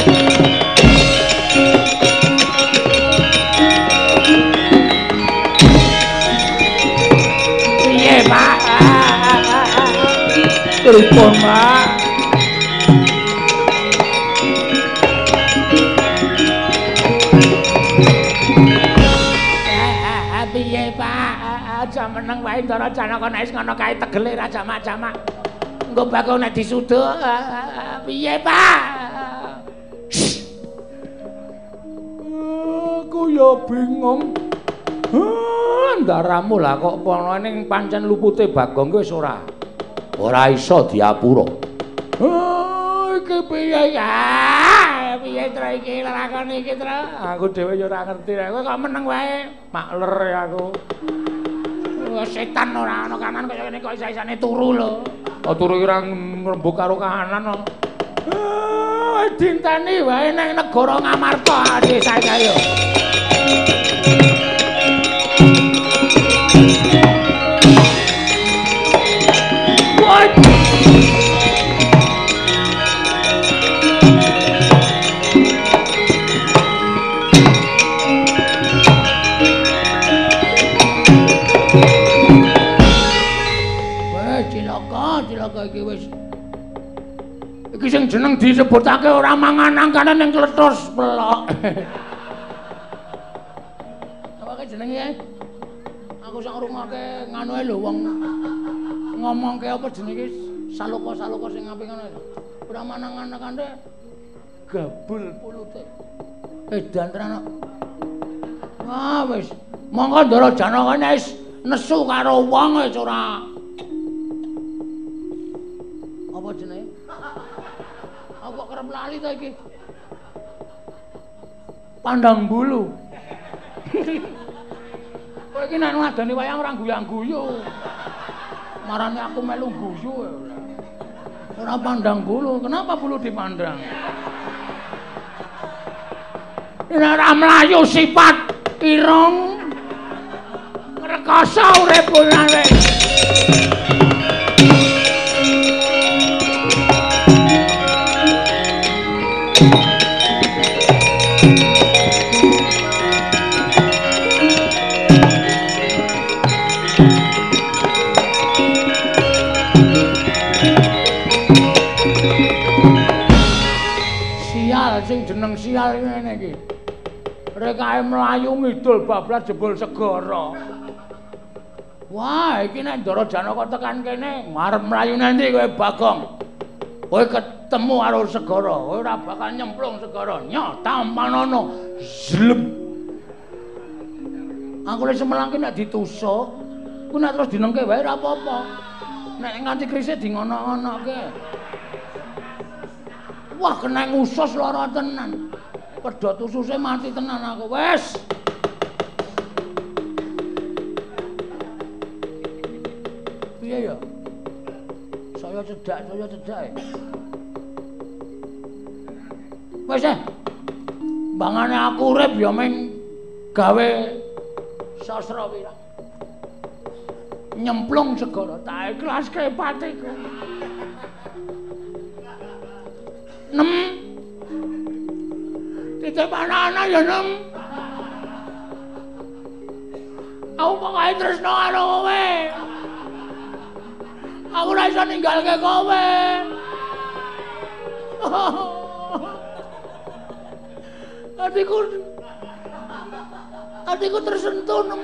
Piye, Pak? Pripun, Pak? Piye, Pak? Aja meneng wae Ndara Janaka nek wis ngono kae tegele ra jamak-jamak. Engko Bagong nek disuduk piye, Pak? Aku ya bingung. Ndaramu lah kok ana ning pancen lupute Bagong ki wis ora. Ora iso diapura. Oh, iki piye ya? Piye Tru iki lakon iki, Tru? Aku dhewe ya ora ngerti. Kowe kok meneng wae, makler aku. Setan ora ana kanan kaya ngene kok isa-isane turu lho. Kok turu ora ngrembug karo kahanan kok. Ah, dinteni wae nang negara Ngamarta desa iki ayo. What? Eh, cilaka, cilaka iki wis. Iki sing jeneng disebutake ora mangan angkane ning klethus pelok. Apa jenenge? Aku sak ngrungokake nganu ae lho wong ngomongke apa jenenge saloka-saloka sing apik ngono lho. Ora mangan angkane gabul pulute. Edan tenan. Wah wis, monggo Ndara Janaka wis nesu karo wong wis ora. Apa jenenge? Aku kok kerep lali ta iki. Pandang bulu. Kowe iki nek ngadani wayang ora guyang-guyu. Marane aku melu guyu. Ora pandang bulu. Kenapa bulu dipandang? Nek ora mlayu sifat irung ngrekoso uripku wis. Sing jeneng sial ngene iki. Rekae mlayu ngidul bablas jebul segara. Wah, iki nek Ndara Janaka tekan kene, arep mlayu nanti kowe Bagong. Kowe ketemu karo segara, kowe ora bakal nyemplung segara. Nyok tampanono zlep. Aku lek semelang ki nek ditusuk, ku nek terus dinengke wae ora apa-apa. Nek nganti krisik di ngono-ngonoke. Wah, kena ngusus lara tenan. Pedhot ususe mati tenan aku. Wes. Piye ya? Saya cedak, saya cedak. Wes eh. Bangane aku urip ya ming gawe sastra wirang. Nyemplung segara, tak ikhlaske patiku. Nem titip anak-anak ya nem aku pokoke tresno karo kowe aku ora iso ninggalke kowe atiku atiku tersentuh nem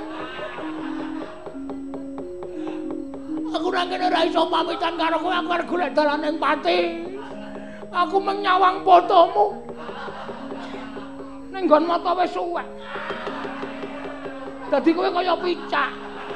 aku nang kene ora iso pamitan karo kowe aku arep golek dalan ning pati. Aku menyawang fotomu. Ning nggon mata wis suwek. Dadi kowe kaya picak.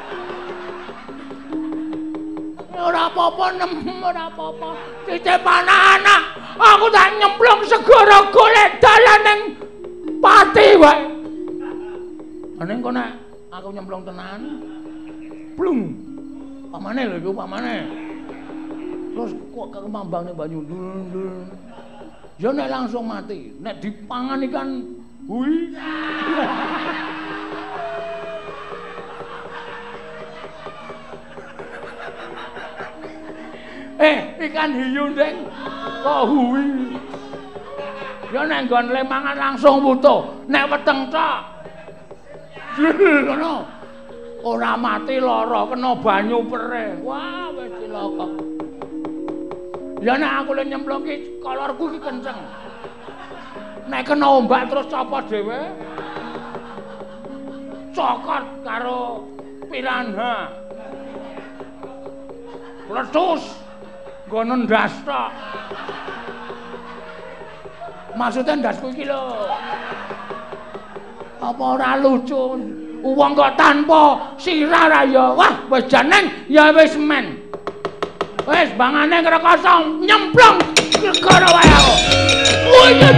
Ora apa-apa nem, ora apa-apa. Titip anak-anak. Aku tak nyemplung segara golek dalan ning pati wae. Ning kok nek aku nyemplung tenan. Blung. Pamane lho iku pamane. Terus kok kemambang ning banyu ndul-ndul. Ya nek langsung mati, nek dipangan ikan hui. Eh, ikan hiu ndeng kok hui. Ya nek nggon lemangan langsung wutuh, nek weteng tok. Ngono. Ora mati lara kena banyu perih. Wah, wis cilaka. Ya nek aku le nyemplung ki kolorku ki kenceng. Nek kena ombak terus copot dhewe. Cokot karo piranha. Letus. Nggo ndas tok. Maksudnya ndasku iki lho. Apa ora lucu? Wong kok tanpa sirah ya. Wah, wis janeng ya wis men. Wes bangane ngrekoso nyemplung segara wae aku. Wujud.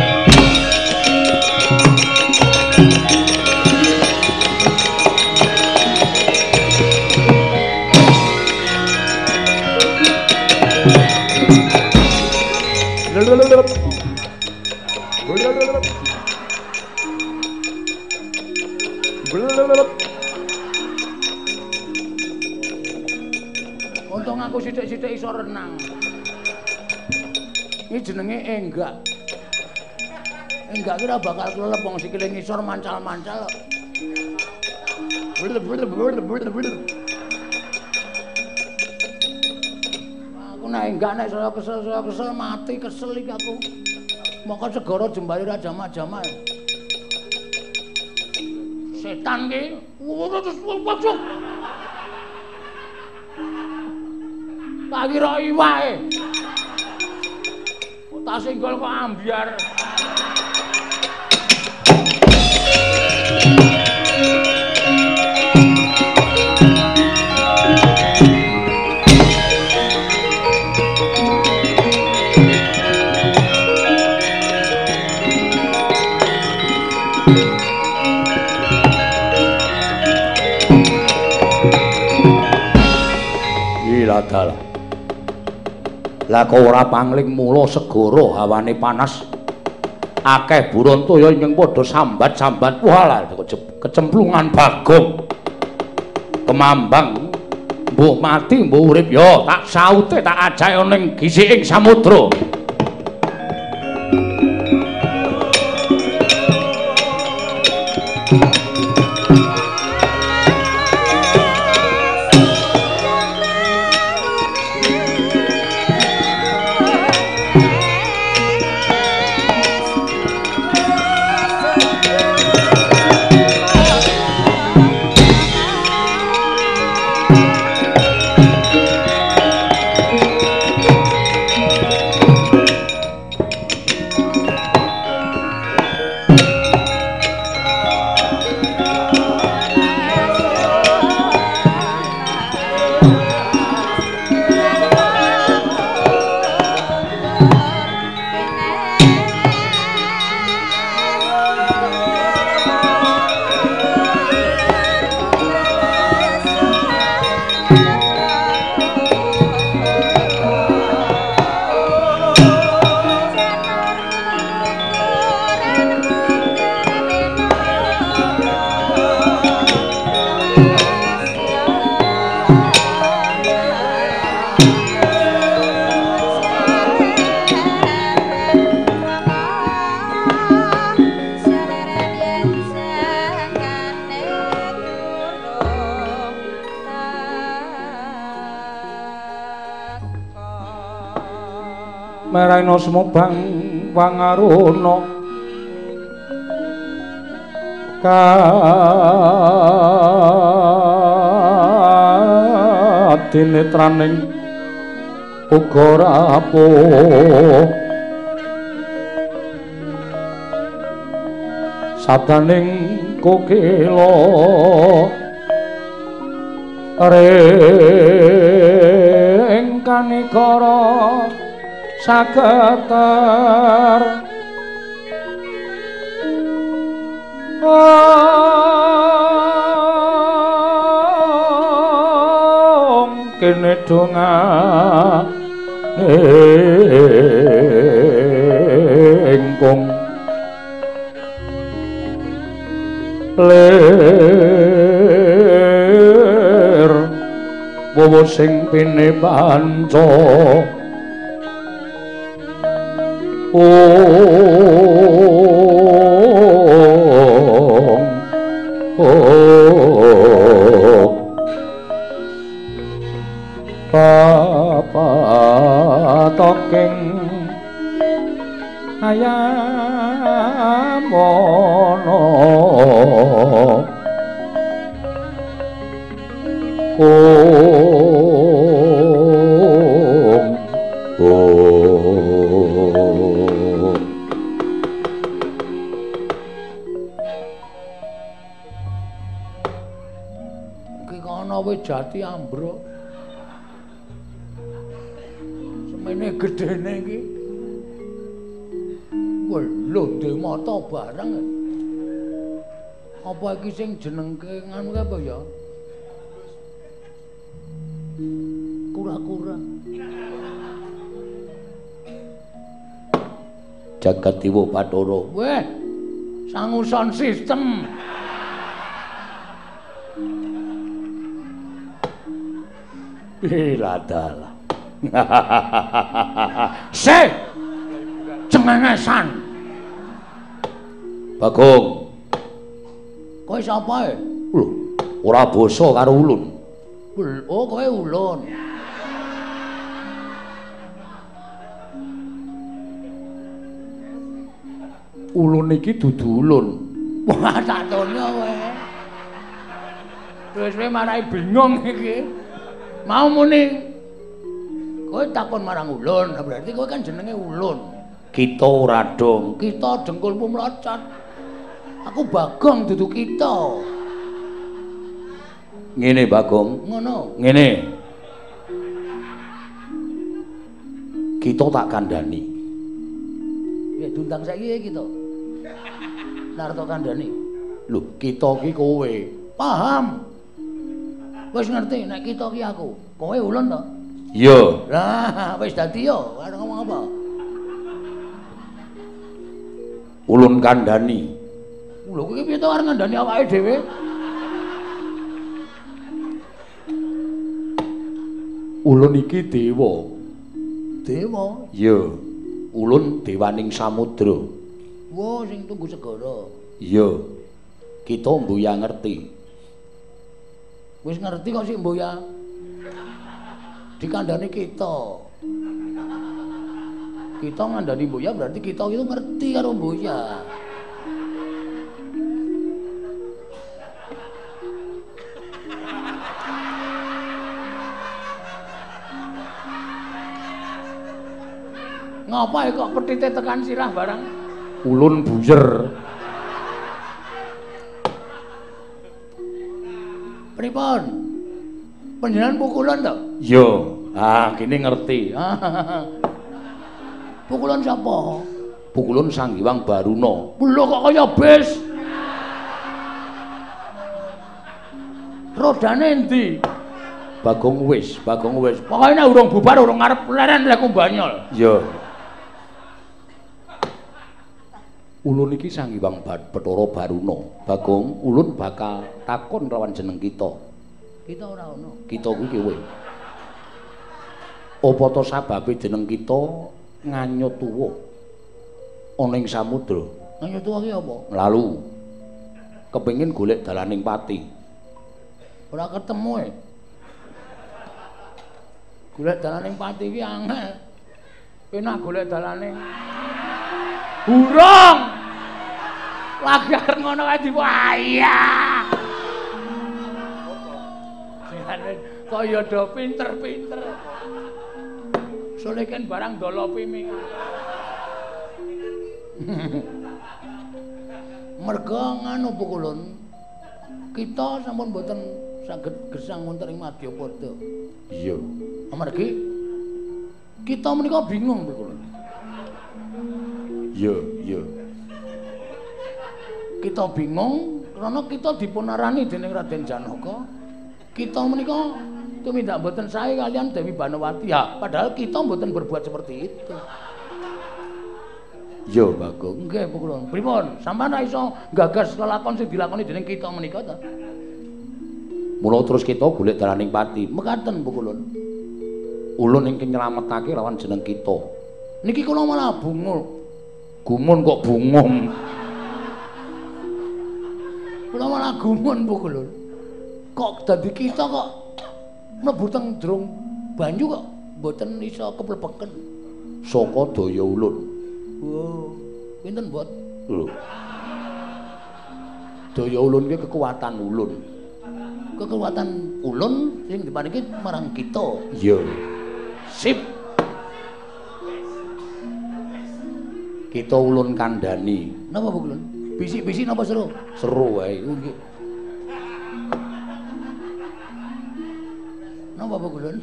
Untung aku sithik-sithik iso renang. Iki jenenge enggak. Enggak kira bakal kelelep wong sikile ngisor mancal-mancal. nek enggak nek saya kesel saya kesel mati kesel iki aku. Moko segara jembari ra jama-jama. Setan ki. Wujud. Tak kira iwake. Tak singgol kok ambyar. Dalah. Lah kok ora pangling mula segara hawane panas. Akeh Burontaya nyeng padha sambat-sambat walah kecemplungan Bagong. Kemambang mbuh mati mbuh urip ya tak saute tak ajahe ning gisiking samudra. Meraina sumobang wangaruna kadinetraning uga rapuh sabdaning kokila ring kanikara saketer om kene donga engkong ler wowo sing pene panca Om Om Papa toking ayamono Om Om Ki kono wis jati ambruk. Semene gedene iki. Lho, ndek mata barang. Apa iki sing jenengke nganu apa ya? Kura-kura. Jagat Dewa Bathara. Weh, sanguson sistem. Piladalah. Se. Cengengesan. Bagong. Kowe sapa e? Lho, ora basa karo ulun. Oh, kowe ulun. Ulun iki dudu ulun. Wah, tak tono kowe. Wis kowe marai bingung iki. Mau muni kowe takon marang ulun, berarti kowe kan jenenge ulun. Kita ora dong. Kita dengkulmu mlocot. Aku Bagong dudu kita. Ngene Bagong. Ngono. Ngene. Kita tak kandhani. Ya dundang saiki kita. Narto kandhani. Lho, kita ki kowe. Paham. Wis ngerti nek kita ki aku. Kowe ulun to? Iya. Lah, wis dadi yo, arep ngomong apa? Ulun kandhani. Lho kowe piye to arep ngandani awake dhewe? Ulun iki dewa. Dewa. Iya. Ulun dewaning samudra. Wo sing tunggu segara. Iya. Kita mbuya ngerti. Wis ngerti kok sik mboya. Dikandani kita. Kita ngandani mboya berarti kita itu ngerti karo mboya. Ngapa kok petite tekan sirah barang? Ulun buyer. Pripun? Panjenengan pukulan to? Iya. Ah, kene ngerti. Pukulan sapa? Pukulan Sang Hyang Baruna. Lho kok kaya bis. Rodane endi? Bagong wis, Bagong wis. Pokoke nek urung bubar urung ngarep leren lek kumbanyol. Iya. Ulun iki Sang Hyang Bathara Baruna. Bagong, ulun bakal takon lawan jeneng kita. Kita ora ono. Kita kuwi kowe. Apa to sababe jeneng kita nganyut tuwa ana ing samudra? Nganyut tuwa ki apa? Lalu kepengin golek dalaning pati. Ora ketemu e. Golek dalaning pati ki angel. Penak golek dalane. Burung. Lagi arep ngono kae diwaya. Jane kaya do pinter-pinter. Soale kan barang dolopi ming. Merga nganu pukulun. Kita sampun mboten saged gesang wonten ing Madyapada. Iya. Amargi kita menika bingung pukulun. Iya, iya. Kita bingung karena kita dipunarani dening Raden Janaka. Kita menika tumindak mboten sae kalian Dewi Banawati. Ya, padahal kita mboten berbuat seperti itu. Iya, Bagong. Nggih, Pukulun. Pripun? Sampeyan ra iso gagas lelakon sing dilakoni dening kita menika ta? Mula terus kita golek dalaning pati. Mekaten, Pukulun. Ulun ingkang nyelametake lawan jeneng kita. Niki kula malah bungul. Gumun kok bungum. Kula malah gumun, Pukulun. Kok dadi kita kok mlebu teng jero banyu kok mboten iso keplebeken. Saka daya ulun. Wow, pinten bot? Lho. Daya ulun ki kekuatan ulun. Kekuatan ulun sing dipaniki marang kita. Iya. Sip. Kita ulun kandhani. Napa Pukulun? Bisik-bisik napa seru? Seru wae. Nggih. Napa Pukulun?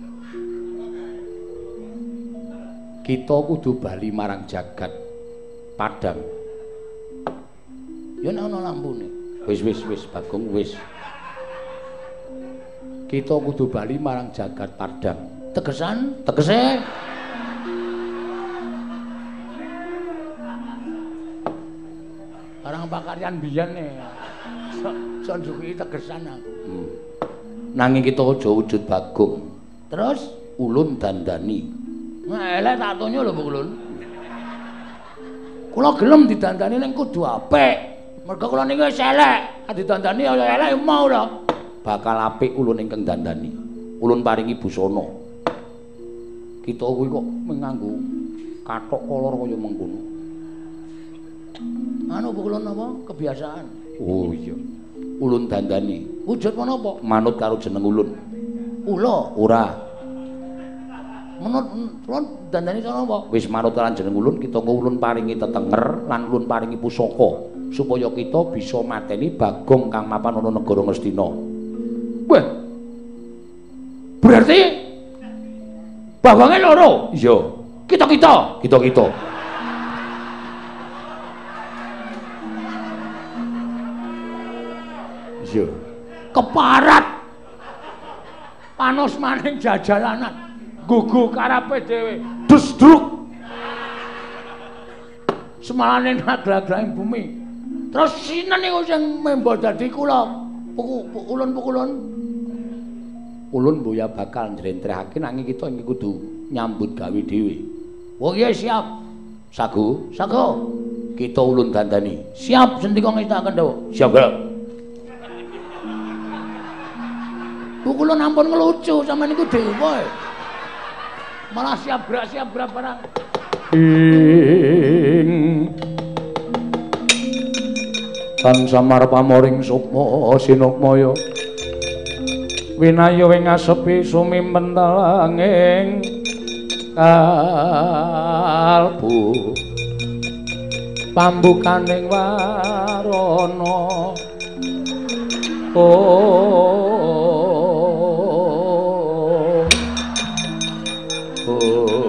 Kita kudu bali marang jagat Padang. Ya nek ana lampune. Wis wis wis Bagong wis. Kita kudu bali marang jagat Padang. Tegesan Tegese barang pakaryan biyen e. Son juki tegesan aku. hmm. Nanging kita aja wujud Bagong. Terus Ulun dandani. ngelek tak tonyo lho Pukulun. Kula gelem didandani ning kudu apik. Mergo kula niki wis elek, didandani ya elek mau lho. Bakal apik ulun ingkang dandani. Ulun paringi busana. Kita kuwi kok menganggo kathok kolor kaya mengkono. Anu pukulun apa? Kebiasaan. Oh iya. Ulun dandani. Wujud menapa? Manut karo jeneng ulun. Ula. Ora. Menurut ulun dandani cara apa? Wis manut karo jeneng ulun, kita engko ulun paringi tetenger lan ulun paringi pusaka supaya kita bisa mateni Bagong kang mapan ana negara Ngastina. Wah. Berarti Bagonge loro. Iya. Kita-kita. Kita-kita. Iya. Keparat. Panos maning jajalanan. Gugu karepe dhewe. Desdruk. Semalane naglaglahing bumi. Terus sinten niku sing membo dadi kula ulun-pukulun. Ulun mboya bakal njlentrehake nanging kita iki kudu nyambut gawe dhewe. Oh iya siap. Sagu, Sago. kita ulun dandani. Siap sendika ngestakaken dawa. Siap, Gak? Pukulun ampun ngelucu sampean niku dewa. Malah siap gerak siap gerak barang. Ing Tan samar pamoring sukma sinukmaya winayu ing asepi sumimpen talanging kalbu pambukaning warana oh oh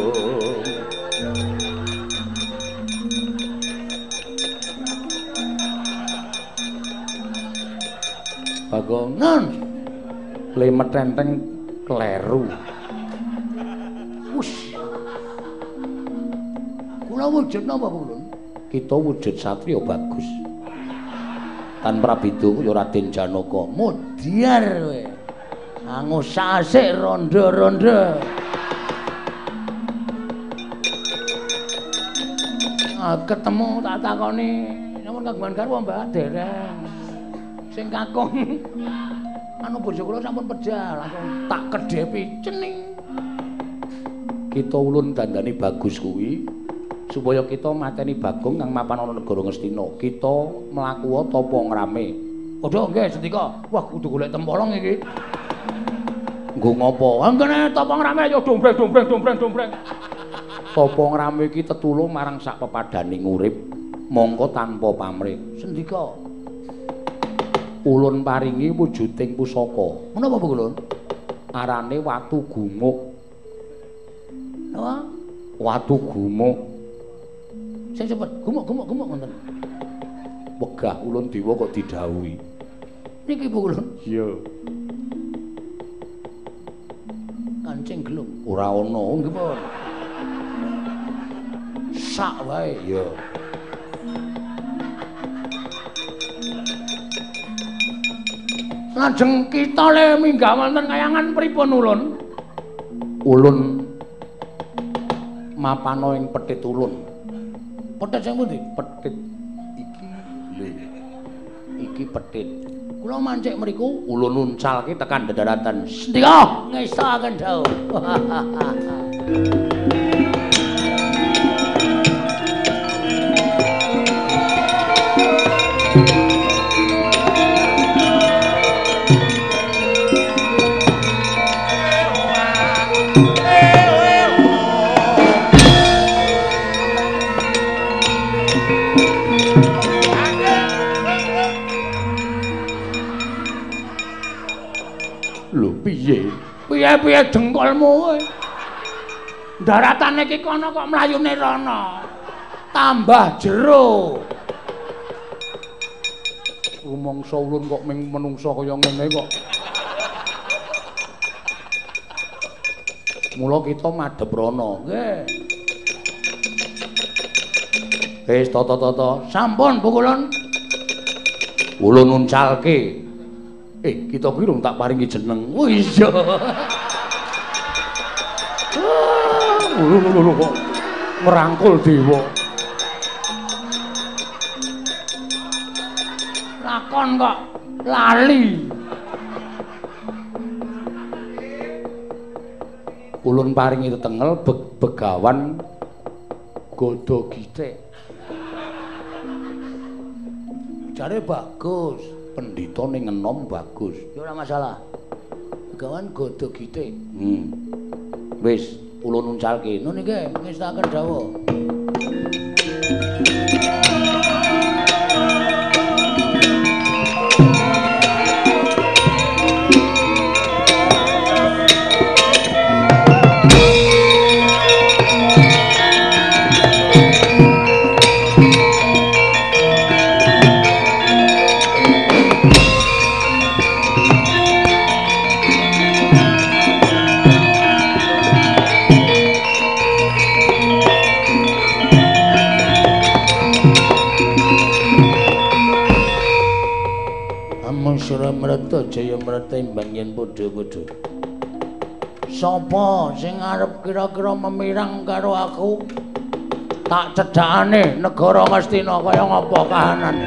Bagongan lemet enteng kleru. Wus. Kula wujud napa ulun? Kita wujud satriya bagus. Tan Prabidu ya Raden Janaka. Mudyar kowe. Angus sasik ronda-ronda. Ah, ketemu tak takoni, namun kagungan garwa Mbak dereng. Sing kakung anu bojo kula sampun pedhal, langsung tak kedhepi cening. Kita ulun dandani bagus kuwi supaya kita mateni Bagong kang mapan ana negara Ngastina. Kita mlaku tapa ngrame. Padha nggih Sendika. Wah kudu golek tempolong iki. Nggo ngopo? Anggene tapa ngrame ayo dombreng dombreng dombreng dombreng. Tapa ngrame iki tetulung marang sak pepadaning urip mongko tanpa pamrih. Sendika. Ulun paringi wujuding pusaka. Menapa Bu Ulun? Arane watu gumuk. Apa? Watu gumuk. Sing cepet, gumuk-gumuk-gumuk ngoten. Wegah ulun dewa kok didhawuhi. Niki Bu Ulun. Iya. Kancing gelung. Ora ana, nggih pun. Sak wae. Iya. Lajeng kita le minggah wonten kayangan pripun ulun? Ulun mapana ing Pethit Ulun. Pethit sing pundi? Pethit iki lho. Iki Pethit. Kula mancik mriku Ulun nuncalke tekan dadaratan. Sendika ngestaken dawuh. Lho piye? Piye-piye jengkolmu kowe? Daratane iki kono kok mlayune rono. Tambah jero. Rumangsa ulun kok ming menungsa kaya ngene kok. Mula kita madhep rono. Nggih. Wis tata-tata. Sampun Bu Ulun. Ulun nuncalke. Eh, kita kuwi rung tak paringi jeneng. Oh iya. Lho lho lho kok merangkul dewa. Lakon kok lali. Ulun paringi tetengel be begawan godho gitik. Jare bagus. Pendhita ning enom bagus. Ya ora masalah. Gawan godho gite. Hmm. Wis, kula nuncalke. Nun nggih, ngestaken dawuh. Sura mrata jaya mrata imbang yen padha-padha. Sapa sing arep kira-kira memirang karo aku? Tak cedhakane negara Ngastina kaya ngapa kahanan.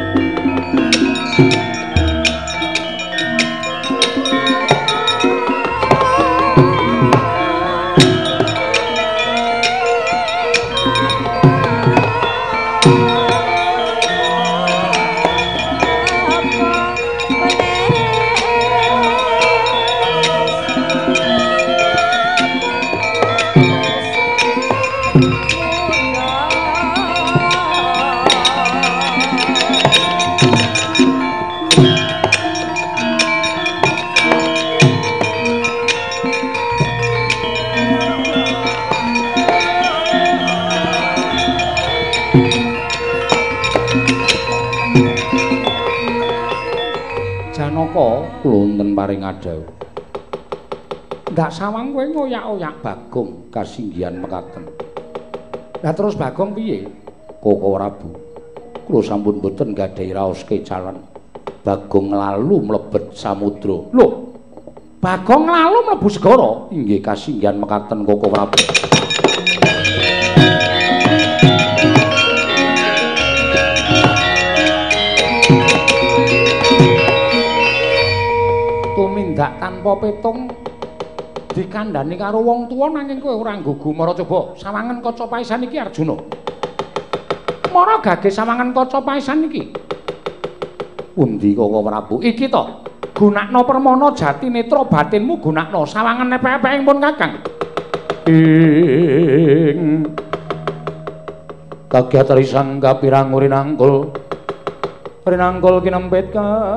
Janaka kula wonten paring adhawuh. Ndak sawang kowe ngoyak-oyak Bagong kasinggihan mekaten. Lah terus Bagong piye? Koko Prabu. Kula sampun boten gadhahi raos kecalan. Bagong lalu mlebet samudra. Lho. Bagong lalu mlebu segara? Inggih kasinggihan mekaten Koko Prabu. Tumindak tanpa petung dikandhani karo wong tuwa nanging kowe ora nggugu mara coba sawangen kaca paisan iki Arjuna. Mara gage sawangen kaca paisan iki. Pundi Koko Prabu? Iki to. Gunakna permana jati netra batinmu gunakna sawangen epek-epeking pun Kakang. Ing kagyatri sang kapirang rinangkul. Rinangkul kinempit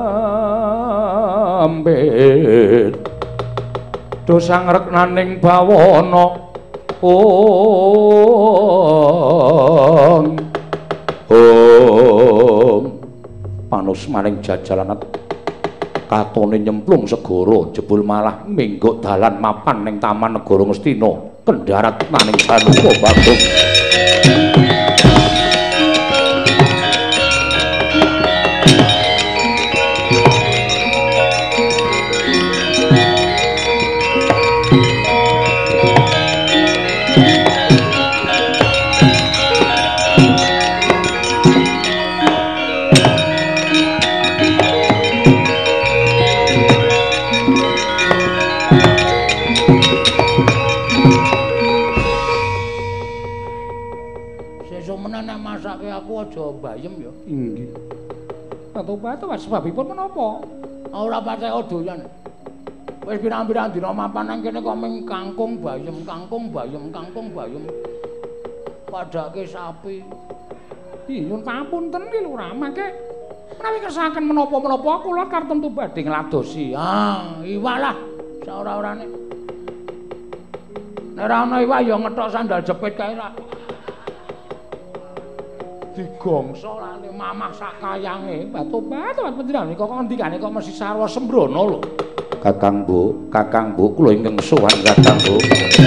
kambit. Dosang reknaning bawana Om Om panus maring jajalanat katone nyemplung segara jebul malah mingguk dalan mapan ning taman negara Ngastina kendharat maning Januka Bagong. Aja bayem ya. Inggih. Batu-batu wis sebabipun menapa? Ora patek doyan. Wis pirang-pirang dina mapan nang kene kok ming kangkung bayem, kangkung bayem, kangkung bayem. Padake sapi. Ih, nyun pamunten ki Lurah, mangke menawi kersakaken menapa-menapa kula kartemtu badhe ngladosi. Ah, iwak lah saora-orane. Nek ora ana iwak ya ngethok sandal jepit kae lah. Digongso lane mamah sak kayange batu-batu panjenengan kok ngendikane kok mesti sarwa sembrono lho. Kakang Bu, Kakang Bu kula ingkang sowan Kakang Bu.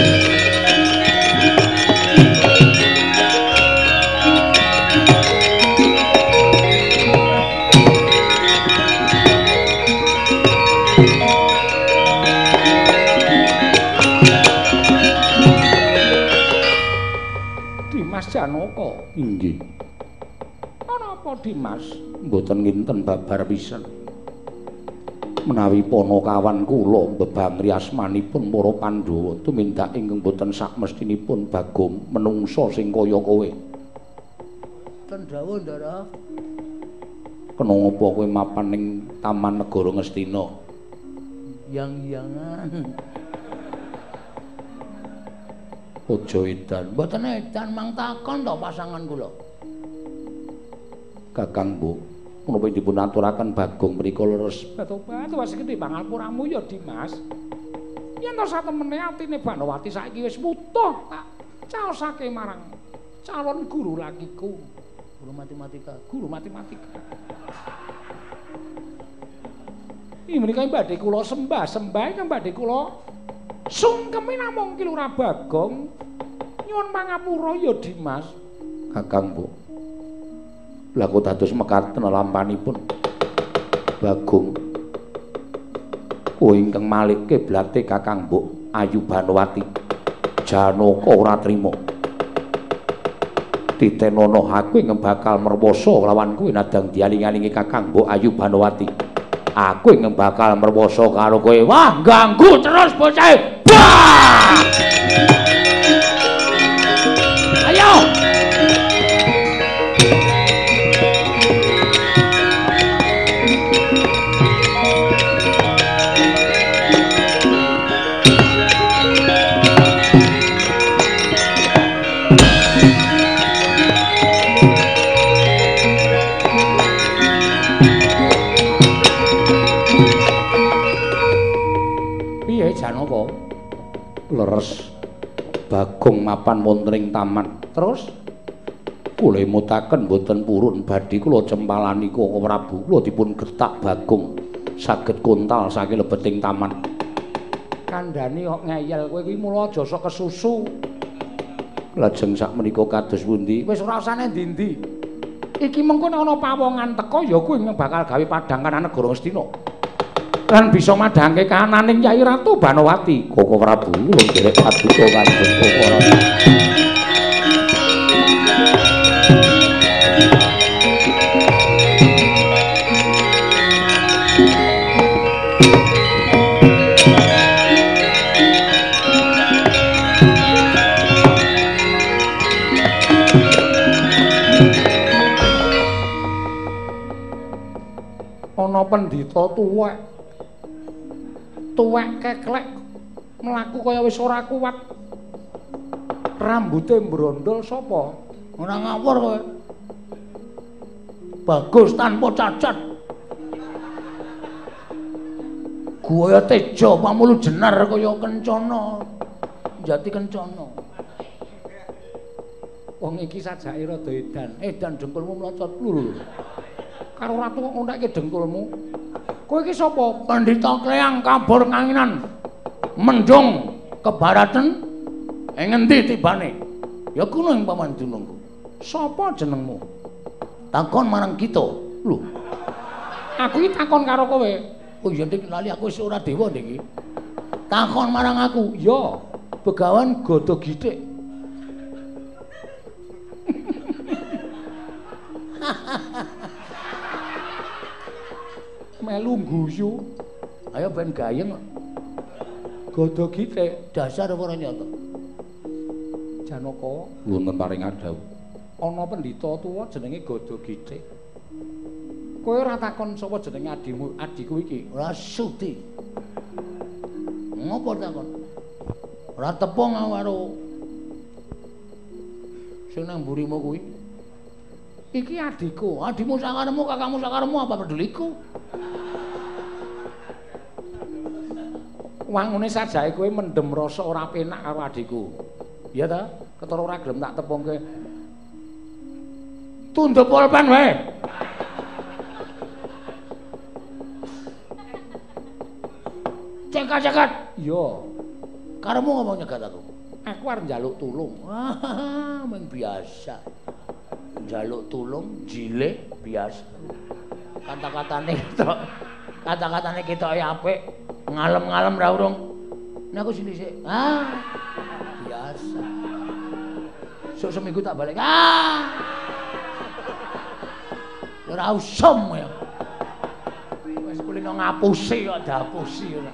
Dimas Janaka. Inggih. Napa Dimas mboten nginten babar pisan menawi Panakawan kula mbebang riyasmanipun para Pandhawa tumindak ingkang mboten sakmestinipun Bagong menungsa sing kaya kowe. Ten dawuh Ndara Kena ngapa kowe mapan ning Taman Negara Ngastina? Yang-yangan. Aja edan. Mboten edan mang takon to pasangan kula. Kakang Bu, menapa dipun aturaken Bagong menika leres? Batu-batu wis gedhe pangapuramu ya Dimas. Yen to satemene atine Banowati saiki wis wutuh tak caosake marang calon guru lakiku. Guru matematika, guru matematika. Iki menika badhe kula sembah, sembah kan badhe kula sungkemi namung ki Lurah Bagong. Nyuwun pangapura ya Dimas. Kakang Bu. Lah kok dados mekaten lampanipun. Bagong. Kowe ingkang malih kiblate Kakang Bu Ayu Banowati. Janaka ora trima. Ditenono aku ing bakal merwasa lawan kowe nadang dialing-alingi Kakang Bu Ayu Banowati. Aku ing bakal merwasa karo kowe. Wah, ganggu terus bocah. Bah! Ayo. Janaka leres Bagong mapan wonten ing taman. Terus kula mutaken boten purun badhe kula cempalani Koko Prabu. Kula dipun getak Bagong saged kontal saking lebeting taman. Kandhani kok ngeyel kowe kuwi mula aja sok kesusu. Lajeng sakmenika kados pundi? Wis ora usah ndi-ndi. Iki mengko ana pawongan teka ya kuwi bakal gawe padhangan negara Ngastina. Lan bisa madhangke kahananing Nyai Ratu Banowati. Koko Prabu kula nderek paduka kanjeng Koko Prabu. Ana pendhita tuwek tuwek keklek mlaku kaya wis ora kuat. Rambute brondol sapa? Ora ngawur kowe. Bagus tanpa cacat. Guaya teja pamulu jenar kaya kencana. Jati kencana. Wong iki sajake rada edan. Edan dengkulmu mlocot lur. Karo ratu kok ngontekke dengkulmu. Kowe iki sapa? Pandhita Kleang kabur kanginan. Mendung kebaraten. Ing ngendi tibane? Ya kuno ing paman dunungku. Sapa jenengmu? Takon marang kita. Lho. Aku iki takon karo kowe. Oh iya Dik, lali aku wis ora dewa Dik. Takon marang aku. Ya, Begawan Godo Gitik. Melu guyu. Ayo ben gayeng. Godo Gitik Dasar ora nyata. Janaka Wonten paring adhawu. ana pendhita tuwa jenenge Godo Gitik. Kowe ora takon sapa jenenge adimu, adiku iki? Ora sudi. Ngopo takon? Ora tepung karo sing nang mburimu kuwi. Iki adiku. Adimu sakaremu, kakangmu sakaremu apa peduliku? Wangune sajake kowe mendem rasa ora penak karo adiku. Iya ta? Ketara ora gelem tak tepungke. Tunduk pulpen wae. Cekat-cekat. Iya. Karemu ngomong nyegat aku. Aku arep njaluk tulung. Wah, mung biasa. Njaluk tulung, jilih biasa. Kata-katane ketok. Kata-katane ketoke apik. Ngalem-ngalem ra urung. Nek aku sini sik. Ah. Biasa. Sok seminggu tak balik. Ah. Ora usum ya. Wis kulino ngapusi kok dapusi ora.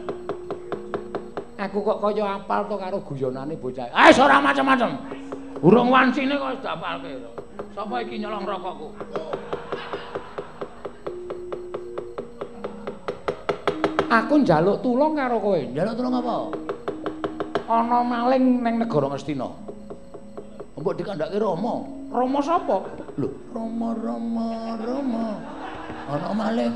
Aku kok kaya apal to karo guyonane bocah. Ah, wis ora macem-macem. Urung wancine kok wis dapalke. Sapa iki nyolong rokokku? Aku njaluk tulung karo kowe. Njaluk tulung apa? Ana maling ning negara Ngastina. Mbok dikandhake Rama. Rama sapa? Lho, Rama Rama Rama. Ana maling.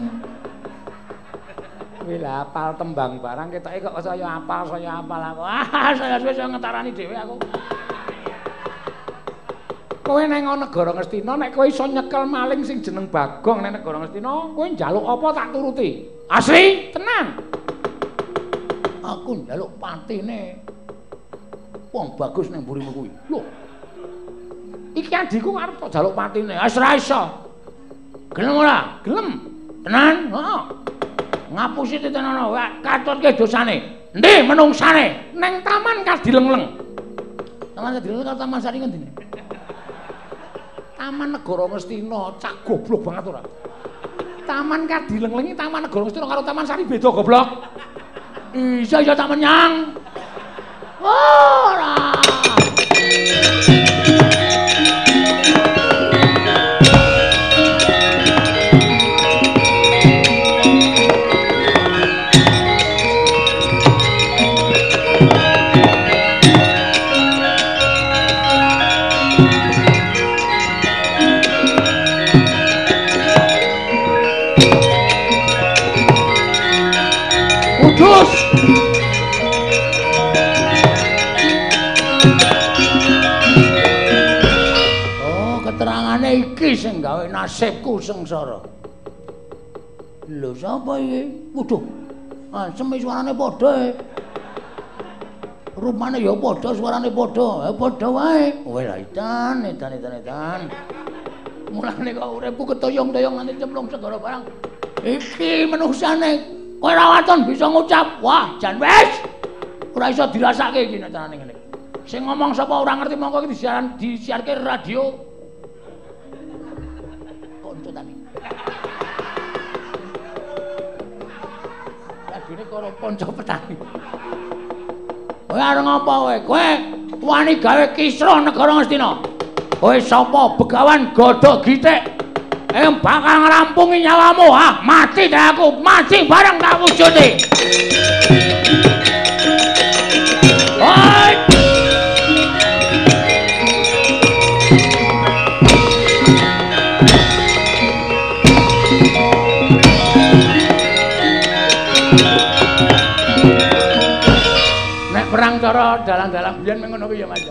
Kowe lah apal tembang barang ketoke kok saya apal, saya apal aku. Ah, saya wis ngetarani dhewe aku. Kowe nang negara Ngastina nek kowe iso nyekel maling sing jeneng Bagong nang negara Ngastina, kowe njaluk apa tak turuti. Asli, tenan. Aku njaluk patine wong bagus ning mburimu kuwi. Lho. Iki adikku arep tak njaluk patine. Wis ora iso. Gelem ora? Gelem. Tenan? Heeh. Ngapusi titenono, katutke dosane. Endi menungsane? Neng Taman Kadilengleng. Taman Kadilengleng karo Taman Sari ngendi? Taman Negara Ngastina, cak goblok banget ora. Taman Kadilengleng iki Taman Negara Ngastina karo Taman Sari beda goblok. Iya ya tak menyang. Ora. Kudus. Oh, keterangane iki sing gawe nasibku sengsara. Lho sapa iki? Waduh. Asem suarane padha e. Rupane ya padha, suarane padha. Eh padha wae. Kowe lah edan, edan, edan, edan. Mulane kok uripku ketoyong-toyong nganti cemplung segara barang. Iki menungsane kowe ora waton bisa ngucap. Wah, jan wis. Ora iso dirasake iki nek carane ngene. Sing ngomong sapa ora ngerti mongko iki disiaran disiarke radio. Konco tani. Radione karo ponco petani. Kowe arep ngapa kowe? Kowe wani gawe kisruh negara Ngastina. Kowe sapa Begawan Godhog Gitik? Em bakal ngrampungi nyawamu, ah mati deh aku, mati bareng tak wujudi. Oi. Nek perang cara dalang-dalang biyen mengono kuwi ya Mas.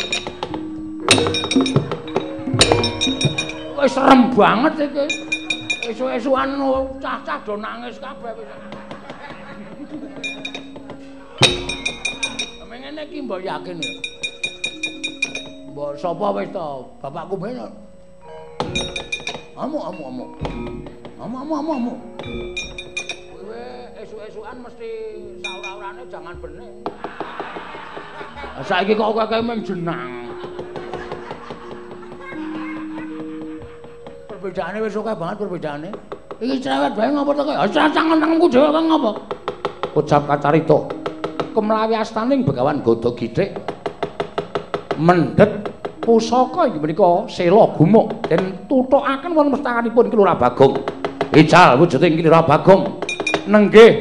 Wis serem banget iki. Esuk-esukan cah-cah do nangis kabeh wis. Ngene iki mbok yakin. Mbok sapa wis to? Bapakku ben. Amu amu amu. Amu amu amu amu. Kowe esuk-esukan mesti saur-saurane jangan bening. Saiki kok kowe mung jenang. Perbedaane wis akeh banget perbedaane. Iki cerewet bae ngopo to kowe? Ora tangan-tanganku dhewe kok ngopo? Ucap kacarita. Kemlawi astaning Begawan Godhog Gitik mendhet pusaka inggih menika Sela Gumuk den tutukaken wonten mustakanipun Kelurahan Bagong. Ical wujuding Kelurahan Bagong nenggih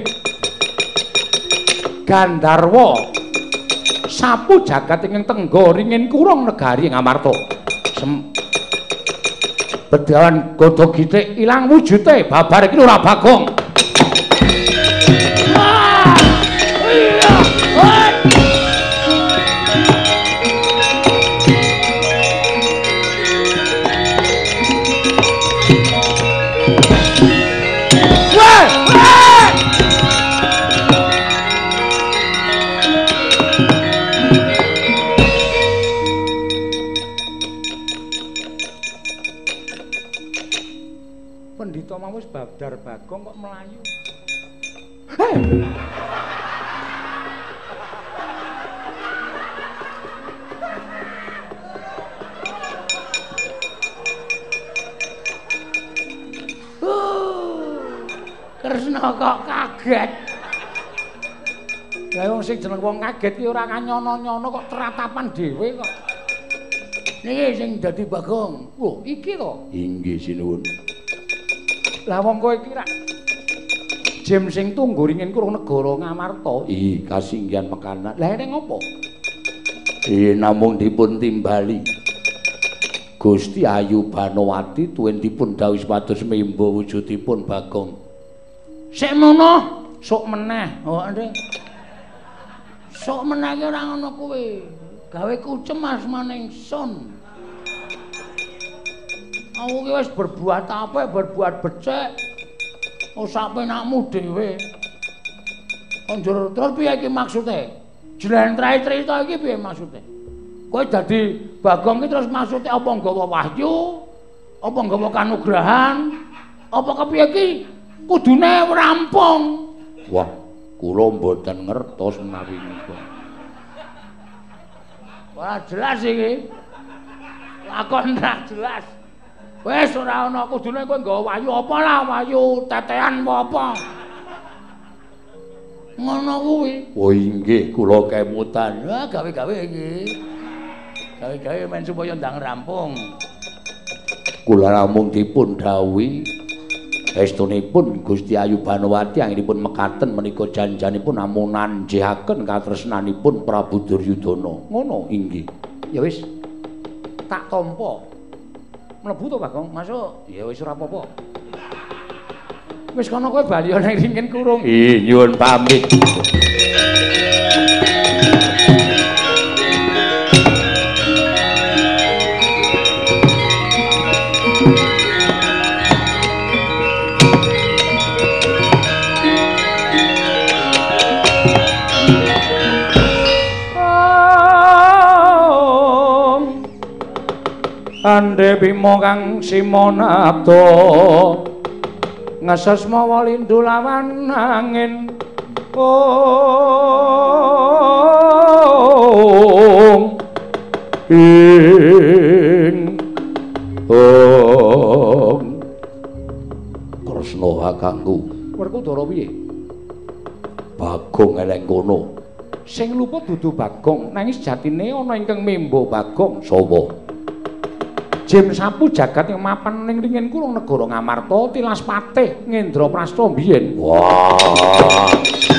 Gandharwa sapu jagat ingkang tenggo ringin kurung negari Ngamarta. Begawan Godhog Gitik ilang wujude babar Kelurahan Bagong. Pendhita mau wis Badar Bagong kok melayu. Hei. Kresna kok kaget. Lah wong sing jeneng wong kaget ki ora kanyono-nyono kok teratapan dhewe kok. Niki sing dadi Bagong. Lho, iki to. Inggih sinuwun. Lah wong kowe iki rak Jem sing tunggu ringin kurung negara Ngamarta. Ih, kasinggihan mekanan. Lah ning apa? Ih, namung dipun timbali. Gusti Ayu Banowati tuwin dipun dawuh supados mimba wujudipun Bagong. Sik mono, sok meneh. Oh, Ndeng. Sok meneh ki ora ngono kuwi. Gawe kucemas maning sun. Aku ki wis berbuat apa, berbuat becik. Oh sampe nakmu dhewe. Konjur terus piye iki maksude? Jlentrahe crita iki piye maksude? Kowe dadi Bagong ki terus maksude apa nggawa wahyu? Apa nggawa kanugrahan? Apa kepiye iki? Kudune rampung. Wah, kula mboten ngertos menawi niku. Ora jelas iki. Lakon ora jelas. Wes ora ana kudune kowe nggawa wahyu apa lah wahyu tetean apa. Ngono kuwi. Oh inggih kula kemutan. Wah gawe-gawe iki. Gawe-gawe men supaya ndang rampung. Kula namung dipun dawuhi estunipun Gusti Ayu Banowati anggenipun mekaten menika janjanipun namung nanjihaken katresnanipun Prabu Duryudana. Ngono inggih. Ya wis. Tak tampa. Mlebu to Bagong, masuk. Ya wis ora apa-apa. Wis kono kowe bali ana ringin kurung. Ih, nyuwun pamit. Ande Bima kang Simonata ngeses mawa lindhu lawan angin ong ing ong Kresna kakangku Werkudara piye? Bagong eleng kono Sing luput dudu Bagong nanging sejatine ana ingkang memba Bagong. Sapa? Jem sapu jagat yang mapan ning ringin kulung negara Ngamarta tilas patih Ngendraprasta biyen. Wah.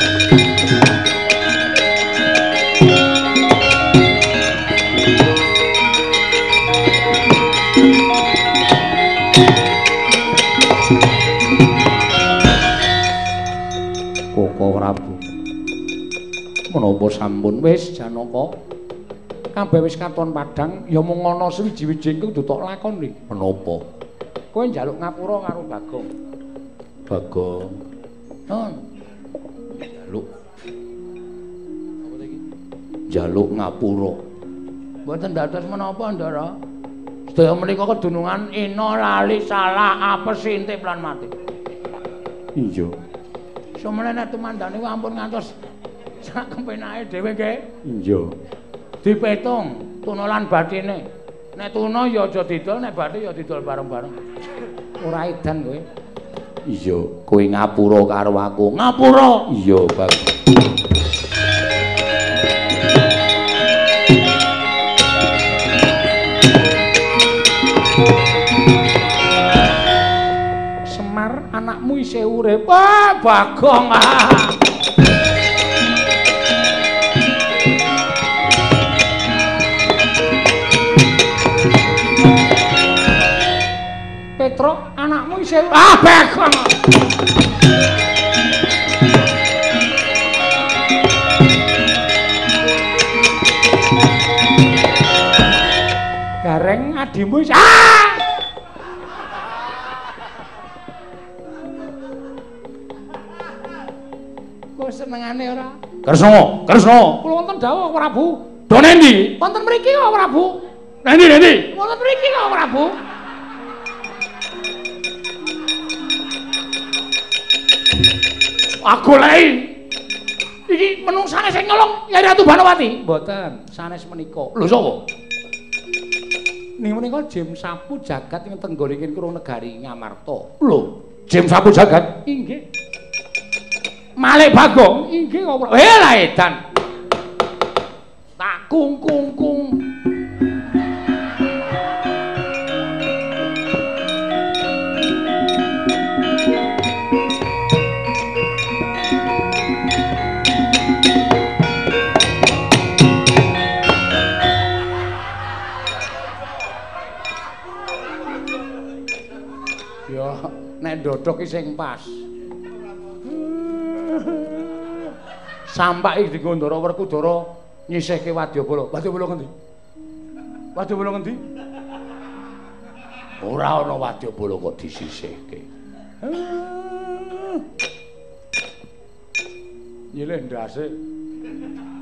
Koko Prabu. Menapa sampun wis Janaka? Kabeh wis katon padhang ya mung ana sewiji-wijing kudu tok lakoni. Menapa? Kowe njaluk ngapura karo Bagong. Bagong. Nun. Njaluk. Apa iki? Njaluk ngapura. Mboten dados menapa, Ndara. Sedaya menika kedunungan ina lali salah apes intip lan mati. Iya. Semene nek tumandane kuwi ampun ngantos sak kepenake dhewe nggih. Iya. Dipetung tunolan bathine. Nek tuna ya aja didol, nek bathi ya didol bareng-bareng. Ora edan kowe. Iya, kowe ngapura karo aku. Ngapura. Iya, Bang. Semar anakmu isih urip. Wah, Bagong. Ah. Petro, anakmu isih ah Bagong. Gareng adimu isih ah. Kok senengane ora? Kresna, Kresna. Kula wonten dawuh Prabu. Dene ndi? Wonten mriki kok Prabu. Nendi, nendi? Wonten mriki kok Prabu. Aku lei. Iki menungsane sing nyolong Nyai Ratu Banowati. Mboten, sanes menika. Lho sapa? Ning menika Jem Sapu Jagat ing tenggoringin Kurung Negari Ngamarta. Lho, Jem Sapu Jagat. Inggih. Malih Bagong, inggih kok. Eh lah edan. Tak kung kung kung. nek ndodhok ki sing pas. Sampak iki dienggo Ndara Werkudara nyisihke Wadyabala. Wadyabala ngendi? Wadyabala ngendi? Ora ana Wadyabala kok disisihke. Nyilih ndase.